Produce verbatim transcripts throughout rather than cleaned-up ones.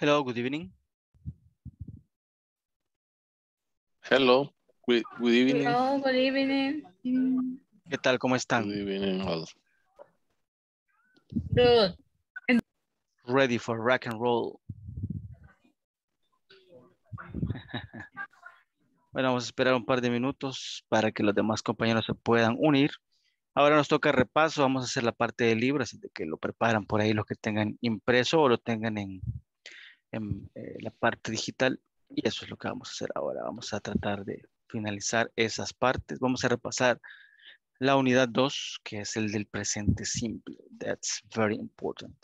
Hello, good evening. Hello, good, good evening. Hello, good evening. ¿Qué tal? ¿Cómo Good están? evening all. Good. Ready for rock and roll. Bueno, vamos a esperar un par de minutos para que los demás compañeros se puedan unir. Ahora nos toca repaso, vamos a hacer la parte del libro, así de que lo preparan por ahí los que tengan impreso o lo tengan en, en eh, la parte digital. Y eso es lo que vamos a hacer ahora. Vamos a tratar de finalizar esas partes. Vamos a repasar la unidad dos, que es el del presente simple. That's very important.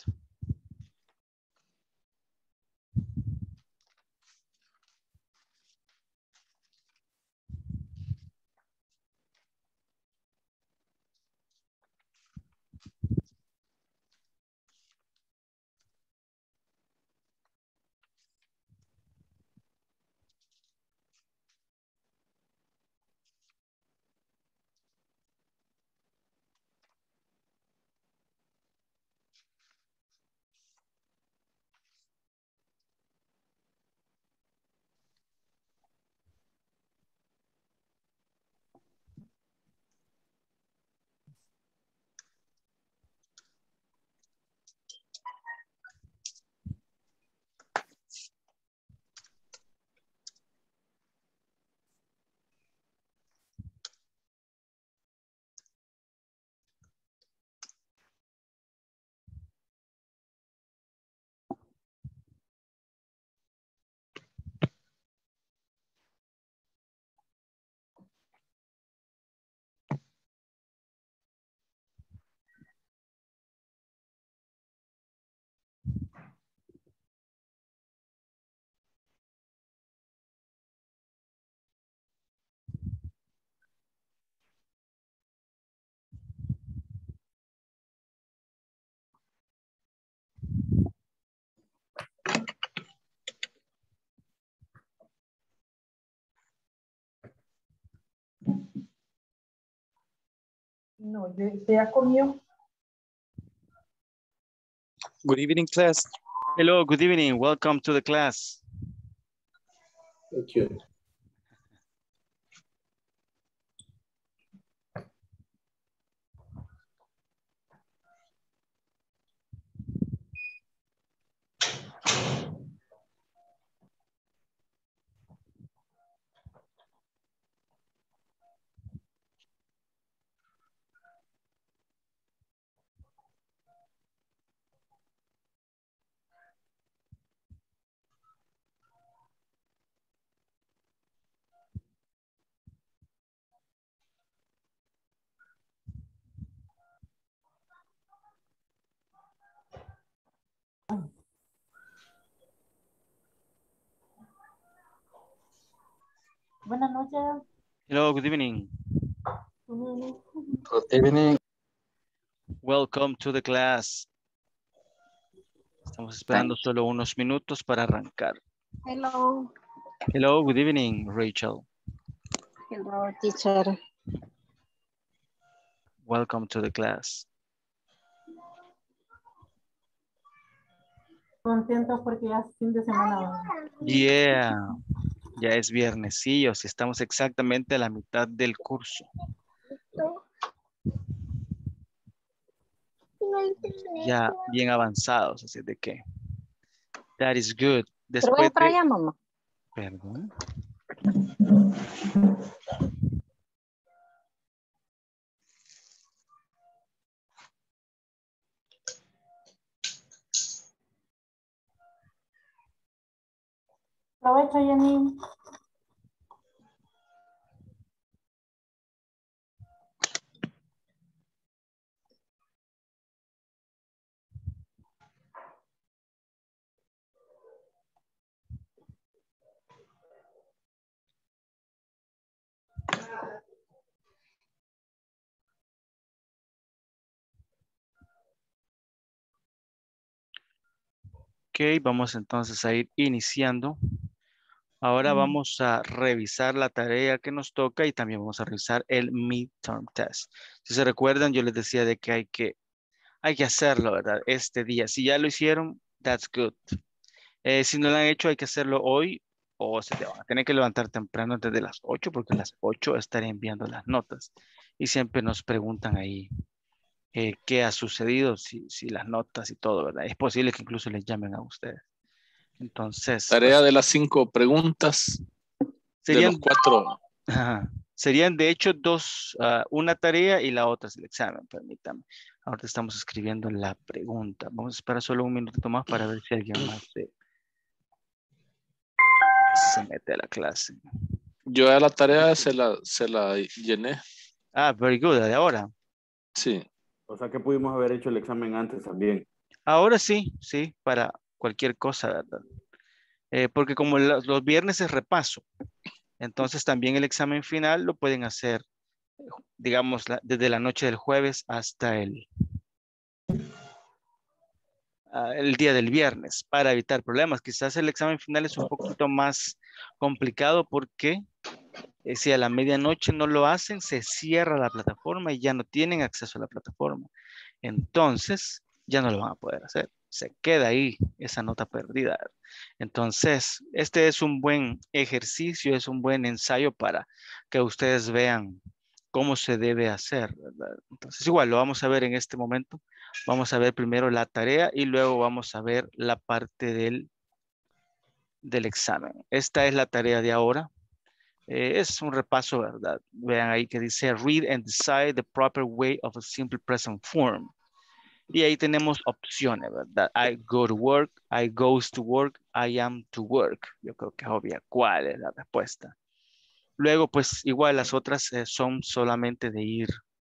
No, yo, ¿usted ya comió? Good evening, class. Hello, good evening. Welcome to the class. Thank you. Buenas noches. Hello, good evening. Good evening. Welcome to the class. Estamos esperando solo unos minutos para arrancar. Hello. Hello, good evening, Rachel. Hello, teacher. Welcome to the class. Contentos porque ya es fin de semana. Yeah, ya es viernesillo, si estamos exactamente a la mitad del curso. Ya bien avanzados, así de que. That is good. Pero vaya Después para de... allá, mamá. Perdón. Aprovecho, Jenny. Ok, vamos entonces a ir iniciando. Ahora vamos a revisar la tarea que nos toca y también vamos a revisar el midterm test. Si se recuerdan, yo les decía de que hay que, hay que hacerlo, ¿verdad? Este día. Si ya lo hicieron, that's good. Eh, si no lo han hecho, hay que hacerlo hoy o se te van a tener que levantar temprano desde las ocho porque a las ocho estaré enviando las notas. Y siempre nos preguntan ahí eh, qué ha sucedido, si, si las notas y todo, ¿verdad? Es posible que incluso les llamen a ustedes. Entonces, Tarea pues de las cinco preguntas de los serían, cuatro. ajá, serían de hecho dos, ah, una tarea y la otra es el examen, permítame. Ahorita estamos escribiendo la pregunta. Vamos a esperar solo un minuto más para ver si alguien más se, se mete a la clase. Yo ya la tarea se la, se la llené. Ah, very good, de ahora. Sí. O sea que pudimos haber hecho el examen antes también. Ahora sí, sí, para cualquier cosa, ¿verdad? Eh, porque como los, los viernes es repaso, entonces también el examen final lo pueden hacer, digamos, la- desde la noche del jueves hasta el, ah, el día del viernes para evitar problemas. Quizás el examen final es un poquito más complicado porque eh, si a la medianoche no lo hacen, se cierra la plataforma y ya no tienen acceso a la plataforma. Entonces, ya no lo van a poder hacer. Se queda ahí esa nota perdida. Entonces, este es un buen ejercicio, es un buen ensayo para que ustedes vean cómo se debe hacer, ¿verdad? Entonces, igual lo vamos a ver en este momento. Vamos a ver primero la tarea y luego vamos a ver la parte del, del examen. Esta es la tarea de ahora. Eh, es un repaso, ¿verdad? Vean ahí que dice, read and decide the proper way of a simple present form. Y ahí tenemos opciones, ¿verdad? I go to work, I goes to work, I am to work. Yo creo que es obvia cuál es la respuesta. Luego, pues igual las otras eh, son solamente de ir,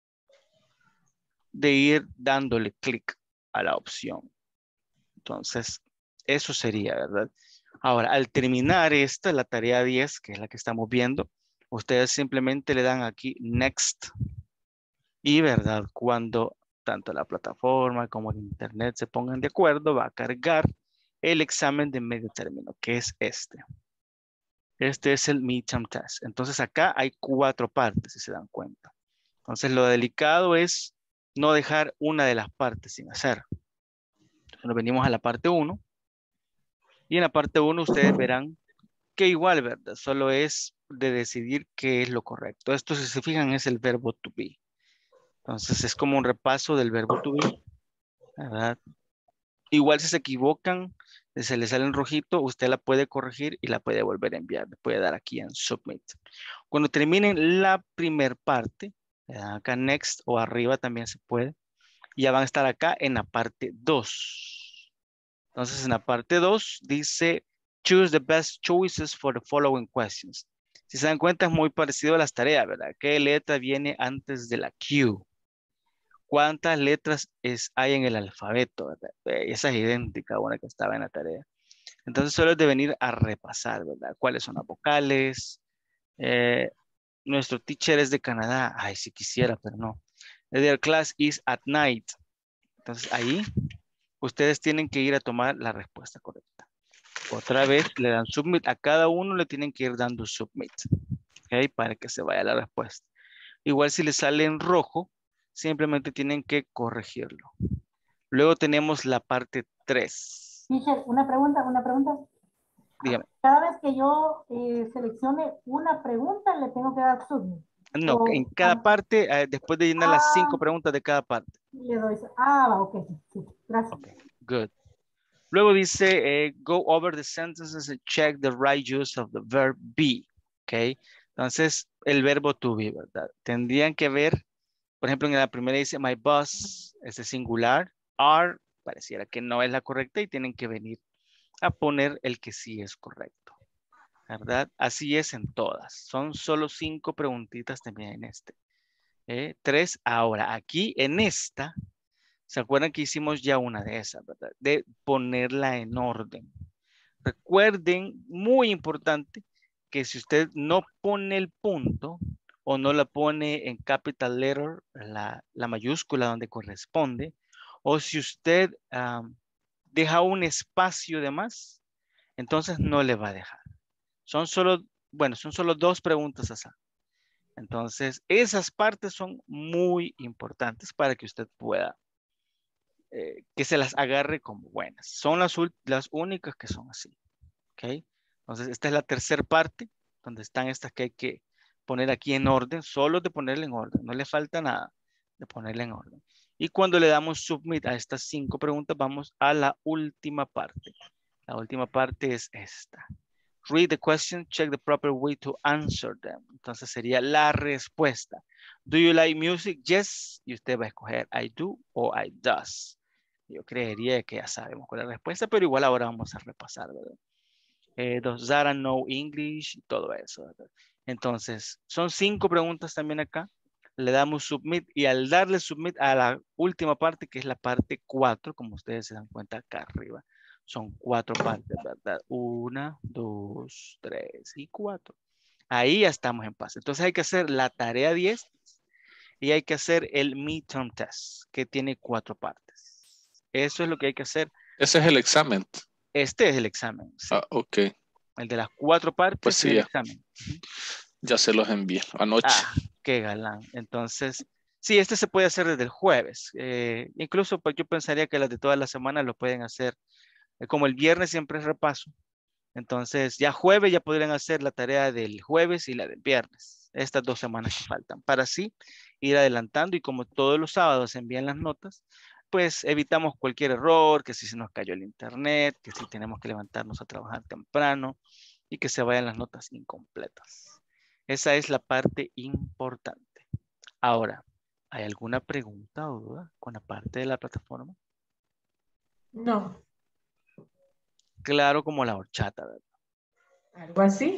de ir dándole clic a la opción. Entonces, eso sería, ¿verdad? Ahora, al terminar esta, la tarea diez, que es la que estamos viendo, ustedes simplemente le dan aquí Next. Y, ¿verdad? Cuando tanto la plataforma como el internet se pongan de acuerdo, va a cargar el examen de medio término, que es este. Este es el midterm test. Entonces acá hay cuatro partes, si se dan cuenta. Entonces lo delicado es no dejar una de las partes sin hacer. Entonces nos venimos a la parte uno. Y en la parte uno ustedes verán que igual, ¿verdad? Solo es de decidir qué es lo correcto. Esto, si se fijan, es el verbo to be. Entonces es como un repaso del verbo to be, ¿verdad? Igual si se equivocan, si se les sale en rojito, usted la puede corregir y la puede volver a enviar. Le puede dar aquí en Submit. Cuando terminen la primer parte, le dan acá Next o arriba también se puede. Ya van a estar acá en la parte dos. Entonces en la parte dos dice Choose the best choices for the following questions. Si se dan cuenta es muy parecido a las tareas, ¿verdad? ¿Qué letra viene antes de la Q? ¿Cuántas letras es, hay en el alfabeto? ¿Verdad? Eh, Esa es idéntica a una que estaba en la tarea. Entonces solo es de venir a repasar, ¿verdad? ¿Cuáles son las vocales? Eh, nuestro teacher es de Canadá. Ay, si quisiera, pero no. Their class is at night. Entonces ahí ustedes tienen que ir a tomar la respuesta correcta. Otra vez le dan submit. A cada uno le tienen que ir dando submit. ¿Ok? Para que se vaya la respuesta. Igual si le sale en rojo, simplemente tienen que corregirlo. Luego tenemos la parte tres. Teacher, una pregunta, una pregunta. Dígame. Cada vez que yo eh, seleccione una pregunta, le tengo que dar submit. No, en O, cada parte, eh, después de llenar las cinco ah, preguntas de cada parte. le doy. Ah, ok, sí, gracias. Ok, good. Luego dice, eh, go over the sentences and check the right use of the verb be. Ok, entonces el verbo to be, ¿verdad? Tendrían que ver, por ejemplo, en la primera dice, my boss, ese singular, are, pareciera que no es la correcta y tienen que venir a poner el que sí es correcto, ¿verdad? Así es en todas. Son solo cinco preguntitas también en este. ¿eh? Tres. Ahora, aquí en esta, ¿se acuerdan que hicimos ya una de esas, verdad? De ponerla en orden. Recuerden, muy importante, que si usted no pone el punto o no la pone en capital letter, la, la mayúscula donde corresponde, o si usted um, deja un espacio de más, entonces no le va a dejar. Son solo, bueno, son solo dos preguntas así. Entonces, esas partes son muy importantes para que usted pueda eh, que se las agarre como buenas. Son las, ul- las únicas que son así. ¿Ok? Entonces, esta es la tercera parte, donde están estas que hay que poner aquí en orden, solo de ponerle en orden. No le falta nada de ponerle en orden. Y cuando le damos submit a estas cinco preguntas, vamos a la última parte. La última parte es esta. Read the question, check the proper way to answer them. Entonces sería la respuesta. Do you like music? Yes. Y usted va a escoger I do o I does. Yo creería que ya sabemos cuál es la respuesta, pero igual ahora vamos a repasar, ¿verdad? Eh, does Zara know English? Y todo eso, ¿verdad? Entonces, son cinco preguntas también acá. Le damos submit y al darle submit a la última parte, que es la parte cuatro, como ustedes se dan cuenta acá arriba, son cuatro partes, ¿verdad? Una, dos, tres y cuatro. Ahí ya estamos en paz. Entonces hay que hacer la tarea diez y hay que hacer el midterm test, que tiene cuatro partes. Eso es lo que hay que hacer. Ese es el examen. Este es el examen. Sí. Ah, ok. El de las cuatro partes Pues es sí, el ya. examen. Ya se los envié anoche. Ah, qué galán. Entonces, sí, este se puede hacer desde el jueves. Eh, incluso pues yo pensaría que las de todas las semanas lo pueden hacer. Eh, como el viernes siempre es repaso. Entonces, ya jueves ya podrían hacer la tarea del jueves y la del viernes. Estas dos semanas que faltan. Para así ir adelantando y como todos los sábados se envían las notas, pues evitamos cualquier error, que si se nos cayó el internet, que si tenemos que levantarnos a trabajar temprano y que se vayan las notas incompletas. Esa es la parte importante. Ahora, ¿hay alguna pregunta o duda con la parte de la plataforma? No, Claro como la horchata, ¿verdad? algo así.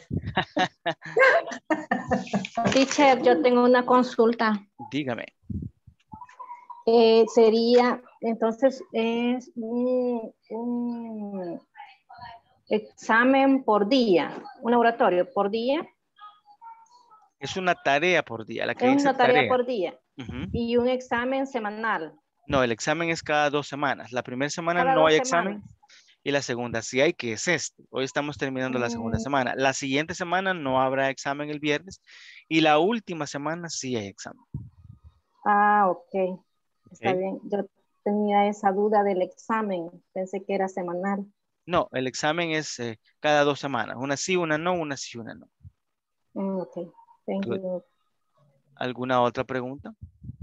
Teacher, yo tengo una consulta. Dígame. Eh, sería, entonces, es un, un examen por día, un laboratorio por día, Es una tarea por día, la que es dice una tarea tarea. por día Ujú. y un examen semanal, No, el examen es cada dos semanas. La primera semana cada no dos hay semanas. examen y la segunda sí hay, que es este. Hoy estamos terminando la segunda Mm, semana. La siguiente semana no habrá examen el viernes y la última semana sí hay examen. ah, ok, está ¿Ok? bien. Yo tenía esa duda del examen, pensé que era semanal. No, el examen es eh, cada dos semanas. Una sí, una no, una sí, una no. Mm, ok, thank Good. you. ¿Alguna otra pregunta?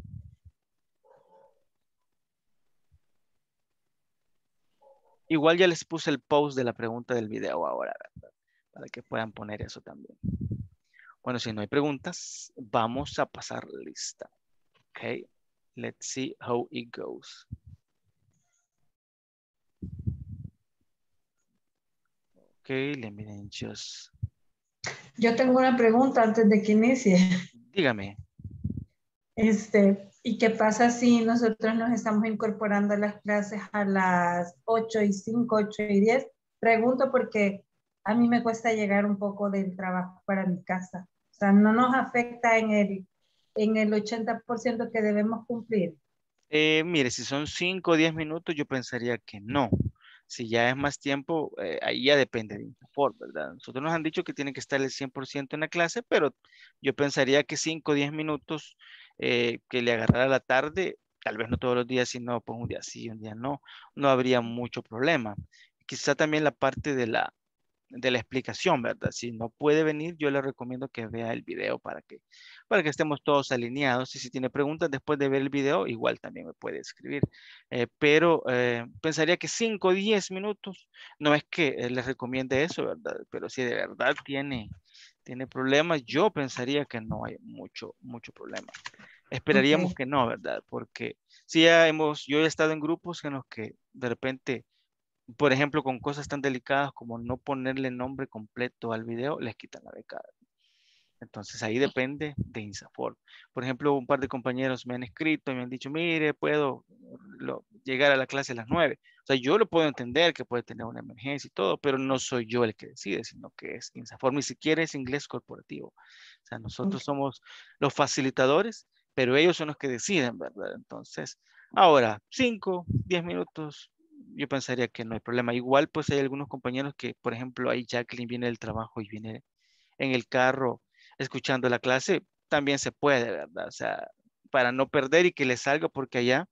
Igual ya les puse el post de la pregunta del video ahora, ¿verdad? Para que puedan poner eso también. Bueno, si no hay preguntas, vamos a pasar lista. Ok, let's see how it goes. Ok, let me then just... Yo tengo una pregunta antes de que inicie. Dígame. Este, ¿y qué pasa si nosotros nos estamos incorporando a las clases a las ocho y cinco, ocho y diez? Pregunto porque a mí me cuesta llegar un poco del trabajo para mi casa. O sea, no nos afecta en el, en el ochenta por ciento que debemos cumplir. Eh, mire, si son cinco o diez minutos, yo pensaría que no. Si ya es más tiempo, eh, ahí ya depende de Infofor, ¿verdad? Nosotros nos han dicho que tiene que estar el cien por ciento en la clase, pero yo pensaría que cinco o diez minutos eh, que le agarrara la tarde, tal vez no todos los días, sino pues un día sí, un día no, no habría mucho problema. Quizá también la parte de la, de la explicación, ¿verdad? Si no puede venir, yo le recomiendo que vea el video para que, para que estemos todos alineados. Y si tiene preguntas después de ver el video, igual también me puede escribir. Eh, pero eh, pensaría que cinco o diez minutos, no es que eh, les recomiende eso, ¿verdad? Pero si de verdad tiene, tiene problemas, yo pensaría que no hay mucho, mucho problema. Esperaríamos Ok. que no, ¿verdad? Porque si ya hemos, yo he estado en grupos en los que de repente por ejemplo, con cosas tan delicadas como no ponerle nombre completo al video, les quitan la beca. Entonces ahí depende de INSAFORP. Por ejemplo, un par de compañeros me han escrito y me han dicho, mire, puedo lo- llegar a la clase a las nueve. O sea, yo lo puedo entender que puede tener una emergencia y todo, pero no soy yo el que decide, sino que es INSAFORP. Ni siquiera es inglés corporativo. O sea, nosotros somos los facilitadores, pero ellos son los que deciden, ¿verdad? Entonces, ahora, cinco, diez minutos, yo pensaría que no hay problema. Igual, pues hay algunos compañeros que, por ejemplo, ahí Jacqueline viene del trabajo y viene en el carro escuchando la clase, también se puede, ¿verdad? O sea, para no perder y que le salga, porque allá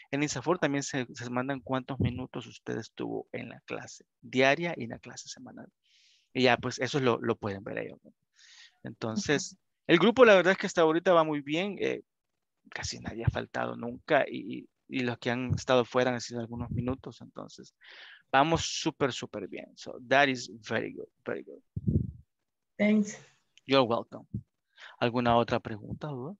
En INSAFOR también se, se mandan cuántos minutos usted estuvo en la clase diaria y en la clase semanal. Y ya, pues eso lo, lo pueden ver ellos, ¿no? Entonces, el grupo la verdad es que hasta ahorita va muy bien. Eh, casi nadie ha faltado nunca y, y los que han estado fuera han sido algunos minutos. Entonces, vamos súper, súper bien. So, that is very good, very good. Thanks. You're welcome. ¿Alguna otra pregunta, duda?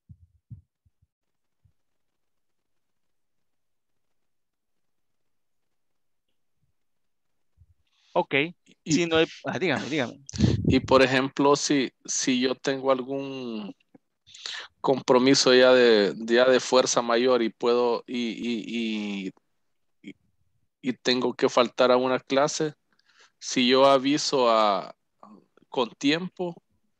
Ok. Y, Si no hay, ah, dígame, dígame. y por ejemplo, si, si yo tengo algún compromiso ya de, ya de fuerza mayor y puedo y, y, y, y tengo que faltar a una clase, si yo aviso a, con tiempo,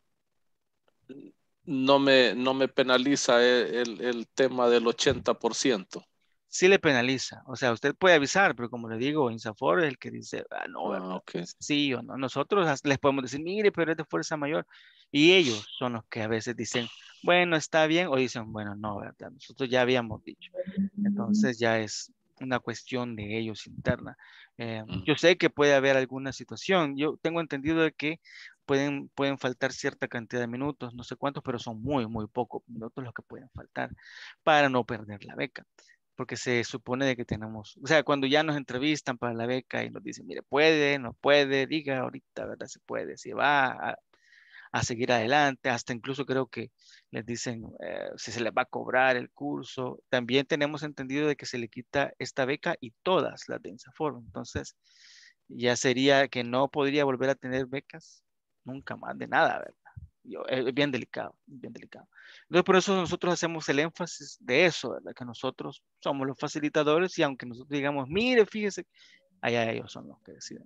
no me, no me penaliza el, el, el tema del ochenta por ciento. Sí le penaliza. O sea, usted puede avisar, pero como le digo, INSAFOR es el que dice, ah, no, Ah, ¿verdad? ok. Sí o no. Nosotros as- les podemos decir, mire, pero es de fuerza mayor. Y ellos son los que a veces dicen, bueno, está bien, o dicen, bueno, no, ¿verdad? Nosotros ya habíamos dicho. Entonces ya es una cuestión de ellos interna. Eh, Mm. yo sé que puede haber alguna situación. Yo tengo entendido de que pueden, pueden faltar cierta cantidad de minutos, no sé cuántos, pero son muy, muy pocos minutos los que pueden faltar para no perder la beca. Porque se supone de que tenemos, o sea, cuando ya nos entrevistan para la beca y nos dicen, mire, puede, no puede, diga ahorita, ¿verdad? Se puede, si va a, a seguir adelante, hasta incluso creo que les dicen eh, si se les va a cobrar el curso. También tenemos entendido de que se le quita esta beca y todas las de INSAFOR. Entonces, ya sería que no podría volver a tener becas nunca más de nada, ¿verdad? Yo, es bien delicado, bien delicado. Entonces, por eso nosotros hacemos el énfasis de eso, ¿verdad? Que nosotros somos los facilitadores y aunque nosotros digamos, mire, fíjese, allá ellos son los que deciden.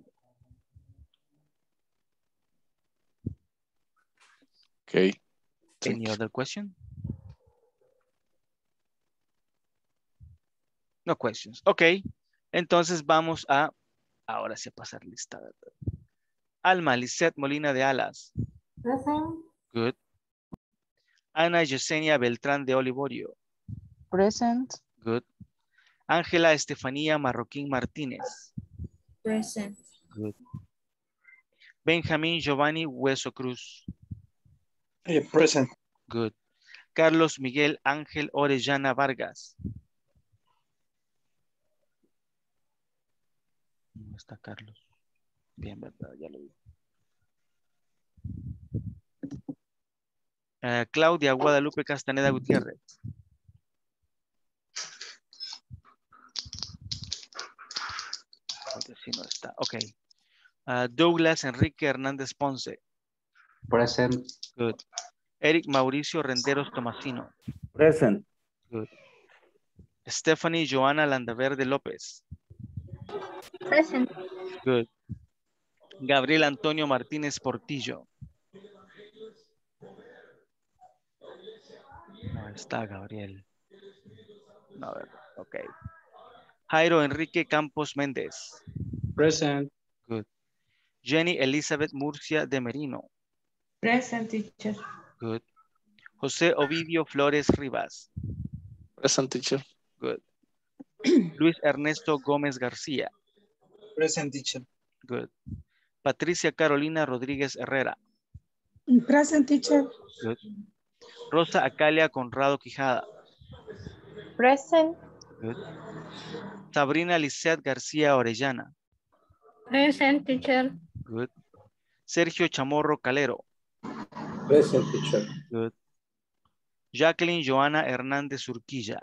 Okay. Any other question? No questions. Ok. Entonces vamos a, ahora sí a pasar lista, ¿verdad? Alma Lisette Molina de Alas. Present. Good. Ana Yesenia Beltrán de Olivorio. Present. Good. Ángela Estefanía Marroquín Martínez. Present. Good. Benjamín Giovanni Hueso Cruz. Eh, present. Good. Carlos Miguel Ángel Orellana Vargas. ¿Dónde está Carlos? Bien, ¿verdad? Ya lo vi. Uh, Claudia Guadalupe Castaneda Gutiérrez. Porque si no está. Ok. Uh, Douglas Enrique Hernández Ponce. Present. Good. Eric Mauricio Renderos Tomasino. Present. Good. Stephanie Joana Landaverde López. Present. Good. Gabriel Antonio Martínez Portillo. No está Gabriel. No, a ver. Ok. Jairo Enrique Campos Méndez. Present. Good. Jenny Elizabeth Murcia de Merino. Present, teacher. Good. José Ovidio Flores Rivas. Present, teacher. Good. Luis Ernesto Gómez García. Present, teacher. Good. Patricia Carolina Rodríguez Herrera. Present, teacher. Good. Rosa Acalia Conrado Quijada. Present. Good. Sabrina Lisset García Orellana. Present, teacher. Good. Sergio Chamorro Calero. Present, teacher. Good. Jacqueline Joana Hernández Urquilla.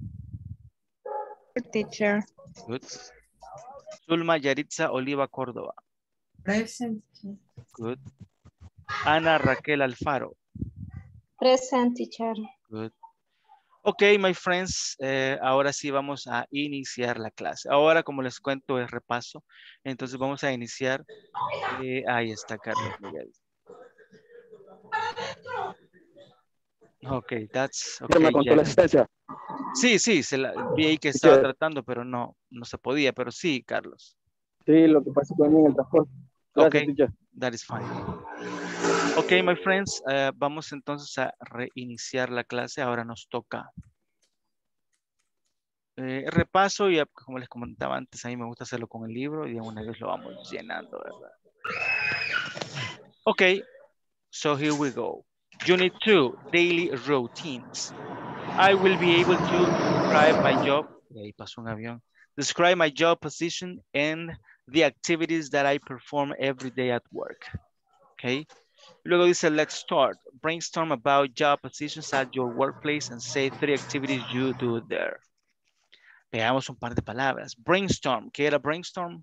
Teacher. Good. Zulma Yaritza Oliva Córdoba. Present. Good. Ana Raquel Alfaro. Present, teacher. Good. Ok, my friends, eh, ahora sí vamos a iniciar la clase. Ahora, como les cuento, es repaso. Entonces vamos a iniciar. Eh, ahí está Carlos Miguel. Ok, that's okay. Me contó Ya. la asistencia. Sí, sí, se la, vi ahí que Sí, estaba que- tratando, pero no, no se podía. Pero sí, Carlos. Sí, lo que pasa es que venía en el transporte. Gracias, Ok, teacher. that is fine. Ok, my friends, eh, vamos entonces a reiniciar la clase. Ahora nos toca eh, repaso y ah, como les comentaba antes, a mí me gusta hacerlo con el libro y de una vez lo vamos llenando, ¿verdad? Ok, so here we go. Unit two, daily routines. I will be able to describe my job. Y ahí pasó un avión. Describe my job position and the activities that I perform every day at work. Okay. Luego dice, let's start. Brainstorm about job positions at your workplace and say three activities you do there. Veamos un par de palabras. Brainstorm. ¿Qué era brainstorm?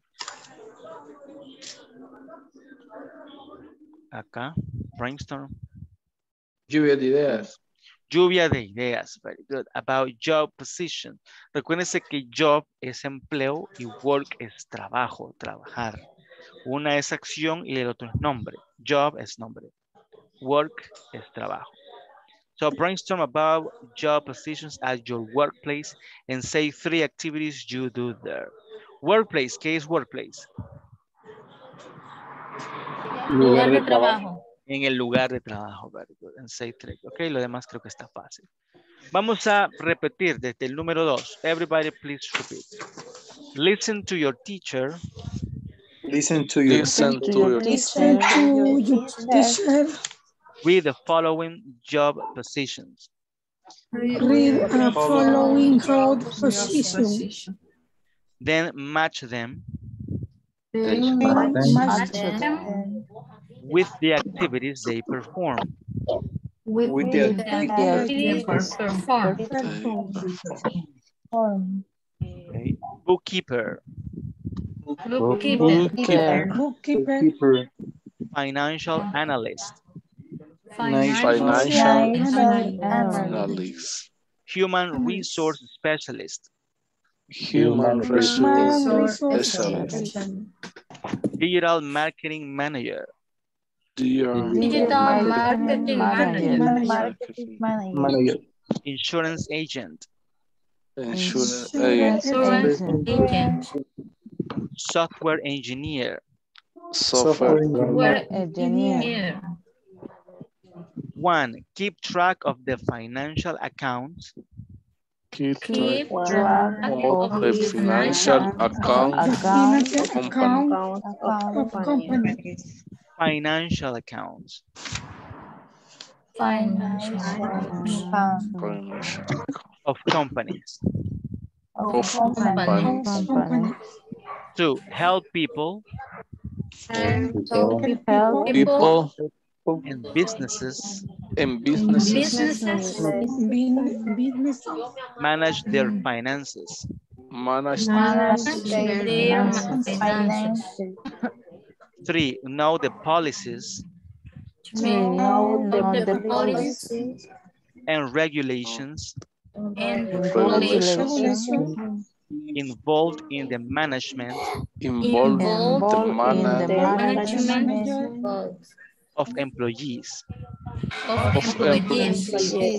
Acá. Brainstorm. Lluvia de ideas. Lluvia de ideas. Very good. About job position. Recuérdense que job es empleo y work es trabajo, trabajar. Una es acción y el otro es nombre. Job es nombre. Work es trabajo. So brainstorm about job positions at your workplace and say three activities you do there. Workplace, ¿qué es workplace? Lugar de trabajo. En el lugar de trabajo. Very good. And say three. Ok, lo demás creo que está fácil. Vamos a repetir desde el número dos. Everybody please repeat. Listen to your teacher. Listen to your Listen to your Listen to your teacher. Read the following job positions. Read and following job position. Then match them Then match Them with the activities they perform. with, With the the activities performed. Okay. Bookkeeper, Bookkeeper, bookkeeper, keeper. financial analyst, Financial analyst, analyst, human resource specialist, human human resource resource specialist, digital marketing manager, Digital digital marketing manager, Manager. insurance agent, insurance insurance agent, agent, software engineer, software software engineer, one, keep track of the financial accounts keep keep track track of of the the financial account the financial company. account of company. financial accounts, financial Financial of companies. of company. company. Company. Two, help people And Help people People and businesses and businesses businesses Bin- Business. manage their finances. manage manage their finances. Three, know the policies Know the policies and regulations and regulations regulations involved in the management involved in the involved in management the management of employees. of employees.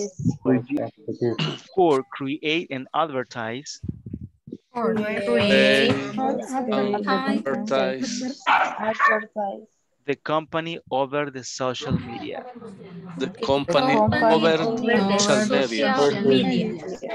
Four, create and advertise Or They create advertise the company over the social media. the company over social media.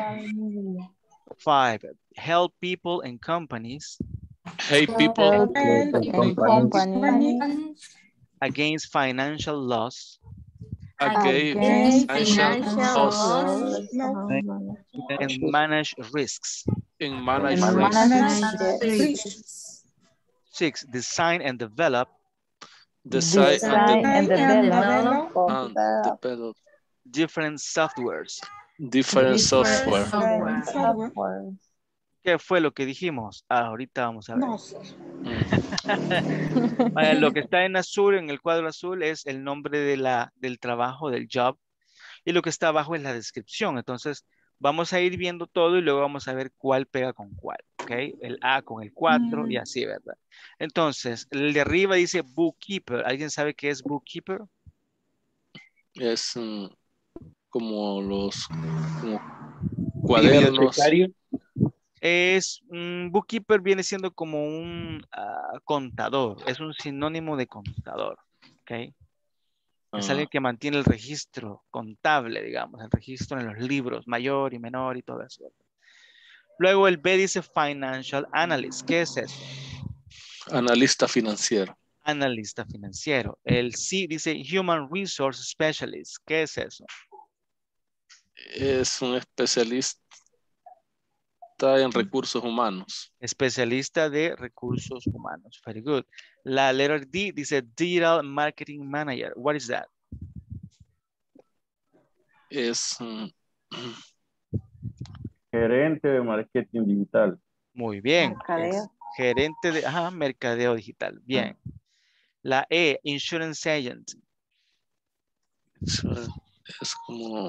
Five, help people and companies Hey people Help company against financial loss against financial financial loss loss and manage risks. in management manage risks. Six, design and develop design and And develop and develop different softwares. different software. software. ¿Qué fue lo que dijimos? Ah, ahorita vamos a ver. No sé. Vaya, lo que está en azul, en el cuadro azul, es el nombre de la, del trabajo, del job. Y lo que está abajo es la descripción. Entonces, vamos a ir viendo todo y luego vamos a ver cuál pega con cuál. ¿Ok? El A con el cuatro y así, ¿verdad? Entonces, el de arriba dice bookkeeper. ¿Alguien sabe qué es bookkeeper? Es mm, como los como cuadernos. Bibliotecario. Es un bookkeeper, viene siendo como un uh, contador. Es un sinónimo de contador. ¿Ok? Es alguien que mantiene el registro contable, digamos, el registro en los libros, mayor y menor y todo eso. Luego el B dice financial analyst. ¿Qué es eso? Analista financiero. Analista financiero. El C dice human resource specialist. ¿Qué es eso? Es un especialista en recursos humanos. Especialista de recursos humanos. Very good. La letra D dice digital marketing manager. What is that? Es um, Gerente de marketing digital. Muy bien. Mercadeo. Es gerente de ajá, mercadeo digital. Bien. La E, insurance agent. es, es como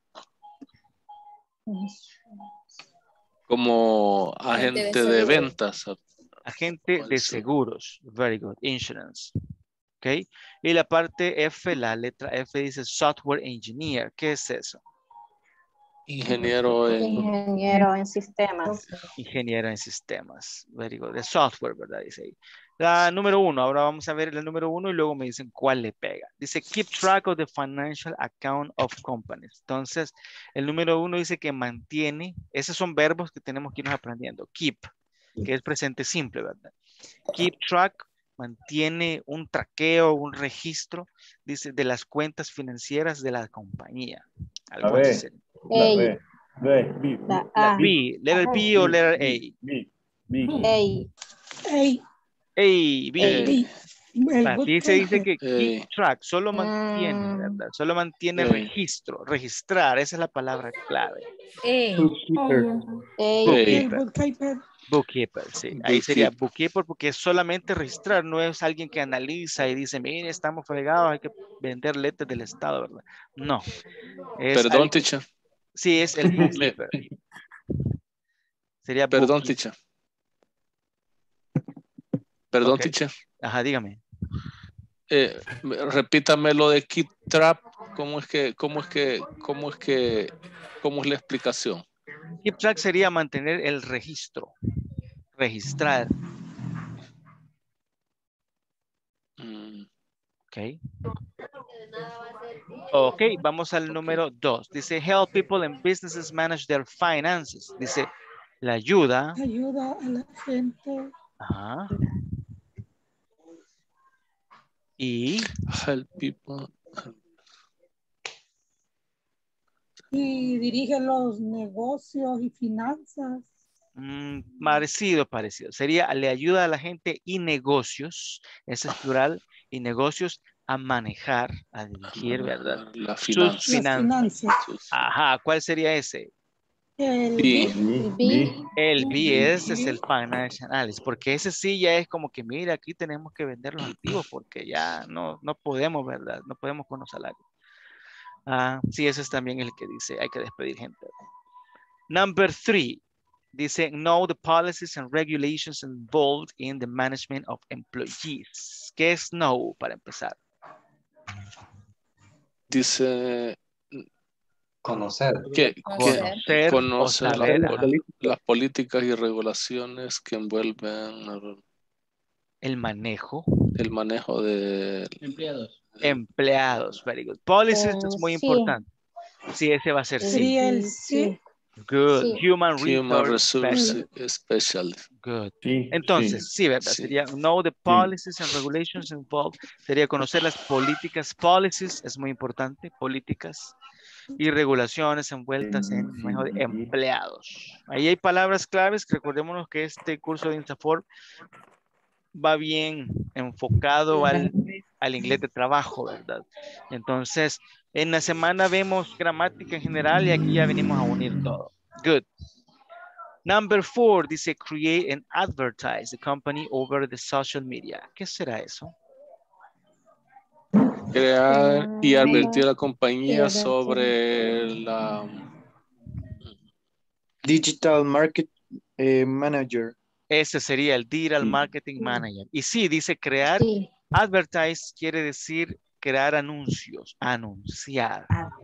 como agente, Agente de de, seguros. ventas. Agente de seguros. Very good. Insurance. Ok. Y la parte F, la letra F dice software engineer. ¿Qué es eso? Ingeniero en Ingeniero en sistemas. Ingeniero en sistemas. Very good. De software, ¿verdad? Dice ahí. La número uno. Ahora vamos a ver la número uno y luego me dicen cuál le pega. Dice keep track of the financial account of companies. Entonces, el número uno dice que mantiene. Esos son verbos que tenemos que irnos aprendiendo. Keep, que es presente simple, ¿verdad? Keep track, mantiene un traqueo, un registro, dice, de las cuentas financieras de la compañía. Algo A así ver. sería. La Ey. B. B. B. La La A. B, letter B o letter A. B. B. Ey. Ey, A, B. eh, el Aquí good se dice que eh, keep track, solo mantiene, Mm. ¿verdad? Solo mantiene Eh. registro, registrar, esa es la palabra clave. Eh, Bookkeeper. Ey. eh, el bookkeeper. Bookkeeper, sí. Ahí sería Bookkeep- bookkeeper porque es solamente registrar, no es alguien que analiza y dice, mire, estamos fregados, hay que vender letras del Estado, ¿verdad? No. Es Perdón, alguien- teacher. sí, es el bookkeeper. Sería Perdón, bookkeeper. teacher. Perdón, Ok. teacher. Ajá, dígame. Eh, me- repítame lo de keep track. ¿Cómo es que, cómo es que, cómo es que, cómo es la explicación? Keep track sería mantener el registro. Registrar. Mm, Ok. Ok, vamos al número dos. Dice, help people and businesses manage their finances. Dice, la ayuda. Ayuda a la gente. Ajá. Y help people. Y dirige los negocios y finanzas. mm, parecido, parecido. Sería, le ayuda a la gente y negocios, ese es plural, y negocios a manejar, a dirigir, ¿verdad? La Sus finanza. Las finanzas. finanzas. Ajá, ¿cuál sería ese? El B. El B. B. El B B. S es el financial analysis, porque ese sí ya es como que, mira, aquí tenemos que vender los activos porque ya no, no podemos, ¿verdad? No podemos con los salarios. Ah, sí, ese es también el que dice, hay que despedir gente. Number three, dice, know the policies and regulations involved in the management of employees. ¿Qué es know para empezar? Dice Conocer. que, que Conocer, conoce o las, saber, pol- ajá, las políticas y regulaciones que envuelven el manejo. el manejo de Empleados. Empleados, very good. Policies Eh, es muy sí. importante. Sí, ese va a ser sí. Sería el sí. Good. Sí. Human Human Resource Resource Specialist. Specialist. Good. Sí. Entonces, sí, ¿verdad? Sí. Sería know the policies and regulations involved. Sería conocer las políticas. Policies es muy importante. Políticas y regulaciones envueltas en Sí. manejo de empleados. Ahí hay palabras claves. Recordémonos que este curso de INSAFORP va bien enfocado al, al inglés de trabajo, ¿verdad? Entonces, en la semana vemos gramática en general y aquí ya venimos a unir todo. Good. Number four dice create and advertise the company over the social media. ¿Qué será eso? Crear y Ah, advertir a la y compañía advertir. sobre la Digital Market eh, Manager. Ese sería el Digital Sí. Marketing Manager. Y sí, dice crear. Sí. Advertise quiere decir crear anuncios, anunciar.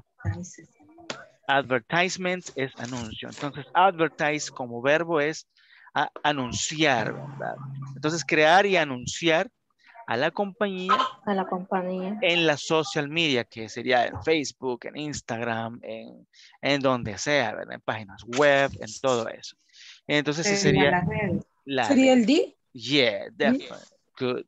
Advertisement es anuncio. Entonces, advertise como verbo es a- anunciar, ¿verdad? Entonces, crear y anunciar a la compañía A la compañía. en la social media, que sería en Facebook, en Instagram, en, en donde sea, ¿verdad? En páginas web, en todo eso. Entonces ese Sería sería la red. la ¿Sería red. el D? Yeah, definitely. Good.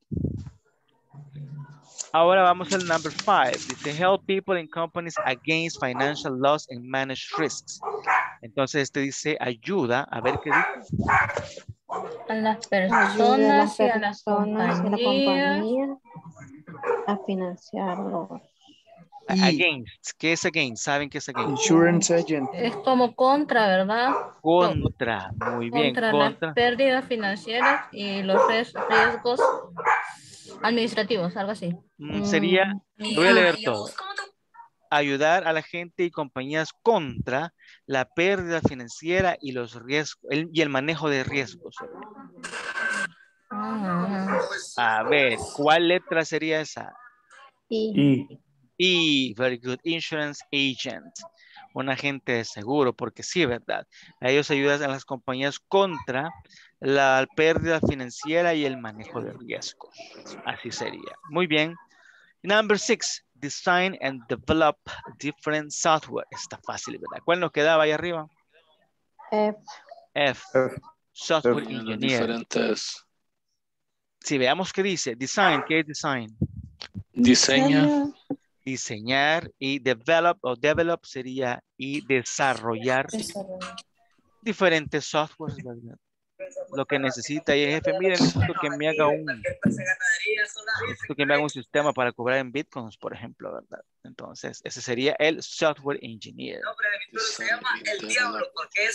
Ahora vamos al number five. Dice, help people and companies against financial loss and manage risks. Entonces este dice, ayuda. A ver qué dice. A las Ayuda a las personas y a las personas y a la compañías. compañía a financiarlo. A- Y Against. ¿Qué es against? ¿Saben qué es against? insurance agent. Es como contra, ¿verdad? Co- Contra. Muy bien. Contra las Contra. pérdidas financieras y los ries- riesgos administrativos, algo así. Mm, sería, Mm, lo voy a leer todo. Ayudar a la gente y compañías contra la pérdida financiera y los riesgos el- y el manejo de riesgos. Ah, A ver, ¿cuál letra sería esa? y Y. Y, very good, insurance agent, un agente de seguro, porque sí, ¿verdad? A ellos ayudan a las compañías contra la pérdida financiera y el manejo de riesgos. Así sería. Muy bien. Number six, design and develop different software. Está fácil, ¿verdad? ¿Cuál nos quedaba ahí arriba? F, F, F. software Y los engineer. diferentes Si veamos qué dice, design, ¿qué es design? diseña, Diseñar y develop o develop sería y desarrollar diferentes softwares, ¿verdad? Lo que necesita y el jefe, mire, necesito que me haga un necesito que me haga un sistema para cobrar en bitcoins, por ejemplo, ¿verdad? Entonces, ese sería el software engineer. design, develop.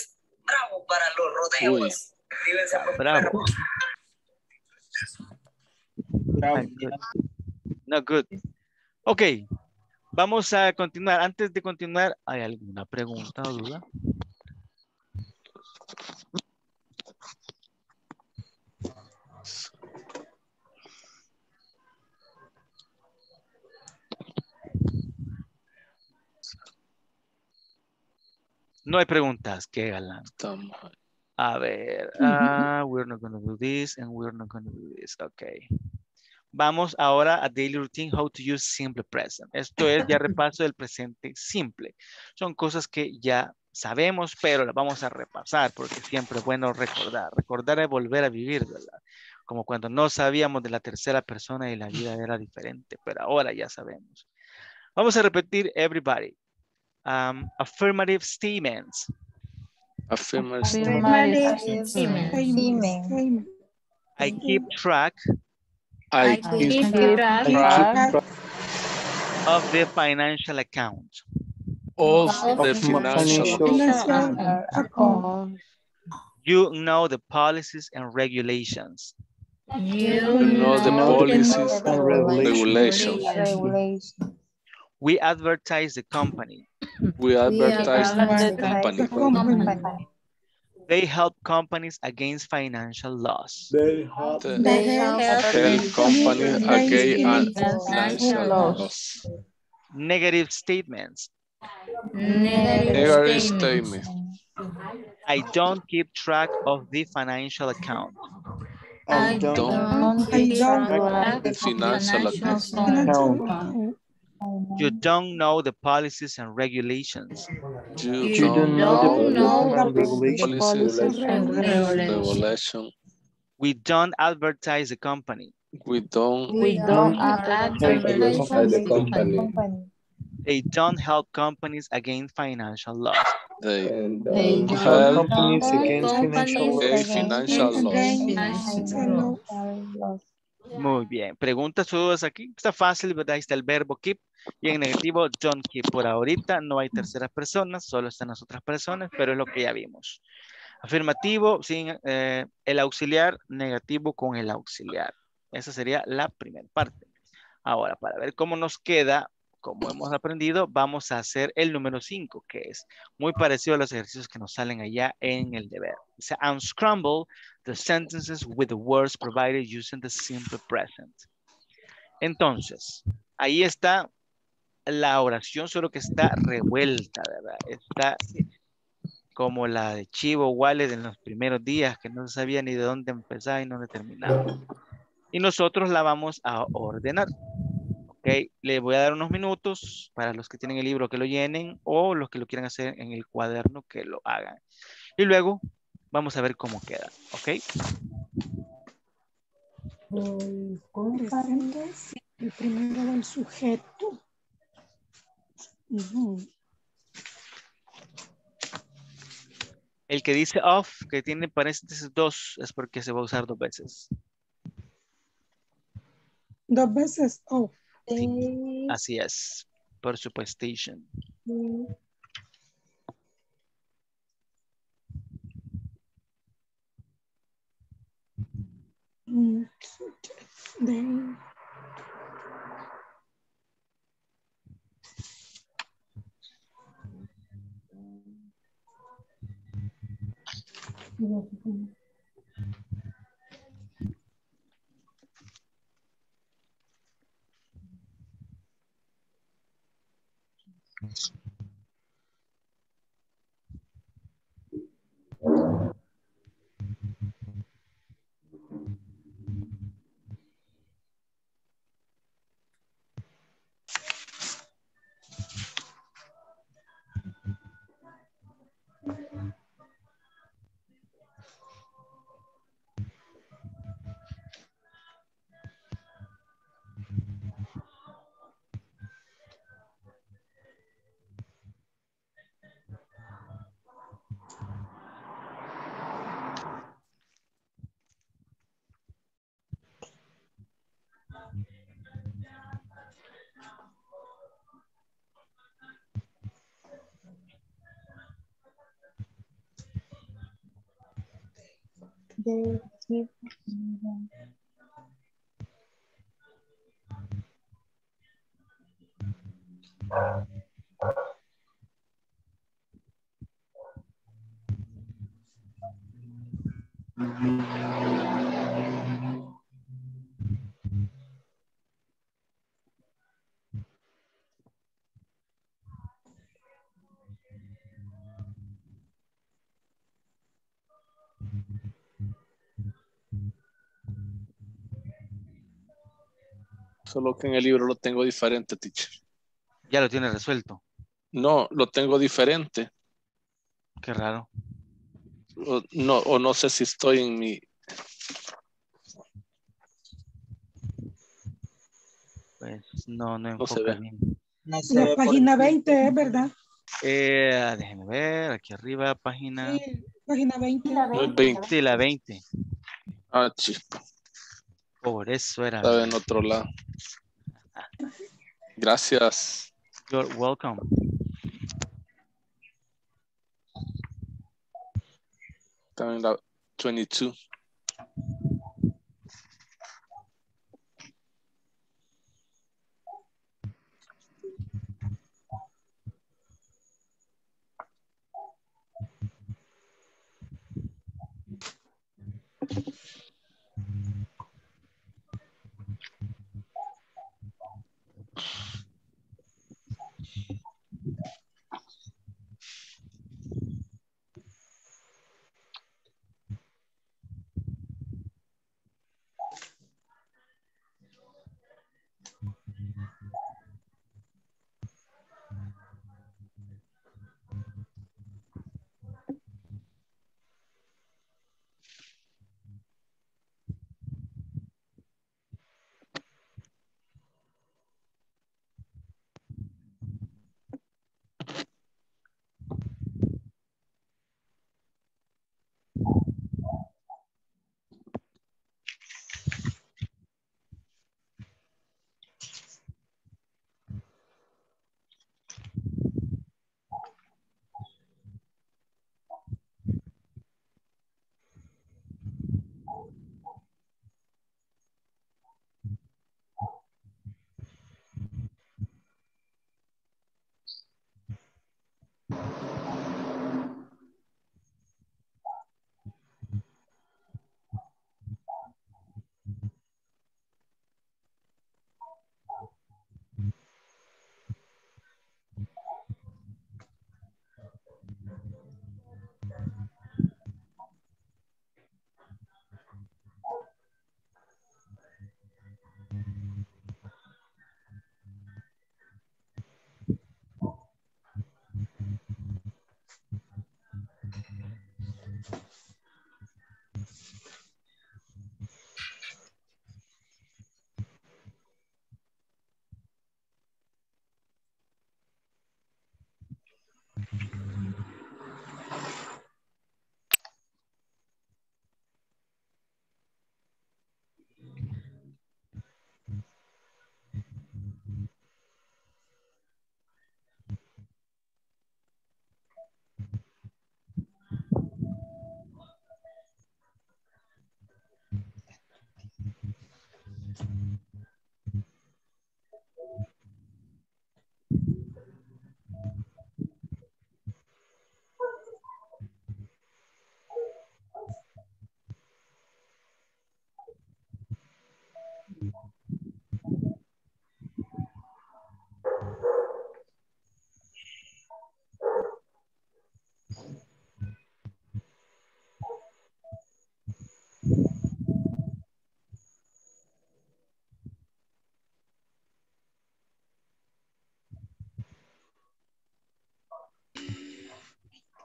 Uy, Ah, bravo. Not good. Not good. Ok, vamos a continuar. Antes de continuar, ¿hay alguna pregunta o duda? No hay preguntas, qué galán. estamos. A ver, uh, we're not going to do this and we're not going to do this. Okay. Vamos ahora a daily routine, how to use simple present. Esto es ya repaso del presente simple. Son cosas que ya sabemos, pero las vamos a repasar porque siempre es bueno recordar. Recordar es volver a vivir, ¿verdad? Como cuando no sabíamos de la tercera persona y la vida era diferente, pero ahora ya sabemos. Vamos a repetir everybody. Um, affirmative statements. Affirmative Affirmative statement. statements. I keep track I I keep keep track track of the financial account. of of the the financial financial account. account. You know the policies and regulations. You know the know policies the and regulations. regulations. We advertise the company. We advertise advertise the company. The company. They help companies against financial loss. They have. The They help help help company against against financial loss. loss. Negative statements. Negative Negative statements. statement. I don't keep track of the financial account. I Don't I don't don't keep track track the of financial account. financial Account. account. You don't know the policies and regulations. You You You don't don't know the don't know know policies and the regulations. policies and regulations. regulation. We don't advertise the company. We don't We don't advertise the the company. company. They don't help companies against financial loss. they And They um, don't help Companies help against financial companies against loss. financial loss. against financial loss. Muy bien. ¿Preguntas o dudas aquí? Está fácil, ¿verdad? Ahí está el verbo keep. Y en negativo, don't keep. Por ahorita no hay terceras personas, solo están las otras personas, pero es lo que ya vimos. Afirmativo, sin eh, el auxiliar, negativo con el auxiliar. Esa sería la primera parte. Ahora, para ver cómo nos queda, como hemos aprendido, vamos a hacer el número cinco, que es muy parecido a los ejercicios que nos salen allá en el deber. Dice, unscramble the sentences with the words provided using the simple present. Entonces, ahí está la oración, solo que está revuelta, ¿verdad? Está como la de Chivo Wallet en los primeros días, que no sabía ni de dónde empezar y dónde terminar. Y nosotros la vamos a ordenar. Ok, le voy a dar unos minutos para los que tienen el libro que lo llenen o los que lo quieran hacer en el cuaderno que lo hagan. Y luego Vamos a ver cómo queda, ¿ok? Presente, sí, el primero del sujeto. Ujú. El que dice off, que tiene paréntesis dos, es porque se va a usar dos veces. Dos veces oh. Sí, así es. Por supuestation. Mm, de- Solo que en el libro lo tengo diferente, teacher. Ya lo tiene resuelto. No, lo tengo diferente. Qué raro. O no, o no sé si estoy en mi... Pues no, no No se enfoca ve. bien. La página veinte, es verdad. Eh, déjenme ver, aquí arriba, página. Sí, página veinte. No es veinte. Sí, la veinte. Ah, chico. Por eso era. Estaba en otro lado. Gracias. You're welcome. Estaba en la veintidós.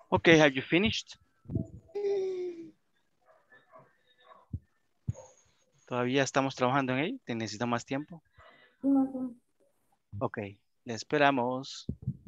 Okay, have you finished? Todavía estamos trabajando en ello. ¿Te necesita más tiempo? Ok, le esperamos.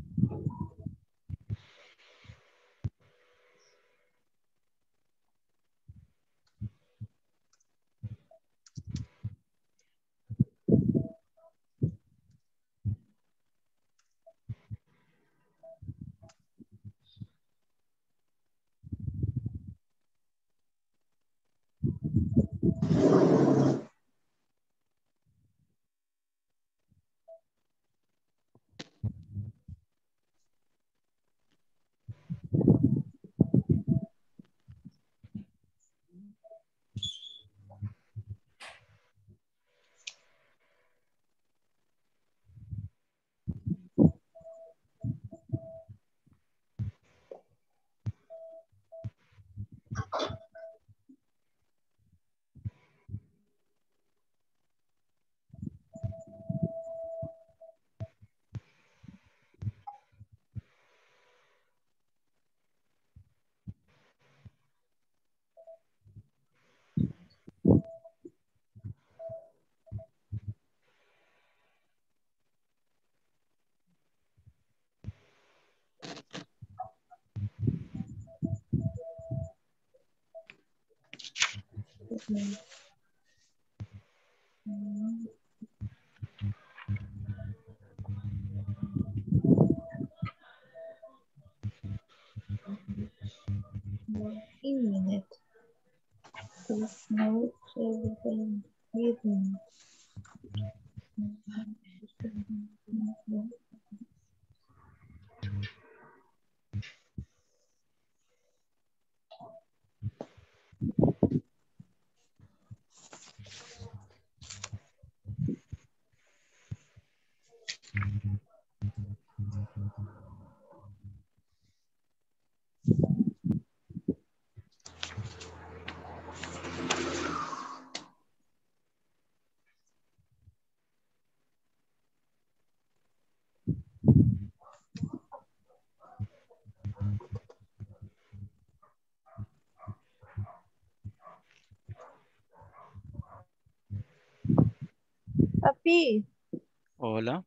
Papi. Hola.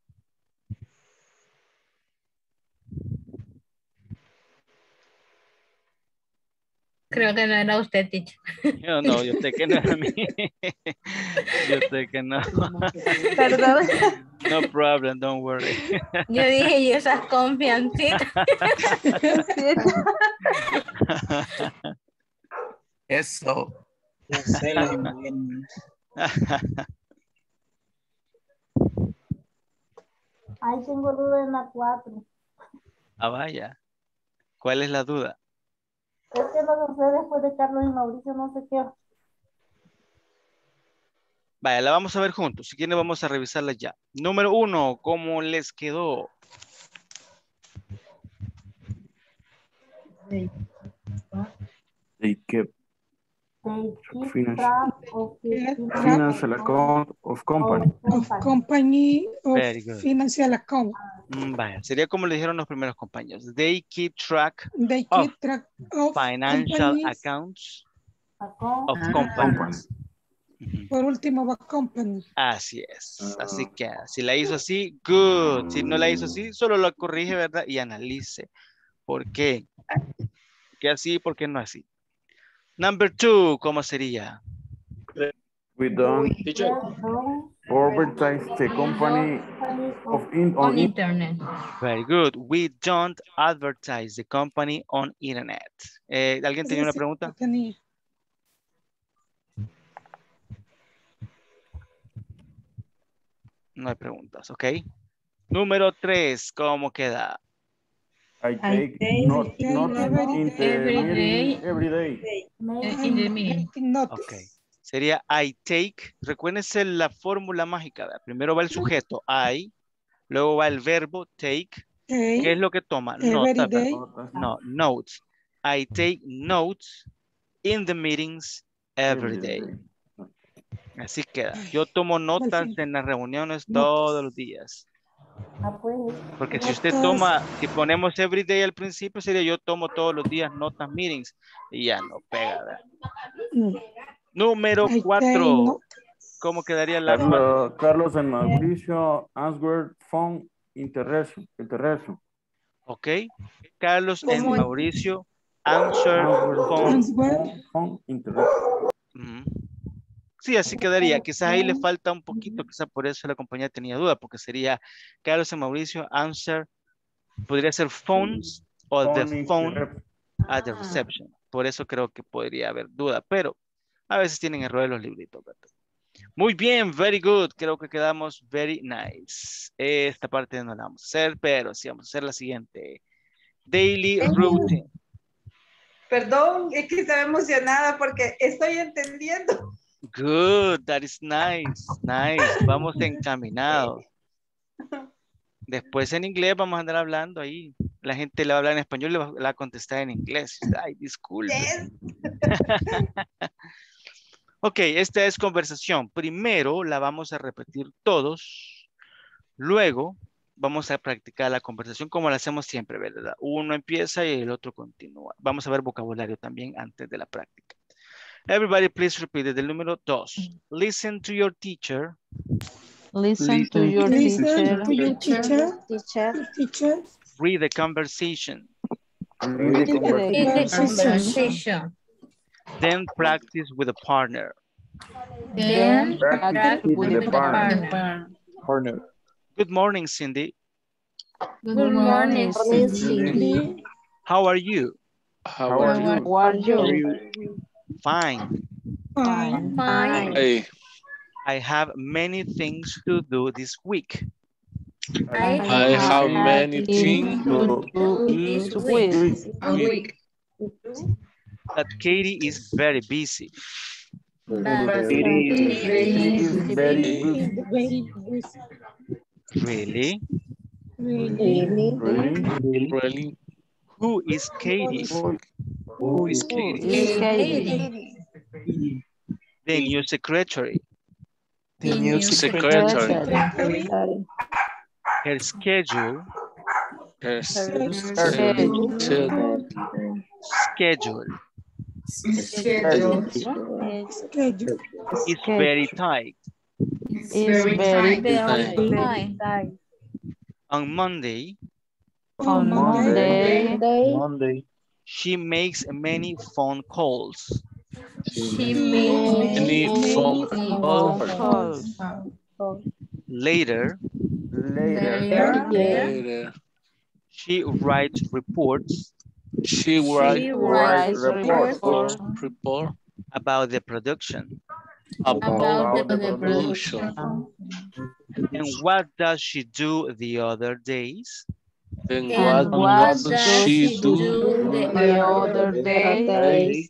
Creo que no era usted, teacher. Yo no, yo sé que no era a mí. Yo sé que no. Perdón. No problem, don't worry. Yo dije, y esas confiancitas. Eso. Ya sé, los ingenios. Ay, tengo duda en la cuatro. Ah, vaya. ¿Cuál es la duda? Es que no sé después de Carlos y Mauricio, no sé qué. Vaya, la vamos a ver juntos. Si quieren, vamos a revisarla ya. Número uno, ¿cómo les quedó? They kept They keep financial, track of the financial account of company. Of company of Very good. financial account. Mm, vaya, sería como le dijeron los primeros compañeros. They keep track They of keep track of financial companies. accounts account. of Ah, companies. Por último va company. Así es. Así que si la hizo así, good. Si no la hizo así, solo la corrige, ¿verdad? Y analice. ¿Por qué? ¿Por qué así? ¿Por qué no así? Number two, ¿cómo sería? We don't advertise the company of in, on On in- internet. Very good. We don't advertise the company on internet. Eh, ¿Alguien tenía una pregunta? Tenía. No hay preguntas, ¿ok? Número tres, ¿cómo queda? I take not, not in the Every meeting day. every day. Eh, in the meeting. Ok. Sería I take. Recuérdense la fórmula mágica. ¿verdad? Primero va el sujeto, I. Luego va el verbo, take. Okay. ¿Qué es lo que toma? Every Nota. day. No, notes. I take notes in the meetings every day. Así queda. Yo tomo notas en las reuniones todos los días. Ah, pues. Porque si usted toma, si ponemos every day al principio, sería yo tomo todos los días notas meetings y ya no pega, ¿verdad? Mm. Número I cuatro. take note. ¿Cómo quedaría la cuatro? Carlos, Carlos and Mauricio answered phone interreso. Interreso. Ok. Carlos and ¿Cómo es? Mauricio answer Answered phone. Answer. phone, phone interreso. Ujú. Sí, así quedaría. Quizás ahí le falta un poquito, quizás por eso la compañía tenía duda, porque sería Carlos y Mauricio answer, podría ser phones o the Phone phone interreso. at the reception. Por eso creo que podría haber duda, pero a veces tienen errores los libritos, ¿verdad? Muy bien, very good. Creo que quedamos very nice. Esta parte no la vamos a hacer, pero sí vamos a hacer la siguiente. Daily routine. Perdón, es que estaba emocionada porque estoy entendiendo. Good, that is nice, nice. Vamos encaminados. Después en inglés vamos a andar hablando ahí. La gente le va a hablar en español y le va le va a contestar en inglés. Ay, disculpe. Yes. Ok, esta es conversación. Primero la vamos a repetir todos. Luego vamos a practicar la conversación como la hacemos siempre, ¿verdad? Uno empieza y el otro continúa. Vamos a ver vocabulario también antes de la práctica. Everybody please repeat it. El número dos. Listen to your teacher. Listen to your Listen teacher. to your teacher. Teacher. Your teacher. Read the conversation. Read the Read the conversation. In the conversation. conversation. Then practice with a partner. Then Practice practice with with the the partner. partner. Partner. Good morning, Cindy. Good morning, Morning, Cindy. Cindy. How are you? How How are are you? you? How are How are you? you? Fine. Fine. Fine. Hey, I have many things to do this week. I I have many things to do this this week. week. A week. But Katie is very busy. But It is it It is is very It busy. is very busy. Really? Really. Really? Really? really really. Who is Katie? Who Who is Who Katie? is Katie? Katie. The new secretary. the The new new Secretary. Secretary. Secretary. Her schedule. Yes. Schedule. Schedule. Schedule Schedule. is very tight. Is very Very tight. fine. On Monday, On Monday, Day. Monday. she makes many phone calls. She made Any phone call. phone calls. Later, later? Later, Later. she writes reports She she write writes report. reports report about the production. about about the the production. production. And what does she do the other days? Then And what what does does she she do? do the The other other day? day,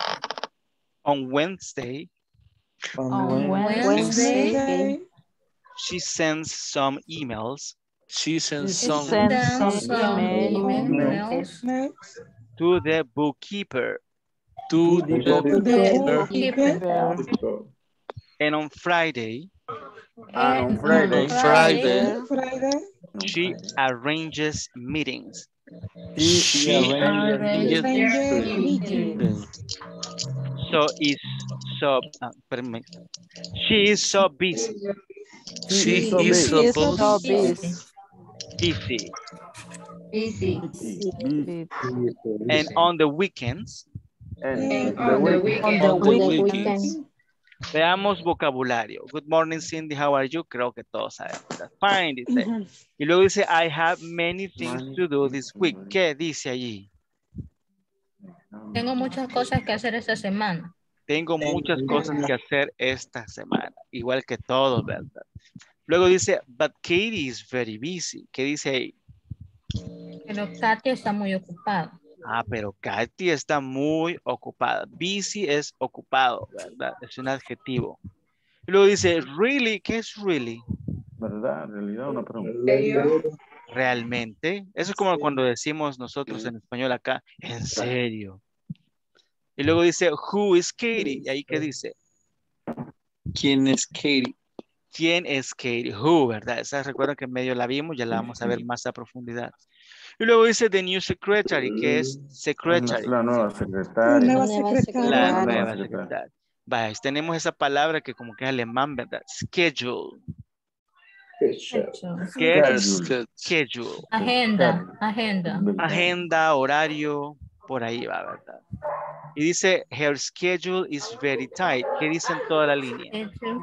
On Wednesday, On on Wednesday. Wednesday, Wednesday. she sends some emails She sends she some sends send some some email emails Next. to the bookkeeper. to To the the to The the bookkeeper. bookkeeper. And on Friday, And on And Friday, on Friday, Friday. she arranges meetings. she she arranges arranges Arrange meeting. meeting. So is so uh, permit- she is so busy. She is so is busy. She is supposed so busy. busy. Busy. busy. And on the weekends, And And the on the week On the on the week, weekends. veamos vocabulario. Good morning, Cindy. How are you? Creo que todos sabemos. That's fine, dice. Ujú. Y luego dice, I have many things to do this week. ¿Qué dice allí? Tengo muchas cosas que hacer esta semana. Tengo muchas cosas que hacer esta semana. Igual que todos, ¿verdad? Luego dice, but Katie is very busy. ¿Qué dice ahí? Pero Katy está muy ocupada. Ah, pero Katy está muy ocupada. Busy es ocupado, ¿verdad? Es un adjetivo. Y luego dice, really, ¿qué es really? ¿Verdad? En realidad una pregunta. Realmente. Eso es como cuando decimos nosotros en español acá, en serio. Y luego dice, who is Katie? ¿Y ahí qué dice? ¿Quién es Katie? ¿Quién es Katie? Who, ¿verdad? Esa recuerdan que en medio la vimos, ya la vamos a ver más a profundidad. Y luego dice the new secretary, que es secretary. La nueva La secretaria. nueva La nueva secretaria. La secretaria. nueva secretaria. secretaria. Vaya, tenemos esa palabra que como que es alemán, ¿verdad? Schedule. Hecho. ¿Qué es Schedule. schedule? Agenda, agenda. Agenda, horario, por ahí va, ¿verdad? Y dice, her schedule is very tight. ¿Qué dice en toda la línea? Hecho.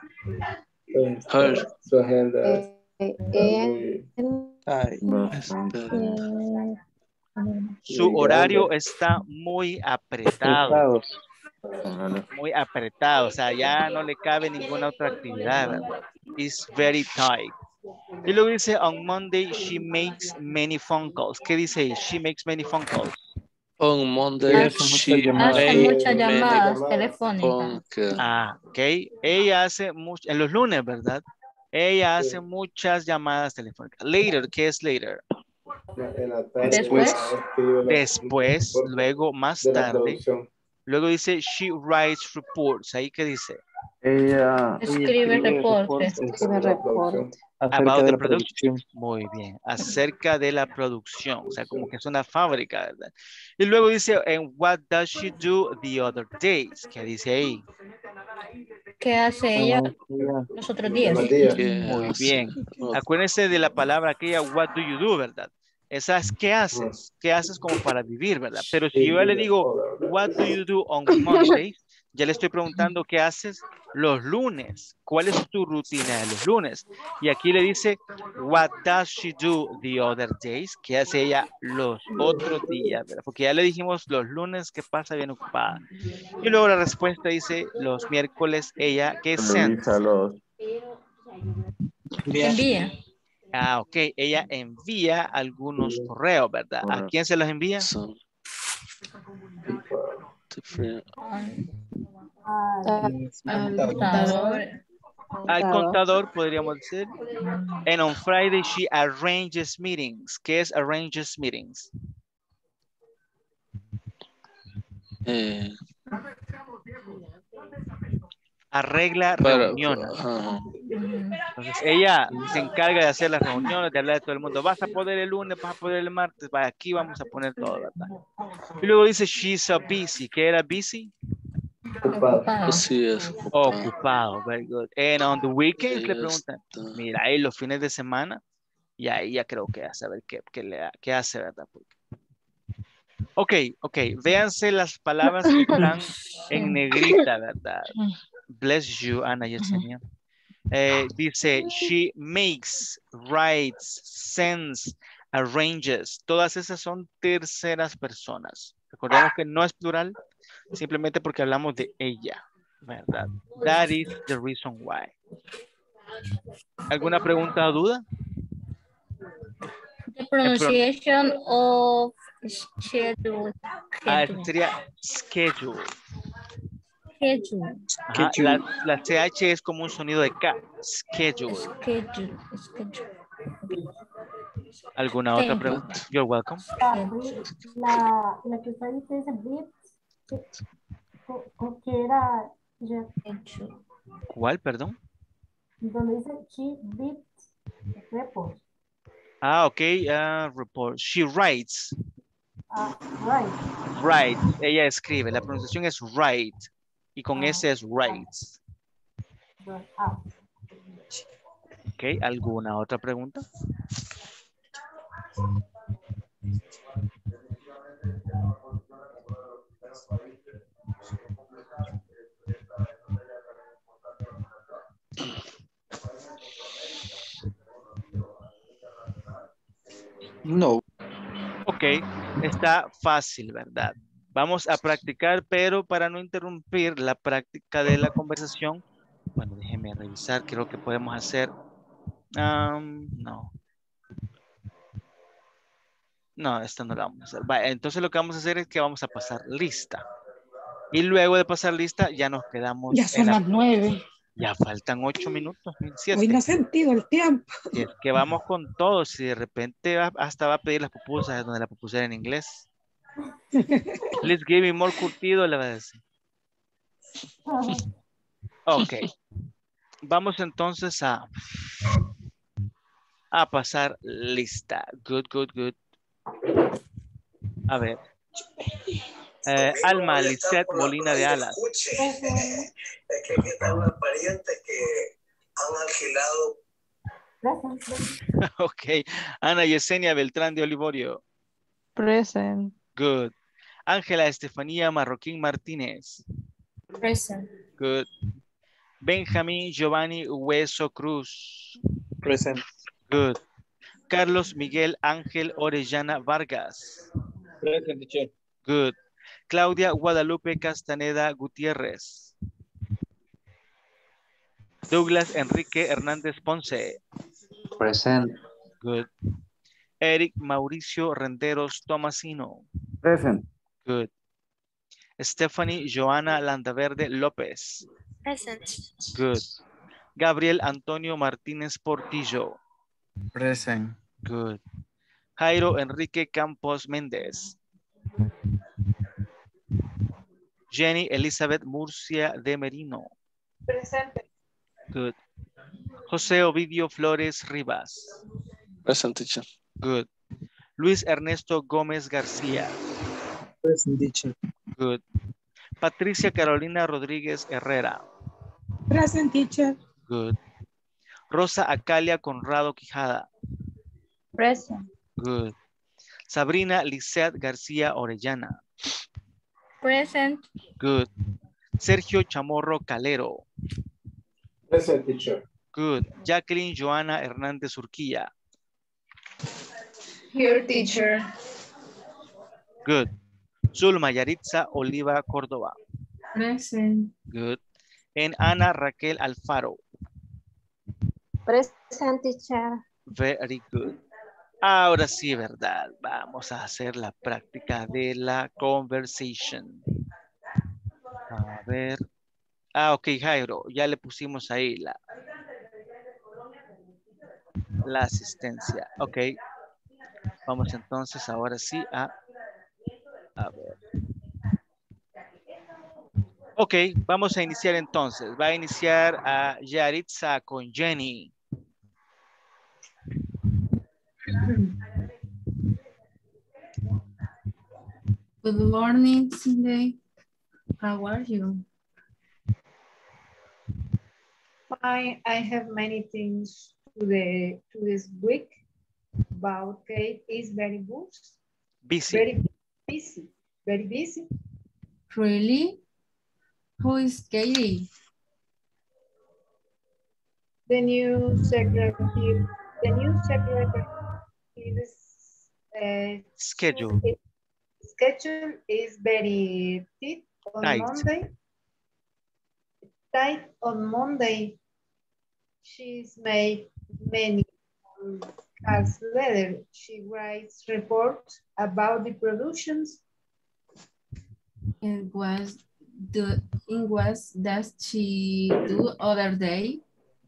Her. Su agenda Eh, eh, eh, Ay, Bastante. eh, Su horario está muy apretado. Póngale. Muy apretado. O sea, ya no le cabe ninguna otra actividad, ¿verdad? It's very tight. Y luego dice, on Monday, she makes many phone calls. ¿Qué dice ahí? She makes many phone calls. On Monday, Ella hace muchas she llamadas. Hace made muchas many llamadas phone telefónicas. calls. Ah, ok. Ella hace mucho, en los lunes, ¿verdad? Ella hace muchas llamadas telefónicas. Later, ¿qué es later? en la tarde. Después. escribe los Después, reportes luego, más de la tarde. producción. Luego dice, she writes reports. ¿Ahí qué dice? Ella Escribe reporte. escribe reporte. Acerca About de the la production. producción. Muy bien. Acerca de la producción. O sea, como que es una fábrica, ¿verdad? Y luego dice, and what does she do the other days? ¿Qué dice ahí? ¿Qué hace ella Ella- los otros días? Demás días. ¿Qué Muy hace? bien. Acuérdense de la palabra aquella, what do you do, ¿verdad? Esa es, ¿qué haces? ¿Qué haces como para vivir, verdad? Pero si yo ya le digo, what do you do on Monday? Ya le estoy preguntando, ¿qué haces los lunes? ¿Cuál es tu rutina de los lunes? Y aquí le dice, what does she do the other days? ¿Qué hace ella los otros días, verdad? Porque ya le dijimos los lunes que pasa bien ocupada. Y luego la respuesta dice, los miércoles ella, ¿qué sends? revisa los. Envía. Envía. Ah, ok. Ella envía algunos correos, ¿verdad? ¿A Correcto. quién se los envía? Some different. Ah, Al Contador. contador. Al contador. contador, podríamos decir. And on Friday, she arranges meetings. ¿Qué es arranges meetings? Eh, Arregla para, reuniones. ajá. Entonces, ella se encarga de hacer las reuniones, de hablar de todo el mundo. Vas a poder el lunes, vas a poder el martes. Va, aquí vamos a poner todo, ¿verdad? Y luego dice, she's so busy. ¿Qué era busy? Ocupado. Ocupado. Así es. ocupado. Ocupado. Very good. And on the weekends le Ella preguntan, está- mira, ahí los fines de semana, y ahí ya creo que a saber qué, qué, le, ha- qué hace, ¿verdad? Porque... Ok, ok. Véanse las palabras que están en negrita, ¿verdad? Bless you, Ana Yesenia. Eh, dice, she makes, writes, sends, arranges. Todas esas son terceras personas. Recordemos que no es plural, simplemente porque hablamos de ella, ¿verdad? That is the reason why. ¿Alguna pregunta o duda? The pronunciation of schedule. Ah, Schedule. sería schedule. Schedule. Ajá, la, la C H es como un sonido de K. Schedule. Schedule. Schedule. ¿Alguna otra Thank you. pregunta? You're welcome. La, la que está ahí que dice bits, que, co- que era, ya, Schedule. ¿Cuál, perdón? donde dice she bits report. Ah, ok. ah, report. She writes. Ah, right. Write. Ella escribe. La pronunciación es write. Y con S es writes. Right. Ah, Ok. ¿Alguna otra pregunta? No. Ok. Está fácil, ¿verdad? Vamos a practicar, pero para no interrumpir la práctica de la conversación, bueno, déjeme revisar qué es lo que podemos hacer. Um, no. No, esta no la vamos a hacer. Va, entonces lo que vamos a hacer es que vamos a pasar lista. Y luego de pasar lista ya nos quedamos. Ya en son la- las nueve. Ya faltan ocho minutos, siete. Hoy no he sentido el tiempo. Si es que vamos con todo, si de repente va- hasta va a pedir las pupusas, donde la pupusa en inglés. Please give me more curtido, le va a decir. Ok. Vamos entonces a, a pasar lista. Good, good, good. A ver. Eh, Alma Lisette Molina de Alas. Present. Es que aquí está una pariente que han alquilado. Present. Present. Ok. Ana Yesenia Beltrán de Olivorio. Present. Good. Ángela Estefanía Marroquín Martínez. Present. Good. Benjamín Giovanni Hueso Cruz. Present. Good. Carlos Miguel Ángel Orellana Vargas. Present, teacher. Good. Claudia Guadalupe Castaneda Gutiérrez. Douglas Enrique Hernández Ponce. Present. Good. Eric Mauricio Renderos Tomasino. Present. Good. Stephanie Joana Landaverde López. Present. Good. Gabriel Antonio Martínez Portillo. Present. Good. Jairo Enrique Campos Méndez. Jenny Elizabeth Murcia de Merino. Presente. Good. José Ovidio Flores Rivas. Present, teacher. Good. Luis Ernesto Gómez García. Present, teacher. Good. Patricia Carolina Rodríguez Herrera. Present, teacher. Good. Rosa Acalia Conrado Quijada. Present. Good. Sabrina Lisette García Orellana. Present. Good. Sergio Chamorro Calero. Present, teacher. Good. Jacqueline Joana Hernández Urquilla. Here, teacher. Good. Zulma Yaritza Oliva Córdoba. Present. Good. And Ana Raquel Alfaro. Present, teacher. Very good. Ahora sí, ¿verdad? Vamos a hacer la práctica de la conversation. A ver. Ah, ok, Jairo. Ya le pusimos ahí la, la asistencia. Ok. Vamos entonces ahora sí a... A ver. Ok, vamos a iniciar entonces. Va a iniciar a Yaritza con Jenny. Good morning, Cindy. How are you? Fine. I have many things to the to this week, but Kate is very busy. Busy. Very busy. Very busy. Really? Who is Katie? The new secretary. The new secretary is uh, Schedule. schedule is very tight on Tight. Monday. Tight on Monday. She's made many cast letter. She writes reports about the productions. And was the in was does she do other day?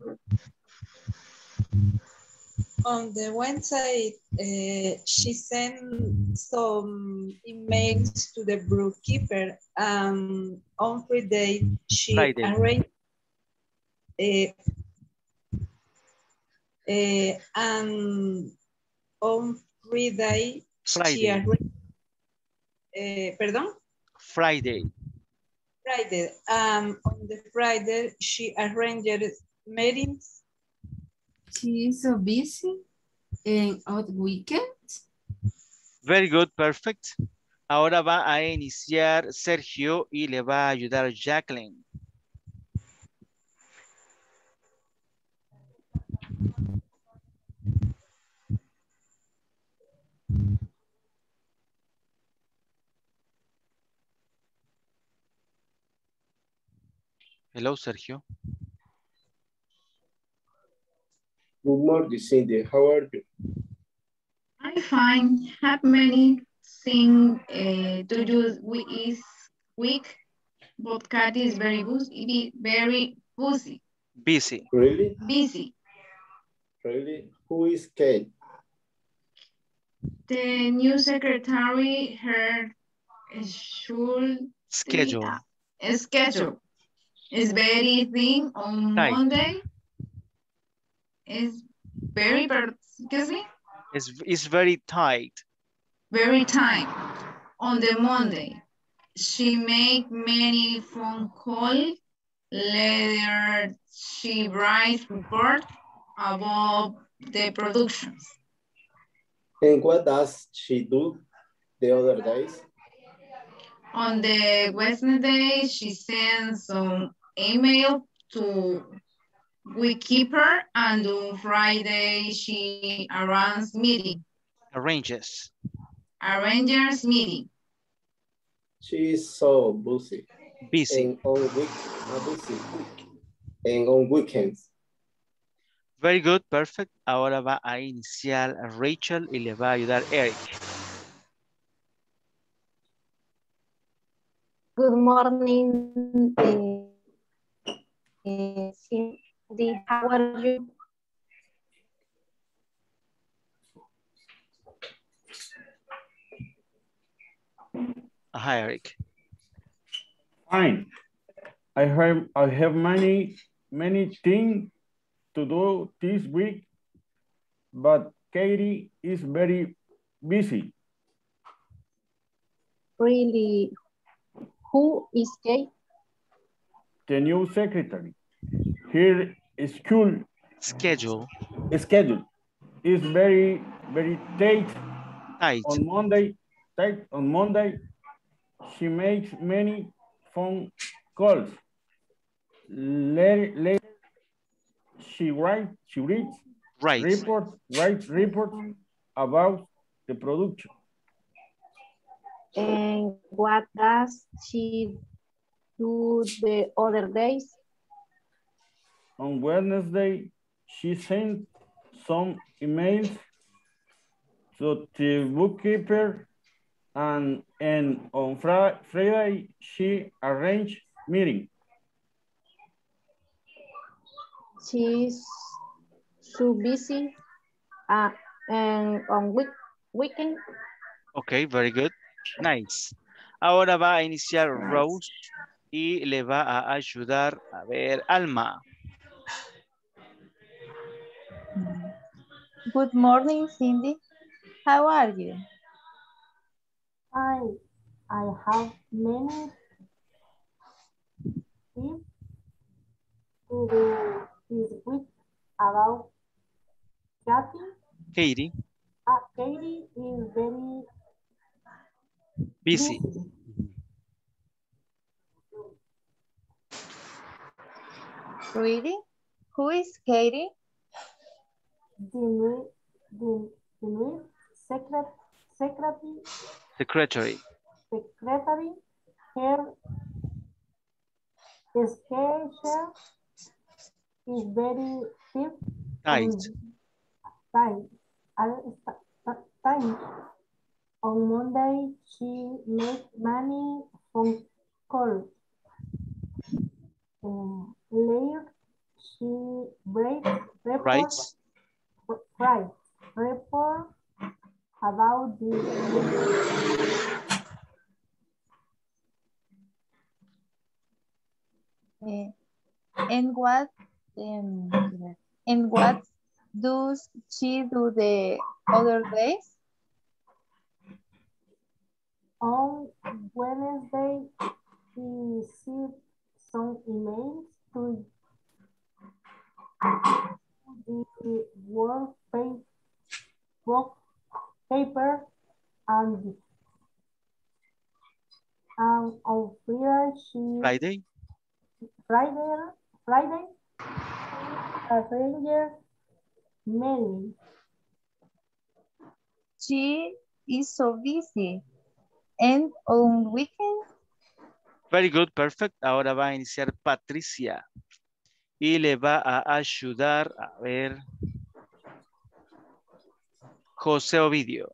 On the Wednesday, uh, she sent some emails to the bookkeeper. Um, on Friday, she Friday. arranged uh, uh, and on Friday, Friday. she arranged, uh, pardon? Friday. Friday. Um, on the Friday, she arranged meetings. She is so busy and on weekends. Very good, perfect. Ahora va a iniciar Sergio y le va a ayudar Jacqueline. Hello, Sergio. Good morning, Cindy. How are you? I'm fine. Have many things uh, to do with this week, but Cat is very busy. Very busy. Busy. Really? Busy. Really? Who is Kate? The new secretary, her should Schedule. schedule. It's very thin on Tight. Monday. It's very, per- excuse me? It's, it's very tight. Very tight on the Monday. She make many phone calls. Later, she writes report about the productions. And what does she do the other days? On the Wednesday, she sends some email to Wikipedia, and on Friday, she arranges meeting. Arranges. Arranges meeting. She is so busy. Busy. And on week, uh, busy. And on weekends. Very good, perfect. Ahora va a iniciar Rachel y le va a ayudar Eric. Good morning, uh, uh, Cindy. How are you? Hi, Eric. Fine. I have I have many many things to do this week, but Katie is very busy. Really? Who is Kate? The new secretary. Her school Schedule. schedule is very very tight. Tight. On Monday, tight on Monday, she makes many phone calls. Later, later she writes, she reads Right. report, writes report about the production. And what does she do the other days? On Wednesday, she sent some emails to the bookkeeper, and, and on Fri Friday, she arranged meeting. She's so busy uh, and on week weekend. Ok, very good. Nice. Ahora va a iniciar Rose y le va a ayudar a ver Alma. Good morning, Cindy. How are you? I I have many things to do this week about Kathy. Katie. Uh, Katie is very Busy. busy. Really? Who is Katie? The new, the, the new secret, secretary, Secretary. secretary, her schedule is very stiff. Tight. Time. Time. On Monday, she made many phone calls. Uh, later, she writes report, Writes. right, report about the Uh, and what um, and what does she do the other days? On Wednesday, he received some emails to the work work paper and, and on Friday, she Friday. Friday, Friday, a stranger Mary. She is so busy. And on weekends? Very good, perfect. Ahora va a iniciar Patricia. Y le va a ayudar a ver José Ovidio.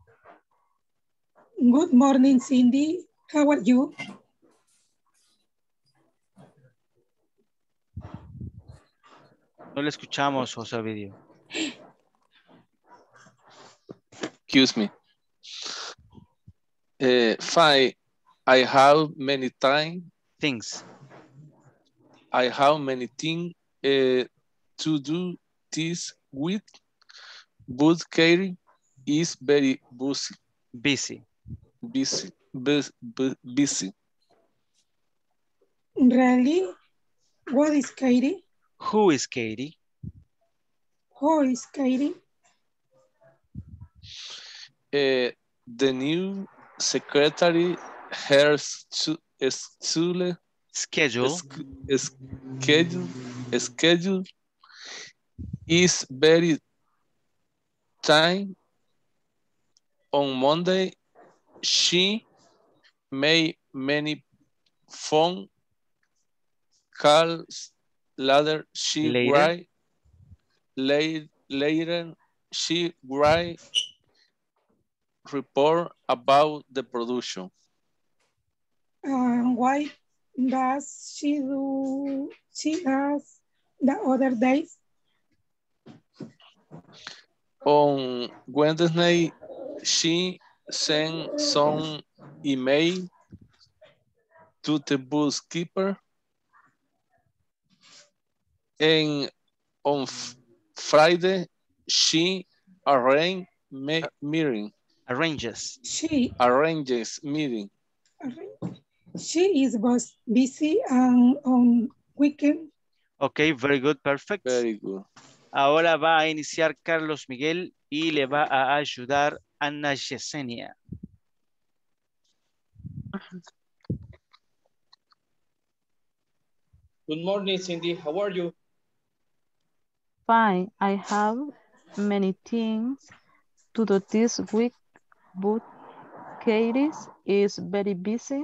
Good morning, Cindy. How are you? No le escuchamos, José Ovidio. Excuse me. Uh, five, I have many time. Things. I have many things uh, to do this week, but Katie is very busy. Busy. Busy. Bus- bu- busy. Really? What is Katie? Who is Katie? Who is Katie? Uh, the new secretary, her stu- schedule, Schedule. sch- schedule, schedule is very tight. On Monday, she made many phone calls. Later, she Later. write. Later, later, she write report about the production. Uh, why does she do, she does the other days? On Wednesday, she sent some email to the bookkeeper, and on f- Friday, she arranged me- meeting. Arranges. She, Arranges meeting. she is was busy and on weekend. Ok, very good, perfect. Very good. Ahora va a iniciar Carlos Miguel y le va a ayudar Ana Yesenia. Good morning, Cindy. How are you? Fine. I have many things to do this week, but Katie is very busy.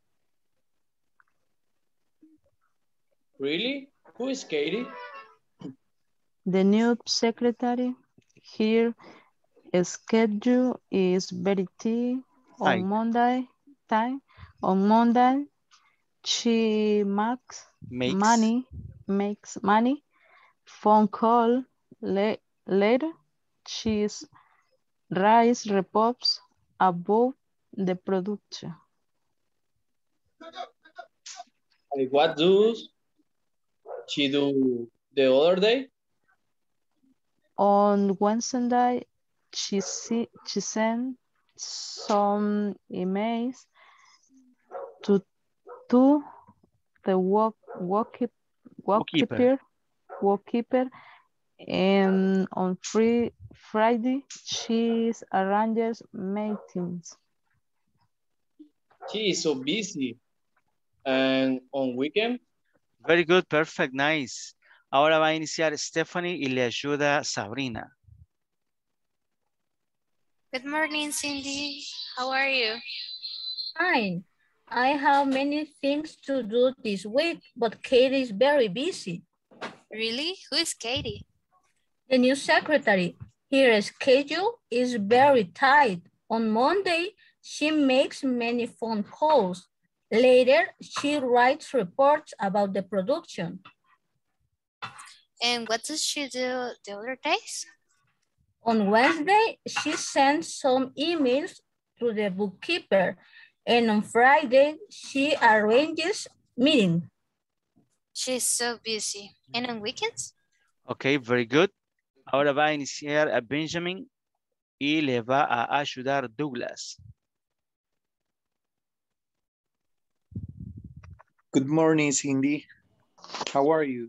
Really? Who is Katie? The new secretary here schedule is very tight on Tight. Monday. Time on Monday, she makes, Makes. money, makes money. Phone call la later. She writes reports about the production. And what does she do the other day? On Wednesday, she see, she sent some emails to to the work work Bookkeeper. bookkeeper, and on free Friday she arranges meetings. She is so busy. And on weekend? Very good, perfect, nice. Ahora va a iniciar Stephanie y le ayuda Sabrina. Good morning, Cindy. How are you? Fine. I have many things to do this week, but Katie is very busy. Really? Who is Katie? The new secretary. Her schedule is very tight. On Monday, she makes many phone calls. Later, she writes reports about the production. And what does she do the other days? On Wednesday, she sends some emails to the bookkeeper, and on Friday, she arranges meetings. She's so busy. And on weekends? Ok, very good. Ahora va a iniciar a Benjamin y le va a ayudar Douglas. Good morning, Cindy. How are you?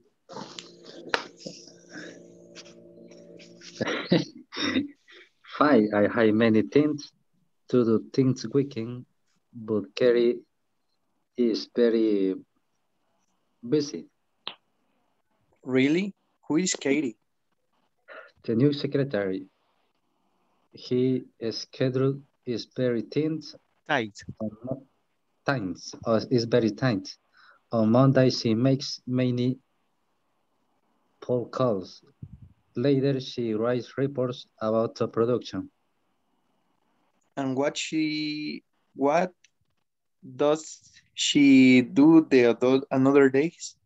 Fine, I have many things to do things weekend, but Kerry is very busy. Really? Who is Katie? The new secretary. His schedule is very tense. Tight. Tight. Or is very tight. On Monday, she makes many phone calls. Later, she writes reports about the production. And what she what does she do the other another days?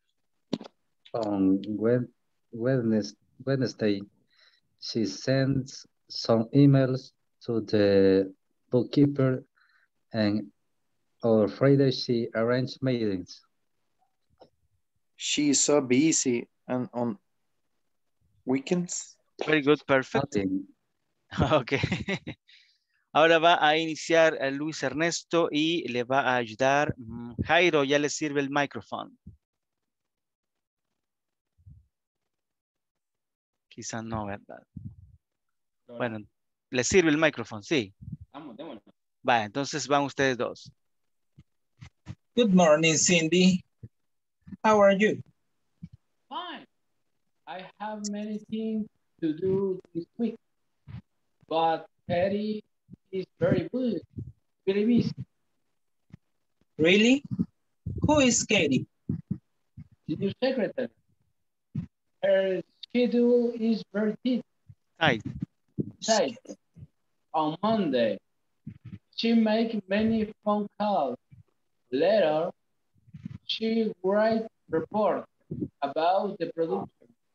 On Wednesday, she sends some emails to the bookkeeper, and on Friday she arranges meetings. She's so busy and on weekends. Very good, perfect. Ok. Ahora va a iniciar a Luis Ernesto y le va a ayudar mm, Jairo, ya le sirve el micrófono. Quizá no, ¿verdad? Bueno, ¿le sirve el micrófono? Sí. Vamos, démoslo. Va, entonces van ustedes dos. Good morning, Cindy. How are you? Fine. I have many things to do this week, but Eddie is very good, very busy. Really? Who is Katie? The new secretary. Her schedule is very tight. Tight. Tight. On Monday, she makes many phone calls. Later, she writes reports about the production.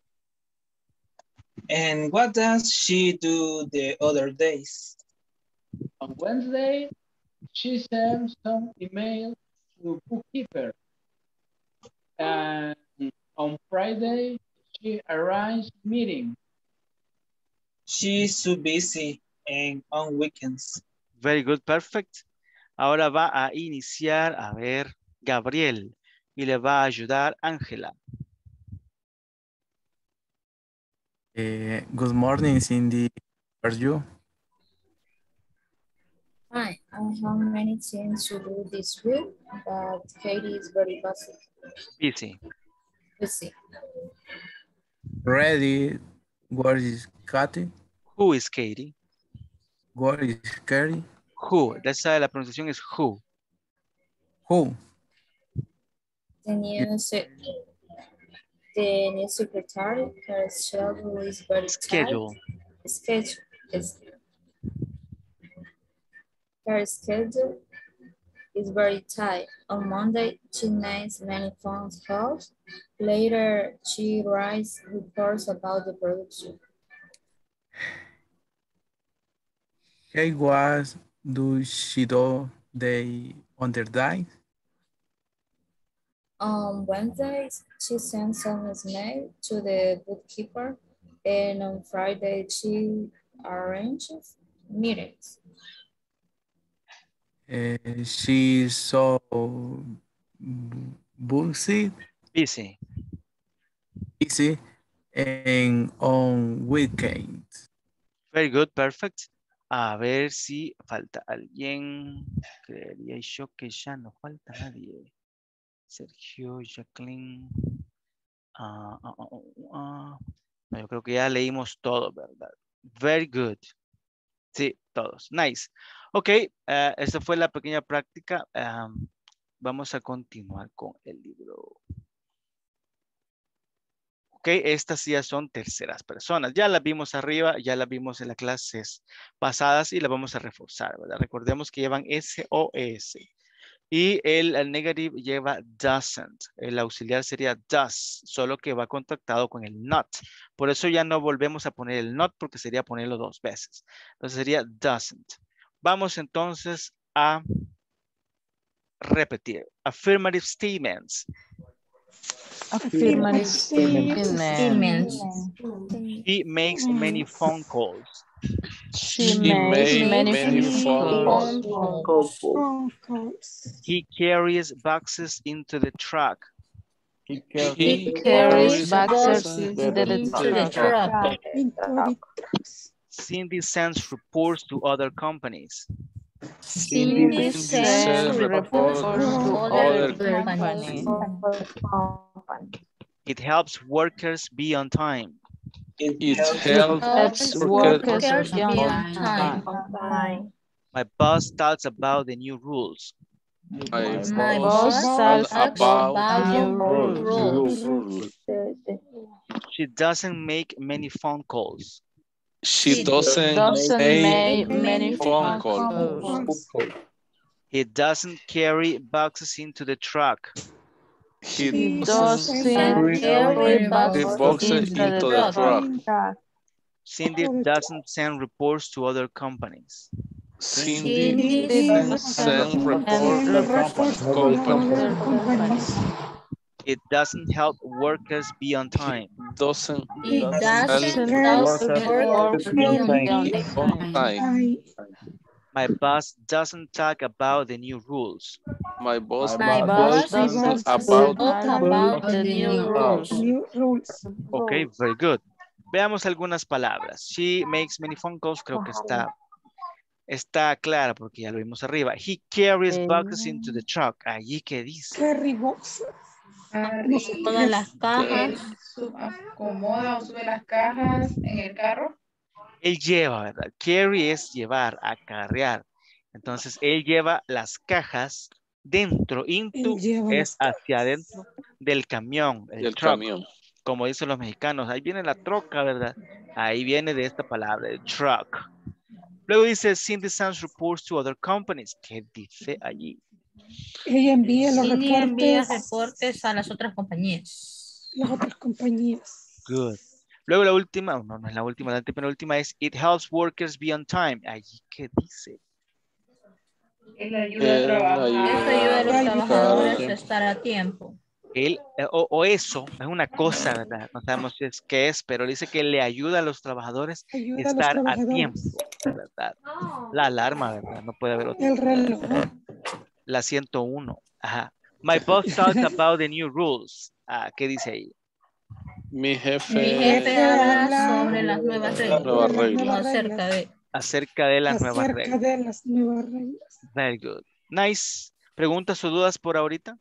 And what does she do the other days? On Wednesday, she sends some emails to bookkeeper. And on Friday, she arranges meetings. She's so busy and on weekends. Very good, perfect. Ahora va a iniciar, a ver, Gabriel. Y le va a ayudar Ángela. Uh, good morning, Cindy. How are you? Hi, I have many things to do this week, but Katie is very busy. Busy. Busy. Ready. Where is Katy? Who is Katie? Where is Katie? Who. Esa la pronunciación es who. Who? The new, se the new secretary, her schedule is very Schedule. tight. Schedule. Is, her schedule is very tight. On Monday, she makes many phone calls. Later, she writes reports about the production. Hey, what do she do the other day? On Wednesdays, she sends some mail to the bookkeeper, and on Friday, she arranges meetings. Uh, she's so busy. Busy. Busy and on weekends. Very good, perfect. A ver si falta alguien. Creería yo que ya no falta nadie. Sergio, Jacqueline. Uh, uh, uh, uh, uh. No, yo creo que ya leímos todo, ¿verdad? Very good. Sí, todos. Nice. Ok, uh, esta fue la pequeña práctica. Um, vamos a continuar con el libro. Ok, estas ya son terceras personas. Ya las vimos arriba, ya las vimos en las clases pasadas y las vamos a reforzar, ¿verdad? Recordemos que llevan S O S. Y el, el negative lleva doesn't. El auxiliar sería does, solo que va contactado con el not. Por eso ya no volvemos a poner el not porque sería ponerlo dos veces. Entonces sería doesn't. Vamos entonces a repetir. Affirmative statements. Affirmative statements. He makes many phone calls. She, She makes made many, many phone phone calls. calls. He carries boxes into the truck. He He carries carries boxes boxes into into the Into the truck. truck. Cindy sends reports to other companies. Cindy Cindy sends sends reports reports to to other other companies. It helps workers be on time. It It helps helps Helps workers workers be be on on time. time. My boss talks about the new rules. My My boss boss talks talks about about new new rules. rules. She doesn't make many phone calls. She She doesn't Doesn't make make many phone phone calls. calls. He doesn't carry boxes into the truck. He He doesn't doesn't carry the boxes boxes into into the the truck. truck. Cindy doesn't send reports to other companies. Cindy Cindy sends doesn't send send reports reports to to companies. other companies. It It doesn't help workers be on time. Doesn't, It doesn't doesn't help help workers workers be be on on time. time. My boss doesn't talk about the new rules. My boss My boss doesn't doesn't about talk about the new rules. New rules. Ok, very good. Veamos algunas palabras. She makes many phone calls. Creo que está, está clara porque ya lo vimos arriba. He carries boxes into the truck. Allí que dice. Carry box. No sé qué Todas es. las Él cajas. sub- acomoda o sube las cajas en el carro. Él lleva, ¿verdad? Carry es llevar, acarrear. Entonces, él lleva las cajas dentro, into Él lleva es las hacia adentro del camión, el Del truck, camión. como dicen los mexicanos. Ahí viene la troca, ¿verdad? Ahí viene de esta palabra, el truck. Luego dice, Cindy sends reports to other companies. ¿Qué dice allí? Ella envía los Cindy envía reportes reportes a las otras compañías. a las otras compañías. Good. Luego la última, no, no es la última, la penúltima es, it helps workers be on time. Allí, ¿qué dice? Él ayuda a Él trabajar. Eso ayuda a los Ay, trabajadores ayuda. a estar a tiempo. Él, eh, o, o eso, es una cosa, ¿verdad? No sabemos si es qué es, pero dice que le ayuda a los trabajadores a Ayuda a los estar a tiempo, trabajadores. ¿verdad? La alarma, ¿verdad? No puede haber otra. El reloj. La ciento uno. Ajá. My boss talks about the new rules. Ah, ¿qué dice ahí? Mi jefe, Mi jefe habla habla sobre las nuevas reglas. Nuevas sobre las reglas. No nuevas acerca reglas. de. Acerca de las nuevas Acerca reglas. de las nuevas reglas. Very good. Nice. ¿Preguntas o dudas por ahorita?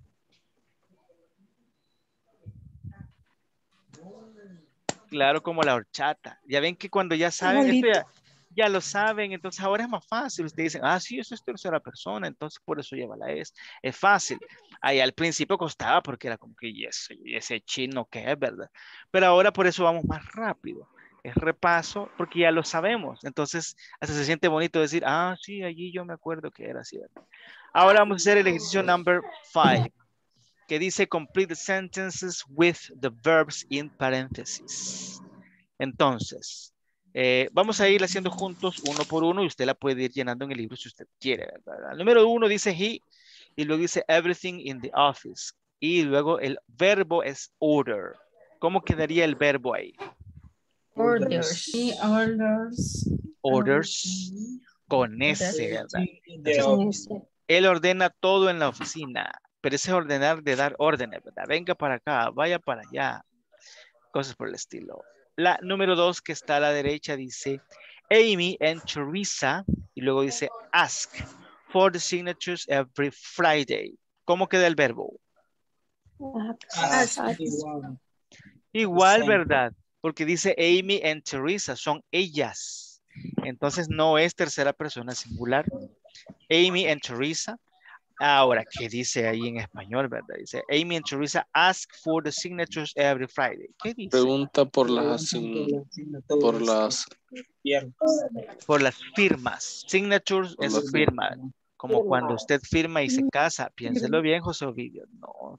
Claro, como la horchata. Ya ven que cuando ya saben, esto ya, ya lo saben, entonces ahora es más fácil. Ustedes dicen, ah, sí, eso es tercera persona, entonces por eso lleva la es. Es fácil. Ahí al principio costaba porque era como que, y ese, y ese chino que es, ¿verdad? Pero ahora por eso vamos más rápido. Es repaso porque ya lo sabemos. Entonces, hasta se siente bonito decir, ah, sí, allí yo me acuerdo que era así, ¿verdad? Ahora vamos a hacer el ejercicio number five, que dice complete the sentences with the verbs in parentheses. Entonces, eh, vamos a ir haciendo juntos uno por uno y usted la puede ir llenando en el libro si usted quiere, ¿verdad? El número uno dice he y luego dice everything in the office y luego el verbo es order. ¿Cómo quedaría el verbo ahí? Orders. Orders. Orders con S, ¿verdad? The office. Él ordena todo en la oficina, pero ese ordenar de dar órdenes, ¿verdad? Venga para acá, vaya para allá, cosas por el estilo. La número dos que está a la derecha dice Amy and Teresa y luego dice ask for the signatures every Friday. ¿Cómo queda el verbo? Ask. Igual, ¿verdad? Porque dice Amy and Teresa, son ellas. Entonces no es tercera persona singular. Amy and Teresa. Ahora, ¿qué dice ahí en español, verdad? Dice, Amy and Teresa ask for the signatures every Friday. ¿Qué dice? Pregunta por las, por las, por las firmas. Signatures por es las firma. Como cuando usted firma y se casa. Piénselo bien, José Ovidio. No.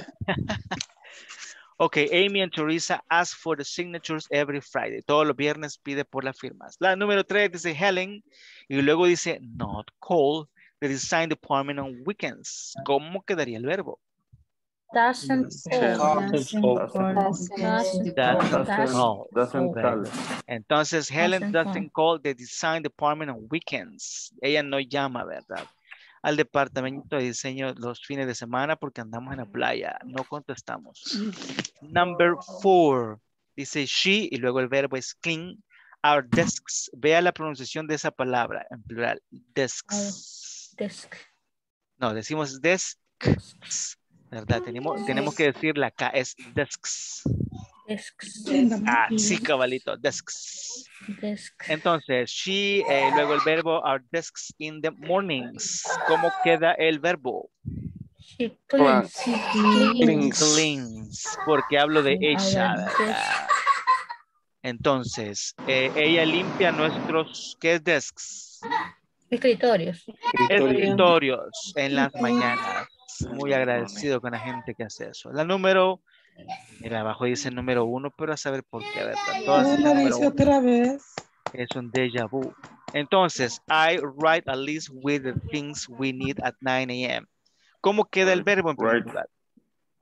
Ok, Amy and Teresa ask for the signatures every Friday. Todos los viernes pide por las firmas. La número tres dice Helen y luego dice not call the design department on weekends. ¿Cómo quedaría el verbo? Doesn't call. Doesn't call. Doesn't Doesn't call. call. Doesn't call. Entonces, Helen Doesn't doesn't call the design department on weekends. Ella no llama, ¿verdad? Al departamento de diseño los fines de semana porque andamos en la playa. No contestamos. Number four. Dice she y luego el verbo es clean. Our desks. Vea la pronunciación de esa palabra en plural. Desks. Desk. No, decimos desks. ¿Verdad? Tenemos, tenemos que decir la K es desks. Desks. Ah, sí, cabalito, desks. Desk. Entonces, she, eh, luego el verbo, our desks in the mornings. ¿Cómo queda el verbo? She cleans. Cleans. Cleans, porque hablo de ella, Our ¿verdad? Entonces, eh, ella limpia nuestros, ¿qué es desks? Escritorios. Escritorios en las mañanas. Muy agradecido con la gente que hace eso. La número, mira, abajo dice el número uno, pero a saber por qué, ¿verdad? Todas No dicen lo número dice uno. otra vez. Es un déjà vu. Entonces, I write a list with the things we need at nine A M ¿Cómo queda el verbo en primer Right. lugar?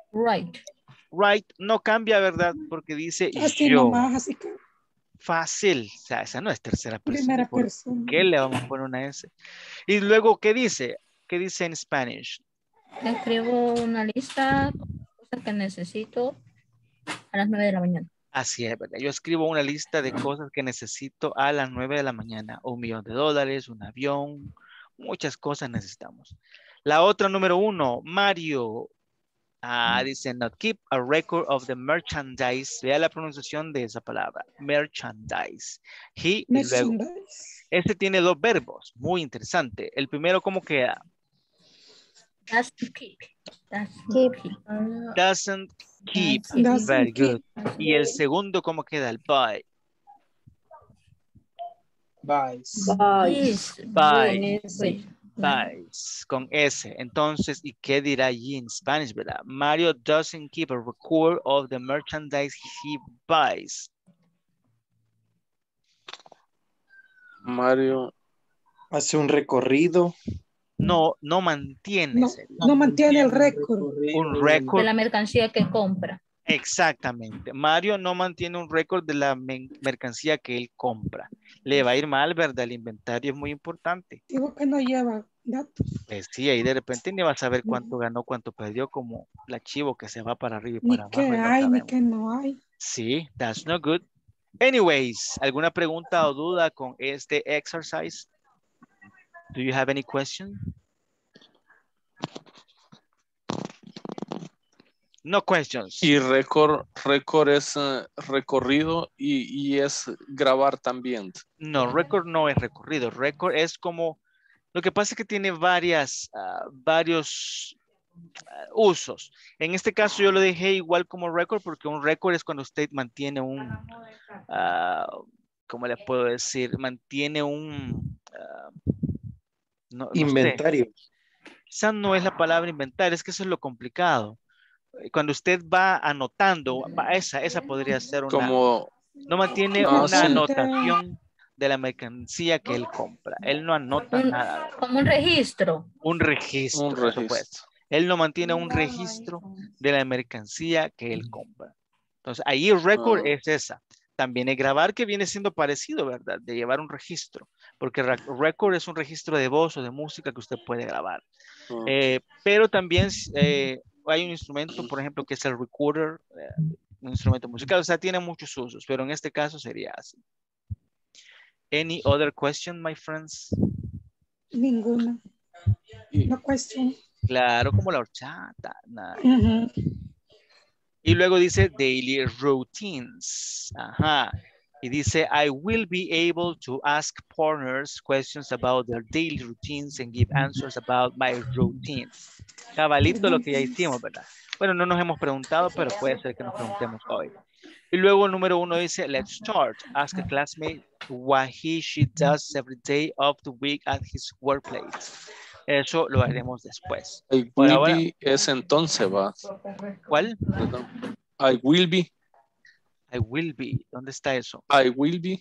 Right. Right no cambia, ¿verdad? Porque dice Así yo. nomás, así que Fácil. O sea, esa no es tercera persona. primera ¿Por persona. qué le vamos a poner una S? Y luego, ¿qué dice? ¿Qué dice en Spanish? Escribo una lista de cosas que necesito a las nueve de la mañana. Así es, ¿verdad? Yo escribo una lista de cosas que necesito a las nueve de la mañana. Un millón de dólares, un avión, muchas cosas necesitamos. La otra número uno, Mario. Ah, dice, not keep a record of the merchandise. Vea la pronunciación de esa palabra, merchandise. He, y luego, este tiene dos verbos, muy interesante. El primero, ¿cómo queda? Doesn't keep. Doesn't keep. Doesn't keep. Doesn't Very keep. good. Y el segundo, ¿cómo queda? El buy. Buys. Buys. Buys. Buys. Con S. Entonces, ¿y qué dirá allí en Spanish, verdad? Mario doesn't keep a record of the merchandise he buys. Mario hace un recorrido. No, no mantiene. No, no mantiene el récord. Un récord. De la mercancía que compra. Exactamente. Mario no mantiene un récord de la mercancía que él compra. Le va a ir mal, ¿verdad? El inventario es muy importante. Digo que no lleva datos. Pues sí, ahí de repente ni va a saber cuánto ganó, cuánto perdió, como el archivo que se va para arriba y Ni para que abajo. y no hay, ni sabemos. que no hay. Sí, that's not good. Anyways, ¿alguna pregunta o duda con este exercise? Do you have any question? No questions. Y récord, récord es uh, recorrido y, y es grabar también. No, récord no es recorrido. Récord es como, lo que pasa es que tiene varias, uh, varios uh, usos. En este caso yo lo dejé igual como récord porque un récord es cuando usted mantiene un, uh, ¿cómo le puedo decir? Mantiene un... Uh, no, no inventario. sé. Quizá no es la palabra inventario, es que eso es lo complicado. Cuando usted va anotando, va, esa, esa podría ser una... Como... No mantiene Ah, una sí. anotación de la mercancía que él compra. Él no anota Un, nada. como un registro. Un registro. Un registro. Pues. Él no mantiene un registro de la mercancía que él compra. Entonces, ahí el récord Ah. es esa. También el grabar que viene siendo parecido, ¿verdad? De llevar un registro. Porque récord es un registro de voz o de música que usted puede grabar. Ah. Eh, pero también eh, hay un instrumento, por ejemplo, que es el recorder, eh, un instrumento musical. O sea, tiene muchos usos, pero en este caso sería así. Any other question, my friends? Ninguna. No question. Claro, como la horchata. Nada. Uh-huh. Y luego dice daily routines. Ajá. Y dice, I will be able to ask partners questions about their daily routines and give answers about my routine. Cabalito lo que ya hicimos, ¿verdad? Bueno, no nos hemos preguntado, pero puede ser que nos preguntemos hoy. Y luego el número uno dice, let's start. Ask a classmate what he, she does every day of the week at his workplace. Eso lo haremos después. I Por will ahora, be es entonces, va. ¿cuál? Perdón. I will be. I will be. ¿Dónde está eso? I will be.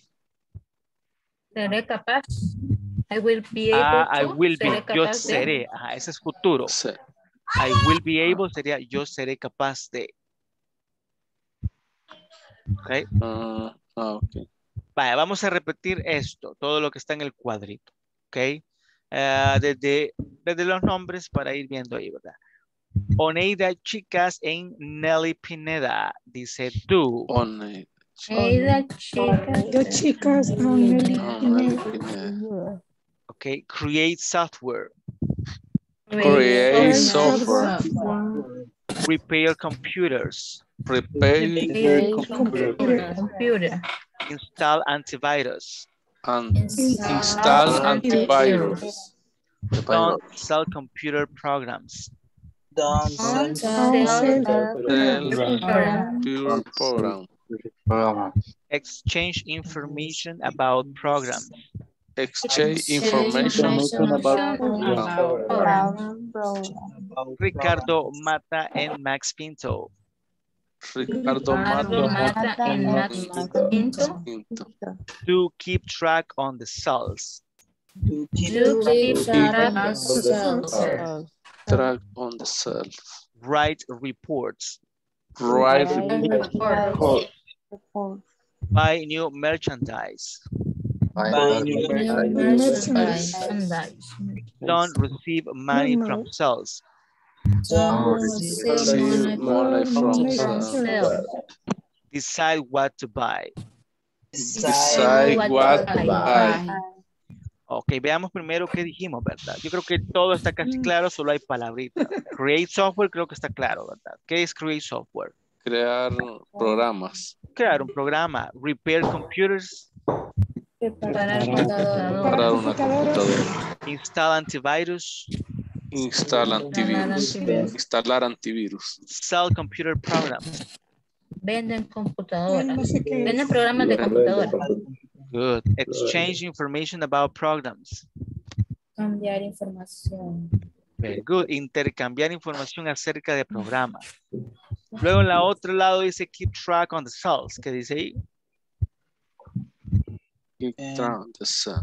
Seré capaz. I will be able Ah, I to. will be. Seré Yo capaz de. seré. Ajá, ese es futuro. Sí. I will be able sería yo seré capaz de. Ok. Uh, ah, ok. Vaya, vamos a repetir esto, todo lo que está en el cuadrito. Ok. Uh, desde, desde los nombres para ir viendo ahí, ¿verdad? Oneida Chicas en Nelly Pineda. Dice tú. Oneida. Oneida Chicas. Yo chicas. Um, Ah, Nelly Pineda. Ok. Create software. Create software. Repair computers. Repair computer. computer. Install antivirus. And install antivirus. Don't sell computer programs. Don't Don't sell sell Computer program. Exchange information about programs. Exchange information about program. Ricardo Mata and Max Pinto. Ricardo Ricardo Mata. Mata and Max Pinto. To keep track on the sales. to keep To keep track track of of the sales. track on the self. Write reports. Write Report. Report. Buy new merchandise. Buy new merchandise. Merchandise. Don't receive money from sales. Don't Receive receive money from from sales. sales. Decide what to buy. Decide what to buy. Ok, veamos primero qué dijimos, ¿verdad? Yo creo que todo está casi claro, solo hay palabritas. Create software creo que está claro, ¿verdad? ¿Qué es create software? Crear programas. Crear un programa. Repair computers. Preparar computadora. Para una computadora. Install antivirus. Install antivirus. antivirus. Instalar antivirus. Sell computer programs. Venden computadoras. No sé qué es. Venden programas de computadora. Good. Exchange information about programs. Cambiar información. Very good. Intercambiar información acerca de programas. Luego en la otro lado dice keep track on the sales. ¿Qué dice ahí? Keep track on the sales.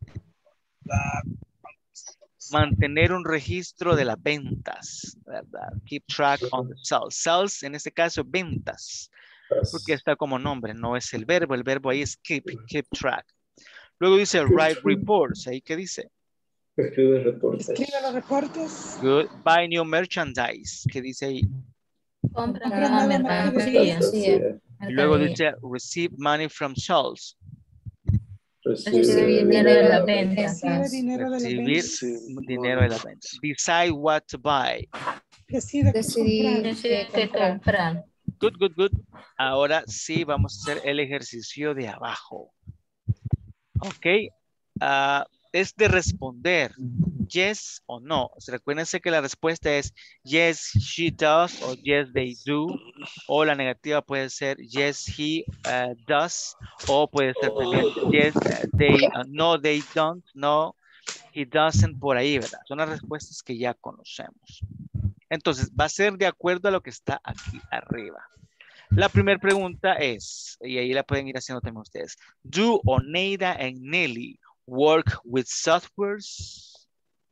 Mantener un registro de las ventas, ¿verdad? Keep track on the sales. Sales, en este caso, ventas. Porque está como nombre, no es el verbo. El verbo ahí es keep, keep track. Luego dice write reports. ¿Ahí qué dice? Escribe reportes. Escribe los reportes. Good. Buy new merchandise. ¿Qué dice ahí? Compra nueva mercancía. Y luego dice receive money from sales. Recibir dinero de la venta. Recibe dinero de la Recibir venta. dinero de la venta. Decide what to buy. Decide qué Decidir comprar. decide qué comprar. Good, good, good. Ahora sí vamos a hacer el ejercicio de abajo. Ok. Uh, es de responder yes o no. Recuérdense que la respuesta es yes, she does o yes, they do. O la negativa puede ser yes, he uh, does. O puede ser también yes, uh, they, uh, no, they don't. No, he doesn't. Por ahí, ¿verdad? Son las respuestas que ya conocemos. Entonces, va a ser de acuerdo a lo que está aquí arriba. La primera pregunta es, y ahí la pueden ir haciendo también ustedes. Do Oneida and Nelly work with softwares?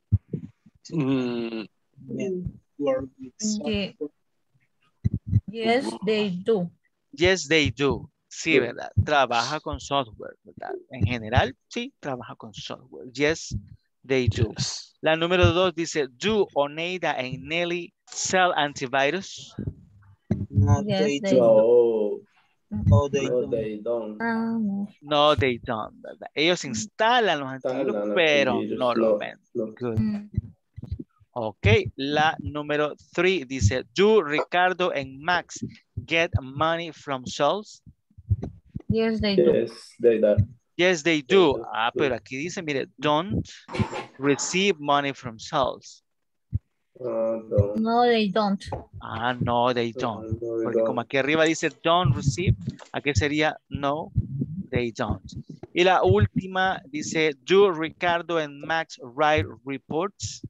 Mm, Work with Ye- Yes, they do. Yes, they do. Sí, ¿verdad? Trabaja con software, ¿verdad? En general, sí, trabaja con software. Yes, they do. yes. La número dos dice, do Oneida and Nelly sell antivirus? No, Yes, they they do. No, No, they no, don't. they don't. Ah, no. No, they don't, ¿verdad? Ellos instalan los antivirus, Instalan pero antivirus, no lo no, ven. no. Good. Mm. Ok, la número tres dice, do Ricardo and Max get money from sales? Yes, they do. Yes, they do. Yes, they do. Ah, pero aquí dice, mire, don't receive money from sales. Uh, don't. No, they don't. Ah, no, they don't. No, they Porque como don't. aquí arriba dice don't receive, aquí sería no, they don't. Y la última dice, do Ricardo and Max write reports?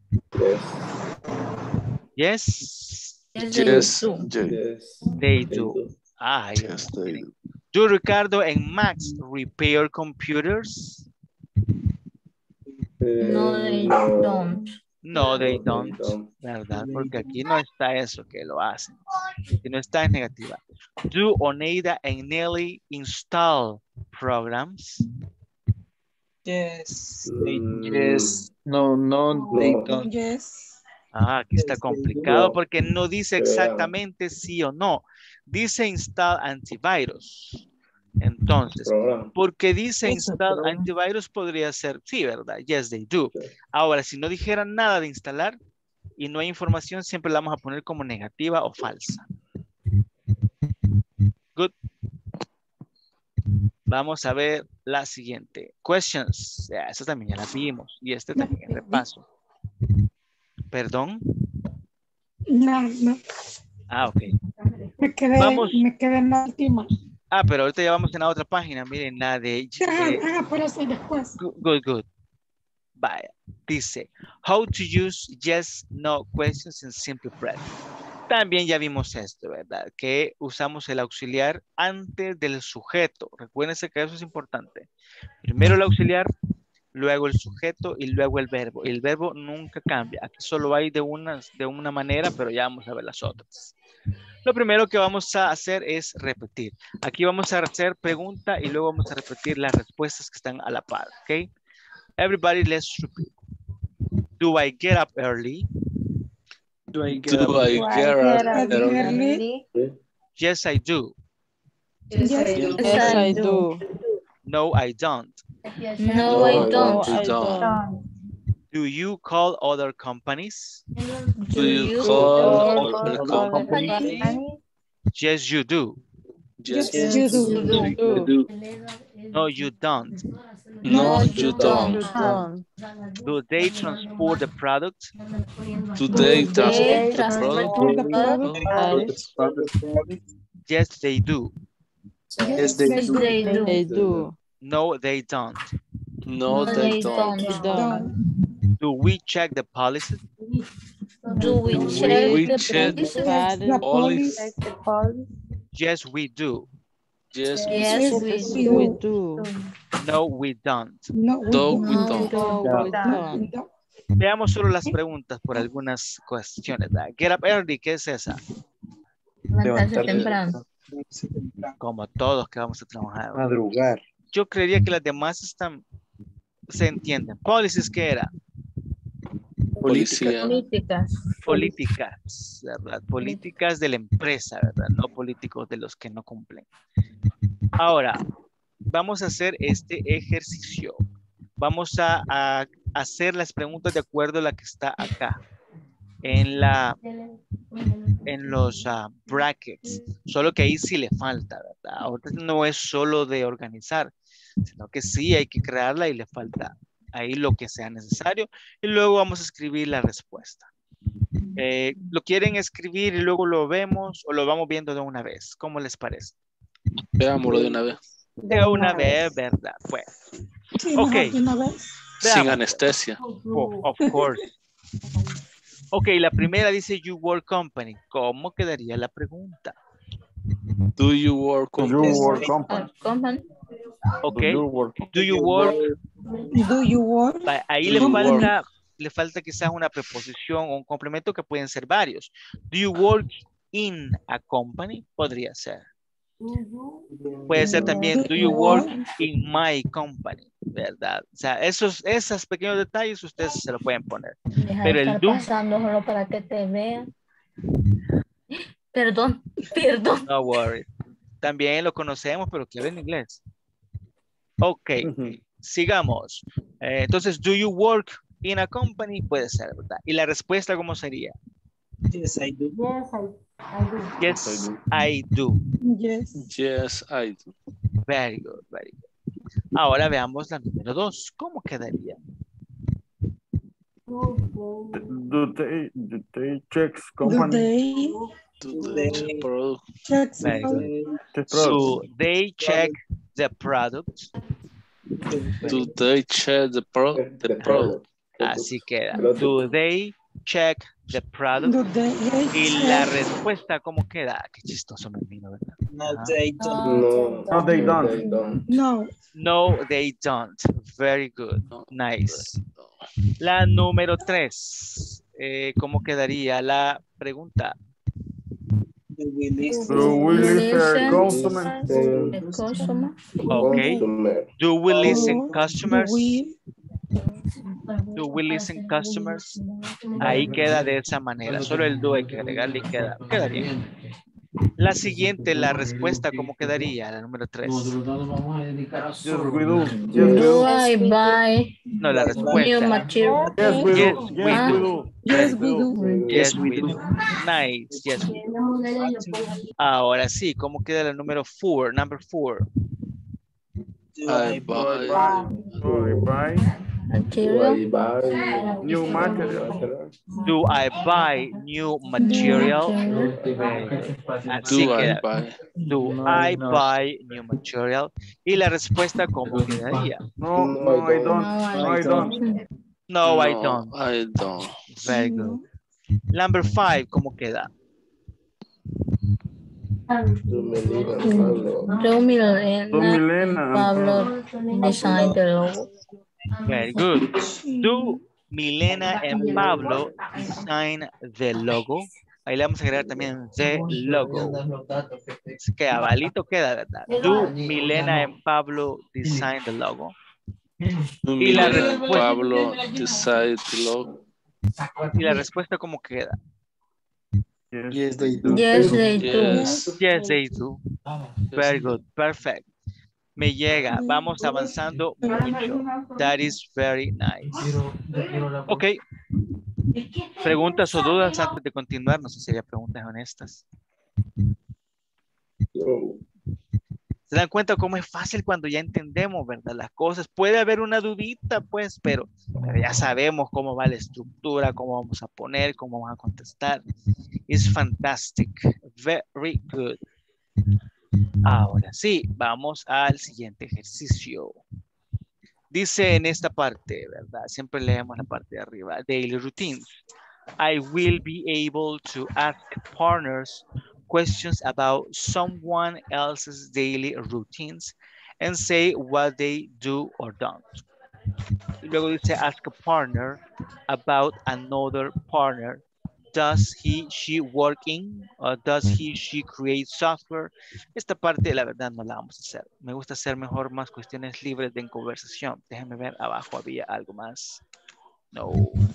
Yes. Yes. Yes, they Yes, do. yes, Yes. They They do. do. Ah, yes, they do. do Ricardo and Max repair computers? No, they no. don't. No, they No, don't, they don't. ¿verdad? Porque aquí no está eso que lo hacen. Aquí no está en negativa. Do Oneida and Nelly install programs? Yes, they do. Yes. No, no, they No. don't. Yes. Ah, aquí está Yes, they do. complicado No. porque no dice Crean. exactamente sí o no. Dice install antivirus. Entonces, Program. porque dice Eso, install pero- antivirus podría ser sí, ¿verdad? Yes, they do. Ahora, si no dijera nada de instalar y no hay información, siempre la vamos a poner como negativa o falsa. Good. Vamos a ver la siguiente. Questions. Ya, esta también ya la vimos. Y este también es repaso. Perdón. No, no. Ah, ok. Me quedé, Vamos. me quedé en la última. Ah, pero ahorita ya vamos en la otra página. Miren, la de... Ah, de- ah, por eso y después. Good, good, good. Vaya. Dice, how to use yes, no questions in simple present. También ya vimos esto, ¿verdad? Que usamos el auxiliar antes del sujeto. Recuérdense que eso es importante. Primero el auxiliar luego el sujeto y luego el verbo. El verbo nunca cambia. Aquí solo hay de una, de una manera, pero ya vamos a ver las otras. Lo primero que vamos a hacer es repetir. Aquí vamos a hacer pregunta y luego vamos a repetir las respuestas que están a la par, ¿ok? Everybody, let's repeat. Do I get up early? Do I get up early? Yes, I do. Yes, yes I do. No, I don't. No, I don't. I don't. Do you call other companies? Do you call other companies? Yes, you do. Yes, Yes, you you do. do. do. No, you don't. No, you don't. Do they transport the product? Do they They transport the transport product? product. Yes, they do. Yes, they Yes, do. they do. They do. No, they don't. No, they don't. Don't. Do we check the policy? Do we check We the check policies? The police. police. Yes, we do. Yes, Yes, we Yes, do. We do. No, we don't. No, we No, don't. we No, don't. No, we don't. No. Veamos solo las preguntas por algunas cuestiones. ¿verdad? Get up early, ¿qué es esa? Levantarse temprano. Como todos que vamos a trabajar. Madrugar. Yo creería que las demás están, se entienden. Policies, ¿qué era? Policía. Políticas. Políticas, ¿verdad? Políticas de la empresa, ¿verdad? No políticos de los que no cumplen. Ahora, vamos a hacer este ejercicio. Vamos a, a hacer las preguntas de acuerdo a la que está acá. En la, en los uh, brackets. Solo que ahí sí le falta, ¿verdad? Ahorita no es solo de organizar, sino que sí hay que crearla y le falta ahí lo que sea necesario. Y luego vamos a escribir la respuesta. Eh, ¿Lo quieren escribir y luego lo vemos o lo vamos viendo de una vez? ¿Cómo les parece? Veámoslo de una vez. De una vez, ¿verdad? Pues. Sí, Ok. mejor de una vez. Sin Veamos. anestesia. Oh, of course. Ok, la primera dice you work company. ¿Cómo quedaría la pregunta? Do you work Do on you this? work company? Company. Ok. Do you work? Do you work? Do you work? Va- Ahí Do le you falta, le falta quizás una preposición o un complemento que pueden ser varios. Do you work in a company? Podría ser. Puede ser también, do you work in my company? ¿Verdad? O sea, esos, esos pequeños detalles ustedes se lo pueden poner. Deja Pero de el estar do, pasando solo para que te vean. Perdón, perdón. no worry. También lo conocemos, pero que habla en inglés. Ok, sigamos. Eh, entonces, do you work in a company? Puede ser, ¿verdad? ¿Y la respuesta cómo sería? Yes, I do. Yes, I, I do. Yes, I do. Yes. Yes, I do. Very good, very good. Ahora veamos la número dos. ¿Cómo quedaría? Do they, do they checks Do company? they Do they check product? check Very good. The So product. they check the product. Do they check the pro the product? Así queda. Do they check the product? do they Y la check? respuesta, ¿cómo queda? Qué chistoso me vino, ¿verdad? No, Ajá. they don't. No, No, they no, don't. they don't. No. No, they don't. Very good. No. Nice. La número tres. Eh, ¿Cómo quedaría la pregunta? Do we listen? Do we listen Listen. customer? The customer. Okay. Consumer. Do we listen Do- customers? Do we, Do we listen customers? Ahí queda de esa manera. Solo el do hay que agregarle y queda, queda bien. La siguiente, la respuesta, ¿cómo quedaría? La número tres. Yes, we do. Yes, we Do do. I buy No, la new respuesta. material? Yes, we Yes, do. we Yes, we do. do. yes, we do. Yes, we do. Nice. Yes, we do. Ahora sí, ¿cómo queda la número four? Number four. Do I I buy. Do I buy Material. Do I buy new material? Do I buy new material? Así Do I queda. buy? Do I buy new material? Y la respuesta, ¿cómo quedaría? No, no, I don't. No, I don't. No, I No, don't. I don't. Very good. Number five, ¿cómo queda? Do Melina Pablo. Do Milena Do Milena and Pablo design the logo? Very good. Do Milena and Pablo design the logo? Ahí le vamos a agregar también the logo. Que abalito queda, ¿verdad? Do Milena and Pablo design the logo? Y la respuesta, Pablo design the logo. y la respuesta ¿cómo queda? Yes, they do. Yes, they do. Yes. Yes, they do. Very good. Perfect. Me llega. Vamos avanzando mucho. That is very nice. Ok. Preguntas o dudas antes de continuar. No sé si había preguntas honestas. ¿Se dan cuenta cómo es fácil cuando ya entendemos, verdad? Las cosas. Puede haber una dudita, pues, pero, pero ya sabemos cómo va la estructura, cómo vamos a poner, cómo vamos a contestar. It's fantastic. Very good. Ahora sí, vamos al siguiente ejercicio. Dice en esta parte, ¿verdad? Siempre leemos la parte de arriba. Daily routines. I will be able to ask partners questions about someone else's daily routines and say what they do or don't. Y luego dice ask a partner about another partner. Does he, she working? Or does he, she create software? Esta parte, la verdad, no la vamos a hacer. Me gusta hacer mejor más cuestiones libres de conversación. Déjenme ver, abajo había algo más. No.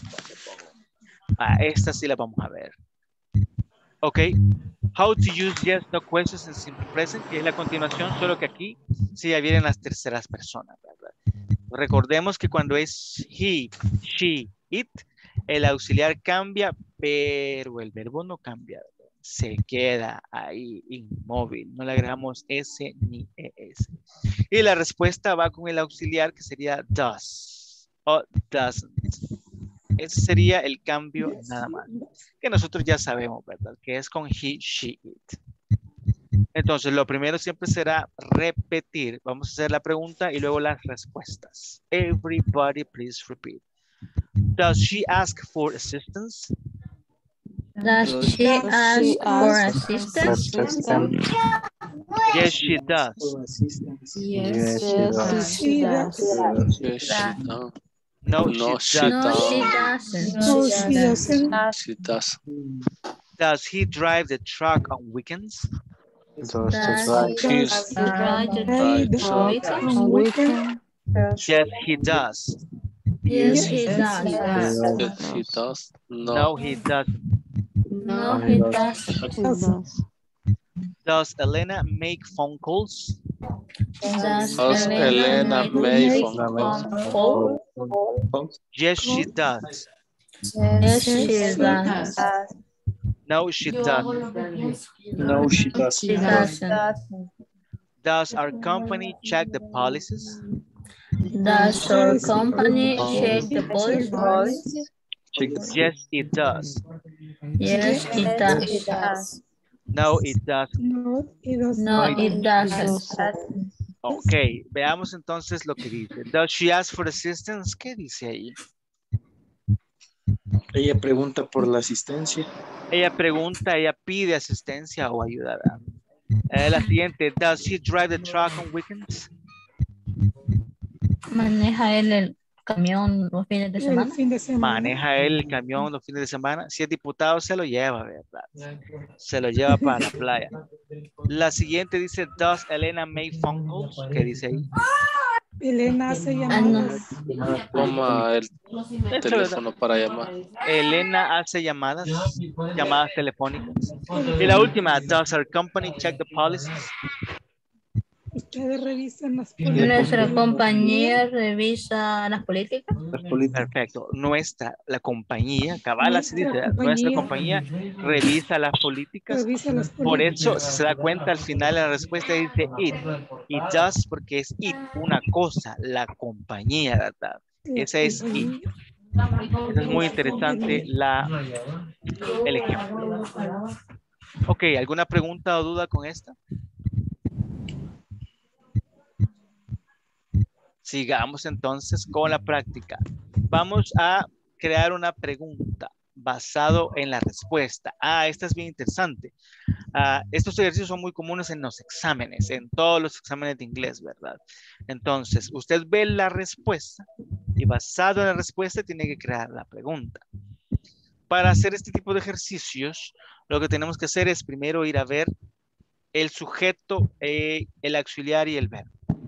Ah, esta sí la vamos a ver. Ok. How to use yes, no questions in simple present, que es la continuación, solo que aquí sí ya vienen las terceras personas, ¿verdad? Recordemos que cuando es he, she, it, el auxiliar cambia, pero el verbo no cambia. Se queda ahí inmóvil. No le agregamos S ni E S. Y la respuesta va con el auxiliar que sería does o doesn't. Ese sería el cambio nada más. Que nosotros ya sabemos, ¿verdad? Que es con he, she, it. Entonces, lo primero siempre será repetir. Vamos a hacer la pregunta y luego las respuestas. Everybody, please repeat. Does she ask for assistance? Does she ask for assistance? Yes, she does. Yes, she does. Yes, she does. No, No, she she doesn't. No, she doesn't. No, She she doesn't. does. Does he drive the truck on weekends? Does Does the he He's drive the Hey, truck the on on weekends? weekend. Yes, he does. Yes, he Yes, does. Yes, he does. No, No. he doesn't. No, he doesn't. He does. Does Elena make phone calls? Does Does Elena Elena make make phone calls? Yes, she does. Yes, she does. No, she doesn't. No, she She doesn't. doesn't. Does our company check the policies? Does our company check the policies? Yes, it does. Yes, it does. No, it doesn't. No, it doesn't. No, it doesn't. Ok, veamos entonces lo que dice. Does she ask for assistance? ¿Qué dice ahí? Ella pregunta por la asistencia. Ella pregunta, ella pide asistencia o ayuda. Eh, la siguiente, does she drive the truck on weekends? ¿Maneja él el camión los fines de El semana? fin de semana. Maneja él el camión los fines de semana. Si es diputado, se lo lleva, ¿verdad? Se lo lleva para la playa. La siguiente dice, does Elena make phone calls? ¿Qué dice ahí? Elena hace Ah, no. llamadas. Toma el teléfono para llamar. Elena hace llamadas, llamadas telefónicas. Y la última, does our company check the policies? Ustedes revisan las políticas. Nuestra compañía revisa las políticas. Perfecto. Nuestra, la compañía, cabal, así dice, Nuestra nuestra compañía. compañía revisa las políticas. Revisa las Por políticas. eso, si se da cuenta, al final la respuesta dice it. It does, porque es it, una cosa, la compañía, ¿verdad? Esa es it. Eso es muy interesante la, el ejemplo. Ok, ¿alguna pregunta o duda con esta? Sigamos entonces con la práctica. Vamos a crear una pregunta. basado en la respuesta. Ah, esta es bien interesante. Ah, estos ejercicios son muy comunes en los exámenes, en todos los exámenes de inglés, ¿verdad? Entonces, usted ve la respuesta y basado en la respuesta tiene que crear la pregunta. Para hacer este tipo de ejercicios, lo que tenemos que hacer es primero ir a ver el sujeto, eh, el auxiliar y el verbo.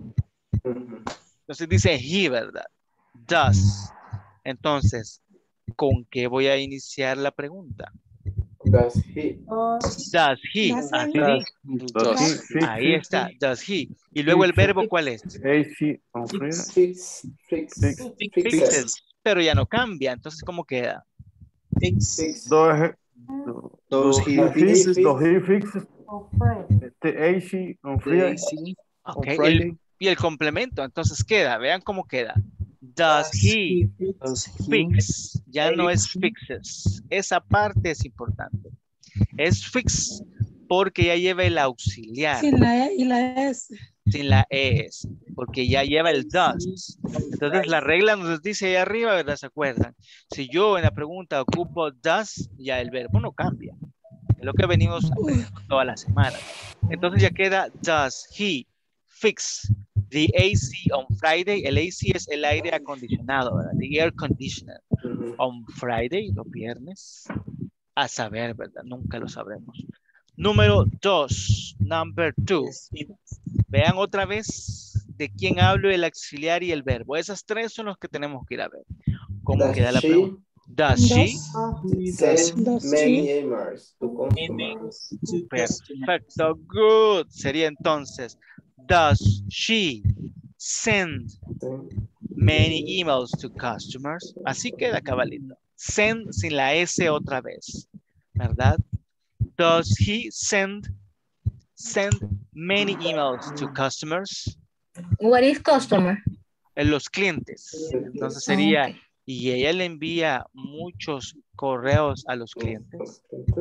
Entonces dice he, ¿verdad? Does. Entonces, ¿con qué voy a iniciar la pregunta? Does he? Does he. Así. Does he. Ahí está. Does he. Y luego el verbo, ¿cuál es? Is he on Friday? Fix, fix, Fixes. fixes. Pero ya no cambia. Entonces, ¿cómo queda? Fix. Does he, Does he does he, fix does he fix On Friday. the A C on the Friday? A C on Ok, Friday? el- y el complemento, entonces queda, vean cómo queda. Does he Does he fix? Ya no es fix? fixes. Esa parte es importante. Es fix porque ya lleva el auxiliar, Sin la E y la S. sin la es, porque ya lleva el does. Entonces la regla nos dice ahí arriba, ¿verdad? ¿Se acuerdan? Si yo en la pregunta ocupo does, ya el verbo no cambia. Es lo que venimos aprendiendo toda la semana. Entonces ya queda, does he fix the A C on Friday? El A C es el aire acondicionado, ¿verdad? The air conditioner. On Friday, los viernes. A saber, ¿verdad? Nunca lo sabremos. Número dos, number two. Vean otra vez de quién hablo, el auxiliar y el verbo. Esas tres son los que tenemos que ir a ver. ¿Cómo Does queda la she pregunta? Does she? send Does many she? emails to customers? Perfecto, good. Sería entonces, does she send many emails to customers? Así queda cabalito. Send sin la S otra vez, ¿verdad? Does he send send many emails to customers? What is customer? En los clientes. Entonces sería, y ella le envía muchos correos a los clientes.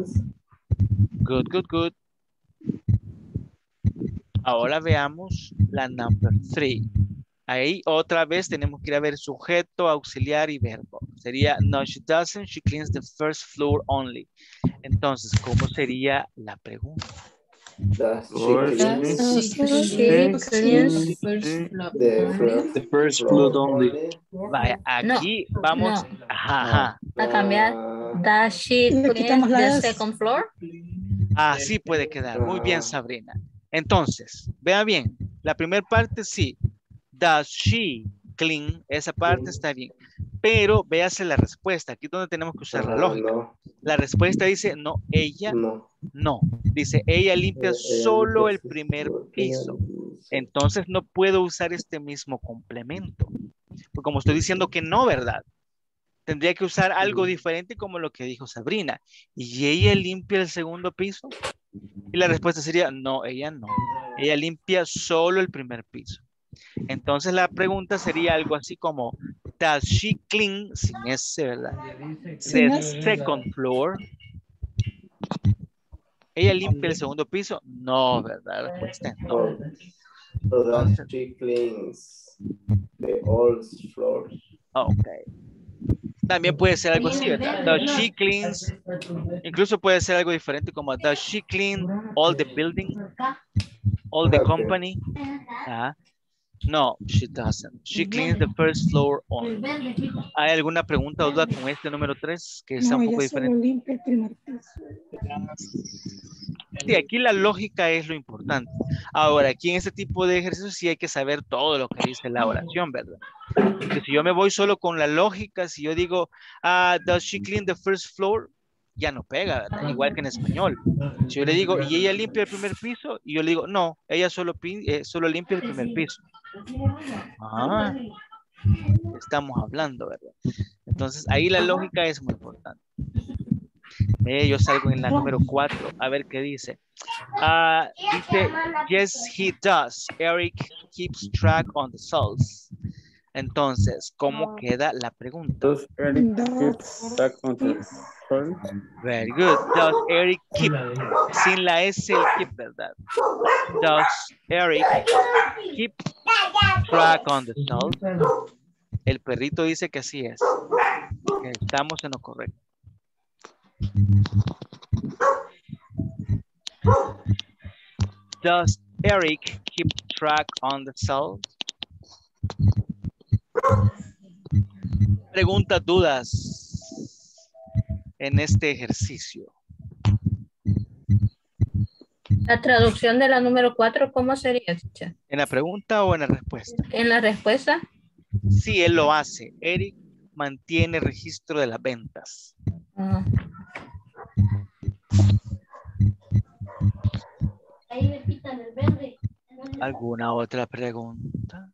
Good, good, good. Ahora veamos la number three. Ahí otra vez tenemos que ir a ver sujeto, auxiliar y verbo. Sería, no, she doesn't, she cleans the first floor only. Entonces, ¿cómo sería la pregunta? Does Does she she clean She cleans the first, The first floor only. Vaya, aquí vamos. no. Ajá, ajá. A cambiar. Does she Le clean quitamos la the S. second floor? Así puede quedar. Muy bien, Sabrina. Entonces, vea bien. La primera parte sí. Does she clean? Esa parte está bien. Pero véase la respuesta. Aquí es donde tenemos que usar la Ah, lógica. no, La respuesta dice, no, ella no. no. Dice, ella limpia Ella solo limpia el primer solo el piso. primer piso. Entonces no puedo usar este mismo complemento. Porque como estoy diciendo que no, ¿verdad? Tendría que usar algo diferente como lo que dijo Sabrina. ¿Y ella limpia el segundo piso? Y la respuesta sería, no, ella no. Ella limpia solo el primer piso. Entonces la pregunta sería algo así como, does she clean, sin S, ¿verdad? Sin The S. second floor. ¿Ella limpia el segundo piso? No, ¿verdad? La respuesta es no. So, so does she cleans the old floors? Ok. También puede ser algo así, ¿verdad? Does she cleans, incluso puede ser algo diferente como, does she clean all the building, all the Okay. company? Ah, no, she doesn't. She cleans the first floor only. ¿Hay alguna pregunta o duda con este número tres que está No, un poco ella solo diferente? limpia el primer piso. Sí, aquí la lógica es lo importante. Ahora, aquí en este tipo de ejercicios sí hay que saber todo lo que dice la oración, ¿verdad? Porque si yo me voy solo con la lógica, si yo digo, ah, does she clean the first floor? Ya no pega, ¿verdad? Igual que en español. Si yo le digo, ¿y ella limpia el primer piso? Y yo le digo, no, ella solo, pin- eh, solo limpia el primer piso. Ah, estamos hablando, ¿verdad? Entonces, ahí la lógica es muy importante. Eh, yo salgo en la número cuatro, a ver qué dice. Ah, dice, yes, he does. Eric keeps track on the salts. Entonces, ¿cómo queda la pregunta? Does Eric Does keep track on the salt? Very good. Does Eric keep? Sin la S el keep, ¿verdad? Does Eric keep track on the salt? El perrito dice que así es. Que estamos en lo correcto. Does Eric keep track on the cell? Preguntas, dudas en este ejercicio. La traducción de la número cuatro, ¿cómo sería, teacher? ¿En la pregunta o en la respuesta? En la respuesta. Sí, él lo hace. Eric mantiene registro de las ventas. Ah. Ahí me quitan el verde. ¿Alguna otra pregunta?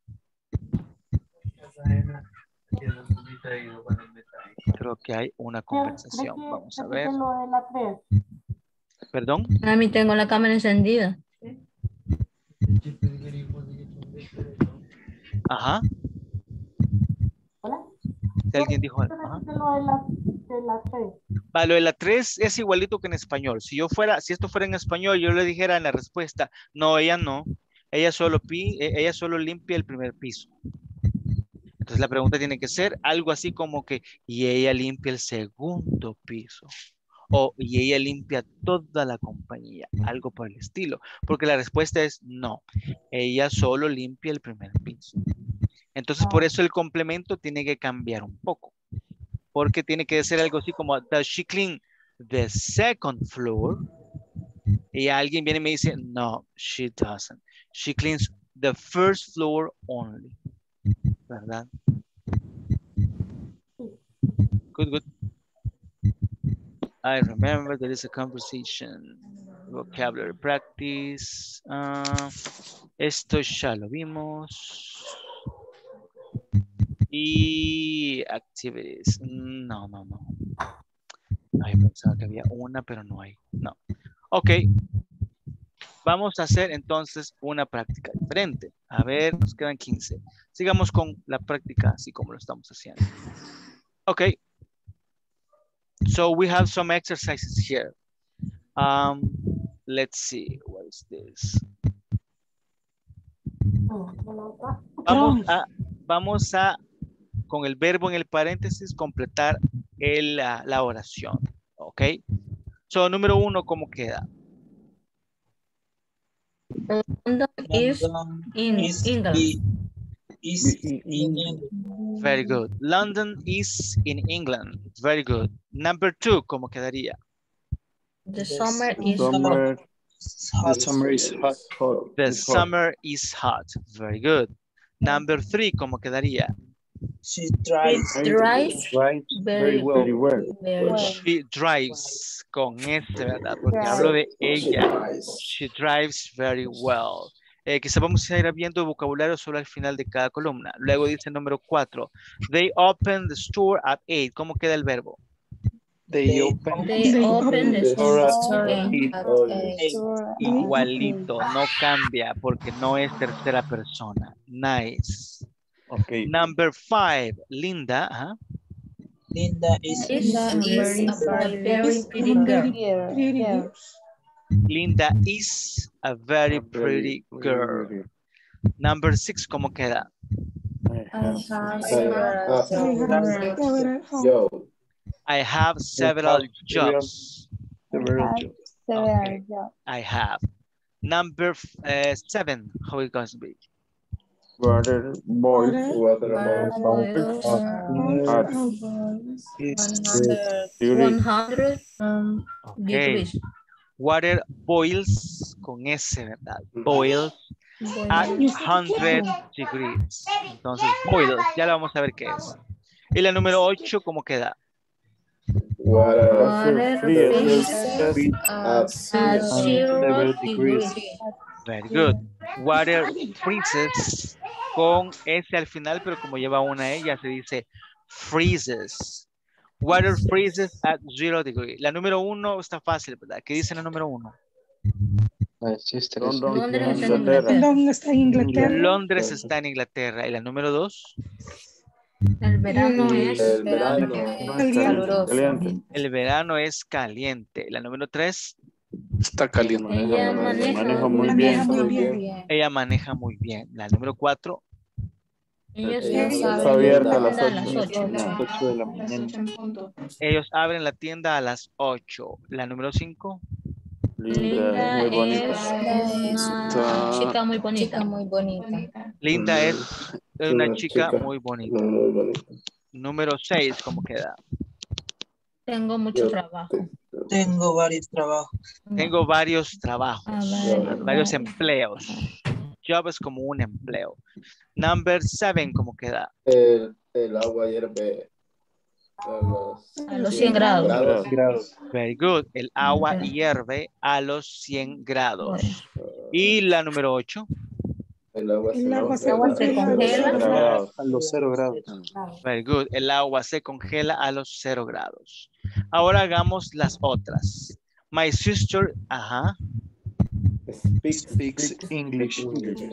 Creo que hay una conversación. Vamos a ver. ¿Perdón? A mí tengo la cámara encendida. Ajá. Hola. Si alguien dijo algo. Ajá. De lo de la, de la tres. Va, lo de la tres es igualito que en español. Si yo fuera, si esto fuera en español, yo le dijera en la respuesta, no, ella no. Ella solo, pi, ella solo limpia el primer piso. Entonces la pregunta tiene que ser algo así como que, y ella limpia el segundo piso. O, y ella limpia toda la compañía. Algo por el estilo. Porque la respuesta es no. Ella solo limpia el primer piso. Entonces por eso el complemento tiene que cambiar un poco. Porque tiene que ser algo así como, does she clean the second floor? Y alguien viene y me dice, no, she doesn't. She cleans the first floor only. ¿Verdad? Good, good. I remember there is a conversation. Vocabulary practice. Uh, esto ya lo vimos. Y activities. No, no, no. Ay, pensaba que había una, pero no hay. No. Ok. Vamos a hacer entonces una práctica diferente. A ver, nos quedan quince. Sigamos con la práctica así como lo estamos haciendo. Ok. So we have some exercises here. Um, let's see. What is this? Vamos a, vamos a, con el verbo en el paréntesis, completar el, la, la oración. Ok. So, número uno, ¿cómo queda? London is in England. Is in England. Very good. London is in England. Very good. Number two, ¿cómo quedaría? The summer is Summer, The summer is hot. hot. The is hot. summer is hot. Very good. Number three, ¿cómo quedaría? She drives. drives Right. very, Very well. very well. She drives con S, ¿verdad? Porque hablo de ella. She drives very well. Eh, quizá vamos a ir viendo el vocabulario solo al final de cada columna. Luego dice el número cuatro. They open the store at eight. ¿Cómo queda el verbo? They open. They open the store at eight. Igualito, no cambia porque no es tercera persona. Nice. Okay. Number five, Linda. ¿ah? Linda is, Is very, a very pretty girl. Pretty. Linda is a very pretty girl. Number six, ¿cómo queda? Yo. I have several jobs. Several jobs. Okay. I have. Number uh, seven, how it goes to be? Water boils. Water boils. one hundred um, Okay. degrees. Water boils con S, ¿verdad? Boils at one hundred degrees. Entonces, boils, ya lo vamos a ver qué es. Y la número ocho, ¿cómo queda? Water Water freezes at at zero degrees. Very good. Water freezes con S al final, pero como lleva una E, ya se dice freezes. Water freezes at zero degree. La número uno está fácil, ¿verdad? ¿Qué dice la número uno? Manchester is Londres está en Inglaterra. Inglaterra. ¿Dónde está Inglaterra? Londres está en Inglaterra. ¿Y la número dos? El verano es El verano. Caliente. El verano es caliente. ¿La número tres? Está caliente. ella maneja Maneja muy muy bien. bien. Muy bien. Ella maneja muy bien. La número cuatro. Ellos Está abren abierta a la las tienda a las ocho. ocho. ocho de la mañana. Ellos abren la tienda a las ocho. La número cinco. Linda, Linda es muy bonita. es una chica muy bonita. Muy bonita. Linda es es una chica muy bonita. Muy bonita. Número seis, ¿cómo queda? Tengo mucho trabajo. Tengo varios trabajos. Tengo varios trabajos, A ver, ¿verdad? Varios empleos. Job es como un empleo. Number seven, ¿cómo queda? El, el agua hierve a los, a los cien grados. Grados. Very good. El agua Ok. hierve a los cien grados. Y la número ocho. El agua se El agua se agua se congela. congela. A los cero grados. Very good. El agua se congela a los cero grados. Ahora hagamos las otras. My sister, ajá. Speaks English.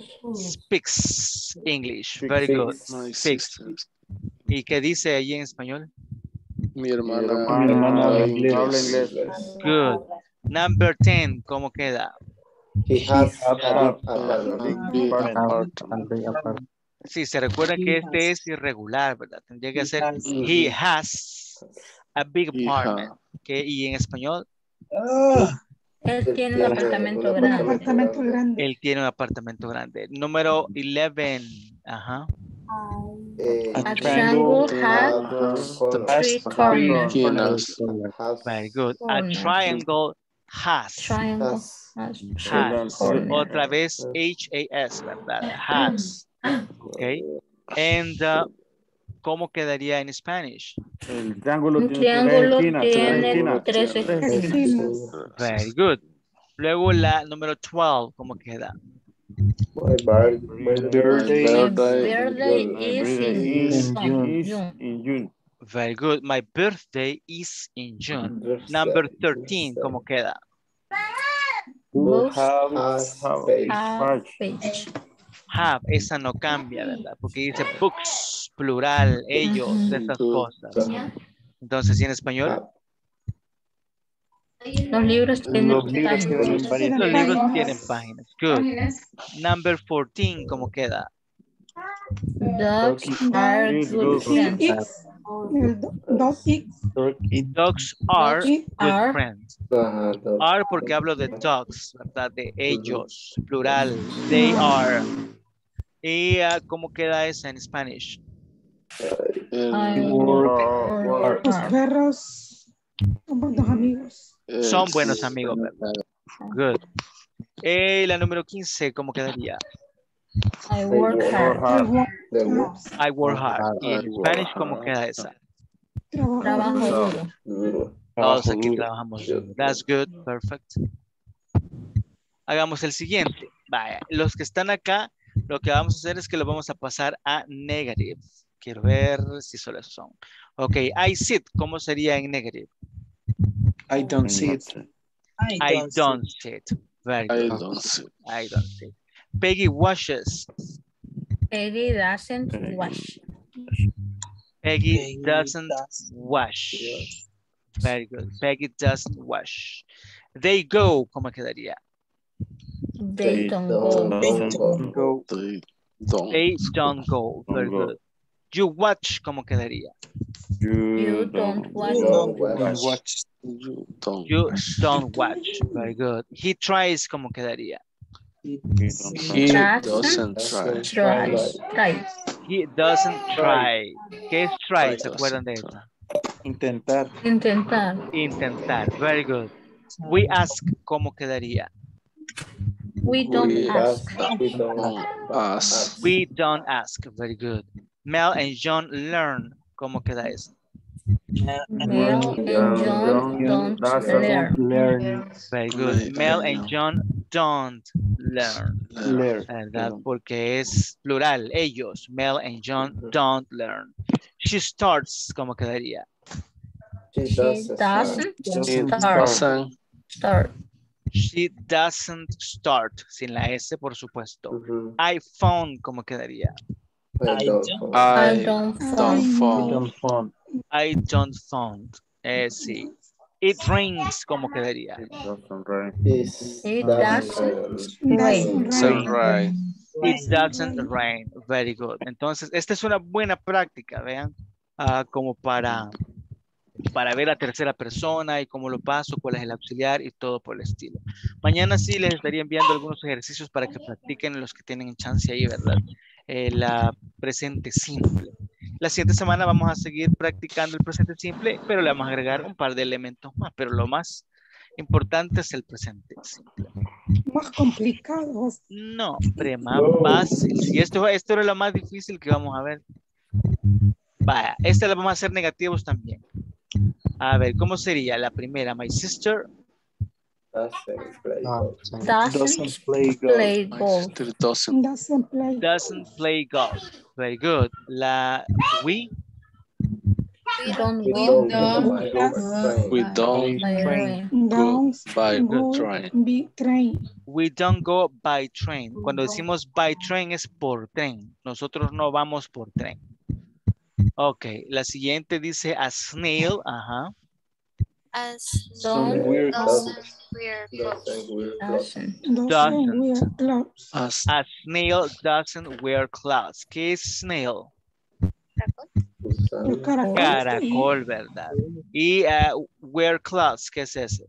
Speaks English. Very good. My Speaks. sister. ¿Y qué dice allí en español? Mi hermana, Mi hermana habla inglés. habla inglés. inglés. Good. Number ten, ¿cómo queda? He has Have a big a apartment. Big apartment. apartment. Sí, se recuerdan que este es irregular, ¿verdad? Tendría que ser he has a big He apartment. ¿Qué? Y en español, Él tiene un tiene apartamento un Un grande. apartamento grande. él tiene un apartamento grande. Número once, ajá. Eh, A triangle has three corners. Esquinas. has Very good. A Corners. triangle has. Triangle has has Has. corners. Otra vez H A S, ¿verdad? Has. Ok. And uh, ¿cómo quedaría en Spanish? El triángulo Un tiene triángulo tres esquinas. Tres tiene esquinas. tres Tres esquinas. Very good. Luego la número doce, ¿cómo queda? My bar- my My birthday My birthday birthday June. is birthday in is June. is June. in June. Very good. My birthday is in June. Birthday. Number thirteen, ¿cómo queda? Who Books have has have page. have page. page. Have, esa no cambia, ¿verdad? Porque dice books, plural, ellos, de esas Good. cosas. Entonces, ¿y en español? Have. Los libros tienen Los libros páginas. tienen varias. Los libros páginas. tienen páginas. Good. Number fourteen, ¿cómo queda? Dogs are Is good good. friends. X. El do- Dog X. Dogs are Dogs good are friends. Ajá, dos. Are porque hablo de dogs, ¿verdad? De ellos, plural. They are. ¿Y uh, cómo queda esa en Spanish? I El, work Work. Los hard. perros son buenos amigos. el- Son buenos amigos, ¿verdad? Good. Y la número quince, ¿cómo quedaría? I work Work hard. hard. I work The hard. work. I work hard. ¿Y en I work Spanish cómo hard. queda esa? Trabajo Trabajo duro. duro. Duro. Todos Trabajo aquí duro. trabajamos duro. That's good. Perfect. Hagamos el siguiente. Vaya, los que están acá, lo que vamos a hacer es que lo vamos a pasar a negative. Quiero ver si solo esos son. Ok, I sit, ¿cómo sería en negative? I don't see it. I don't sit. Very I good. don't see. I don't sit. Peggy washes. Peggy doesn't wash. Peggy doesn't wash. Very good. Peggy doesn't wash. They go, ¿cómo quedaría? They don't go. Don't go. They don't. They don't go. Very go. good. You watch, ¿cómo quedaría? You don't watch. Don't Don't watch. watch. You don't. You don't watch. Very good. He tries, ¿cómo quedaría? He Doesn't doesn't try. try. Try. He doesn't try. ¿Qué es try? ¿Se acuerdan de eso? Intentar. Intentar. Intentar. Very good. We ask, ¿cómo quedaría? We don't We ask. We don't don't ask. We don't ask. Very good. Mel and John learn, ¿cómo queda eso? Mel and John don't learn. Learn. Very good. Mel and John don't learn. Learn. ¿Verdad? Porque es plural. Ellos, Mel and John, don't learn. She starts, ¿cómo quedaría? She She doesn't. doesn't It start. doesn't. Start. She doesn't start. Sin la S, por supuesto. Mhm. I found, ¿cómo quedaría? I don't. I I don't don't phone. phone. Don't phone. I don't found. Eh, sí. It rains, ¿cómo quedaría? It doesn't rain. It's It doesn't doesn't rain. rain. Doesn't rain. It doesn't rain. Very good. Entonces, esta es una buena práctica, vean, ah, como para, para ver la tercera persona y cómo lo paso, cuál es el auxiliar y todo por el estilo. Mañana sí les estaría enviando algunos ejercicios para que practiquen los que tienen chance ahí, ¿verdad? Eh, la presente simple. La siguiente semana vamos a seguir practicando el presente simple, pero le vamos a agregar un par de elementos más, pero lo más importante es el presente simple. Más complicado. No, hombre, más fácil. Y esto, esto era lo más difícil que vamos a ver. Vaya, esta la vamos a hacer negativos también. A ver, ¿cómo sería? La primera, my sister Doesn't play golf. Doesn't play play golf. golf. Doesn't. Doesn't play. doesn't play golf. Very good. La we Don't We go don't by go train. We don't by go Don't by go train. by train. we don't go by train. Cuando decimos by train es por tren. Nosotros no vamos por tren. Ok, la siguiente dice a snail. Ajá. As Don't wear doesn't wear clothes. Doesn't wear clothes. doesn't. Doesn't wear clothes. As A snail doesn't wear clothes. ¿Qué es snail? El caracol. Caracol, ¿verdad? Y uh, wear clothes, ¿qué es eso?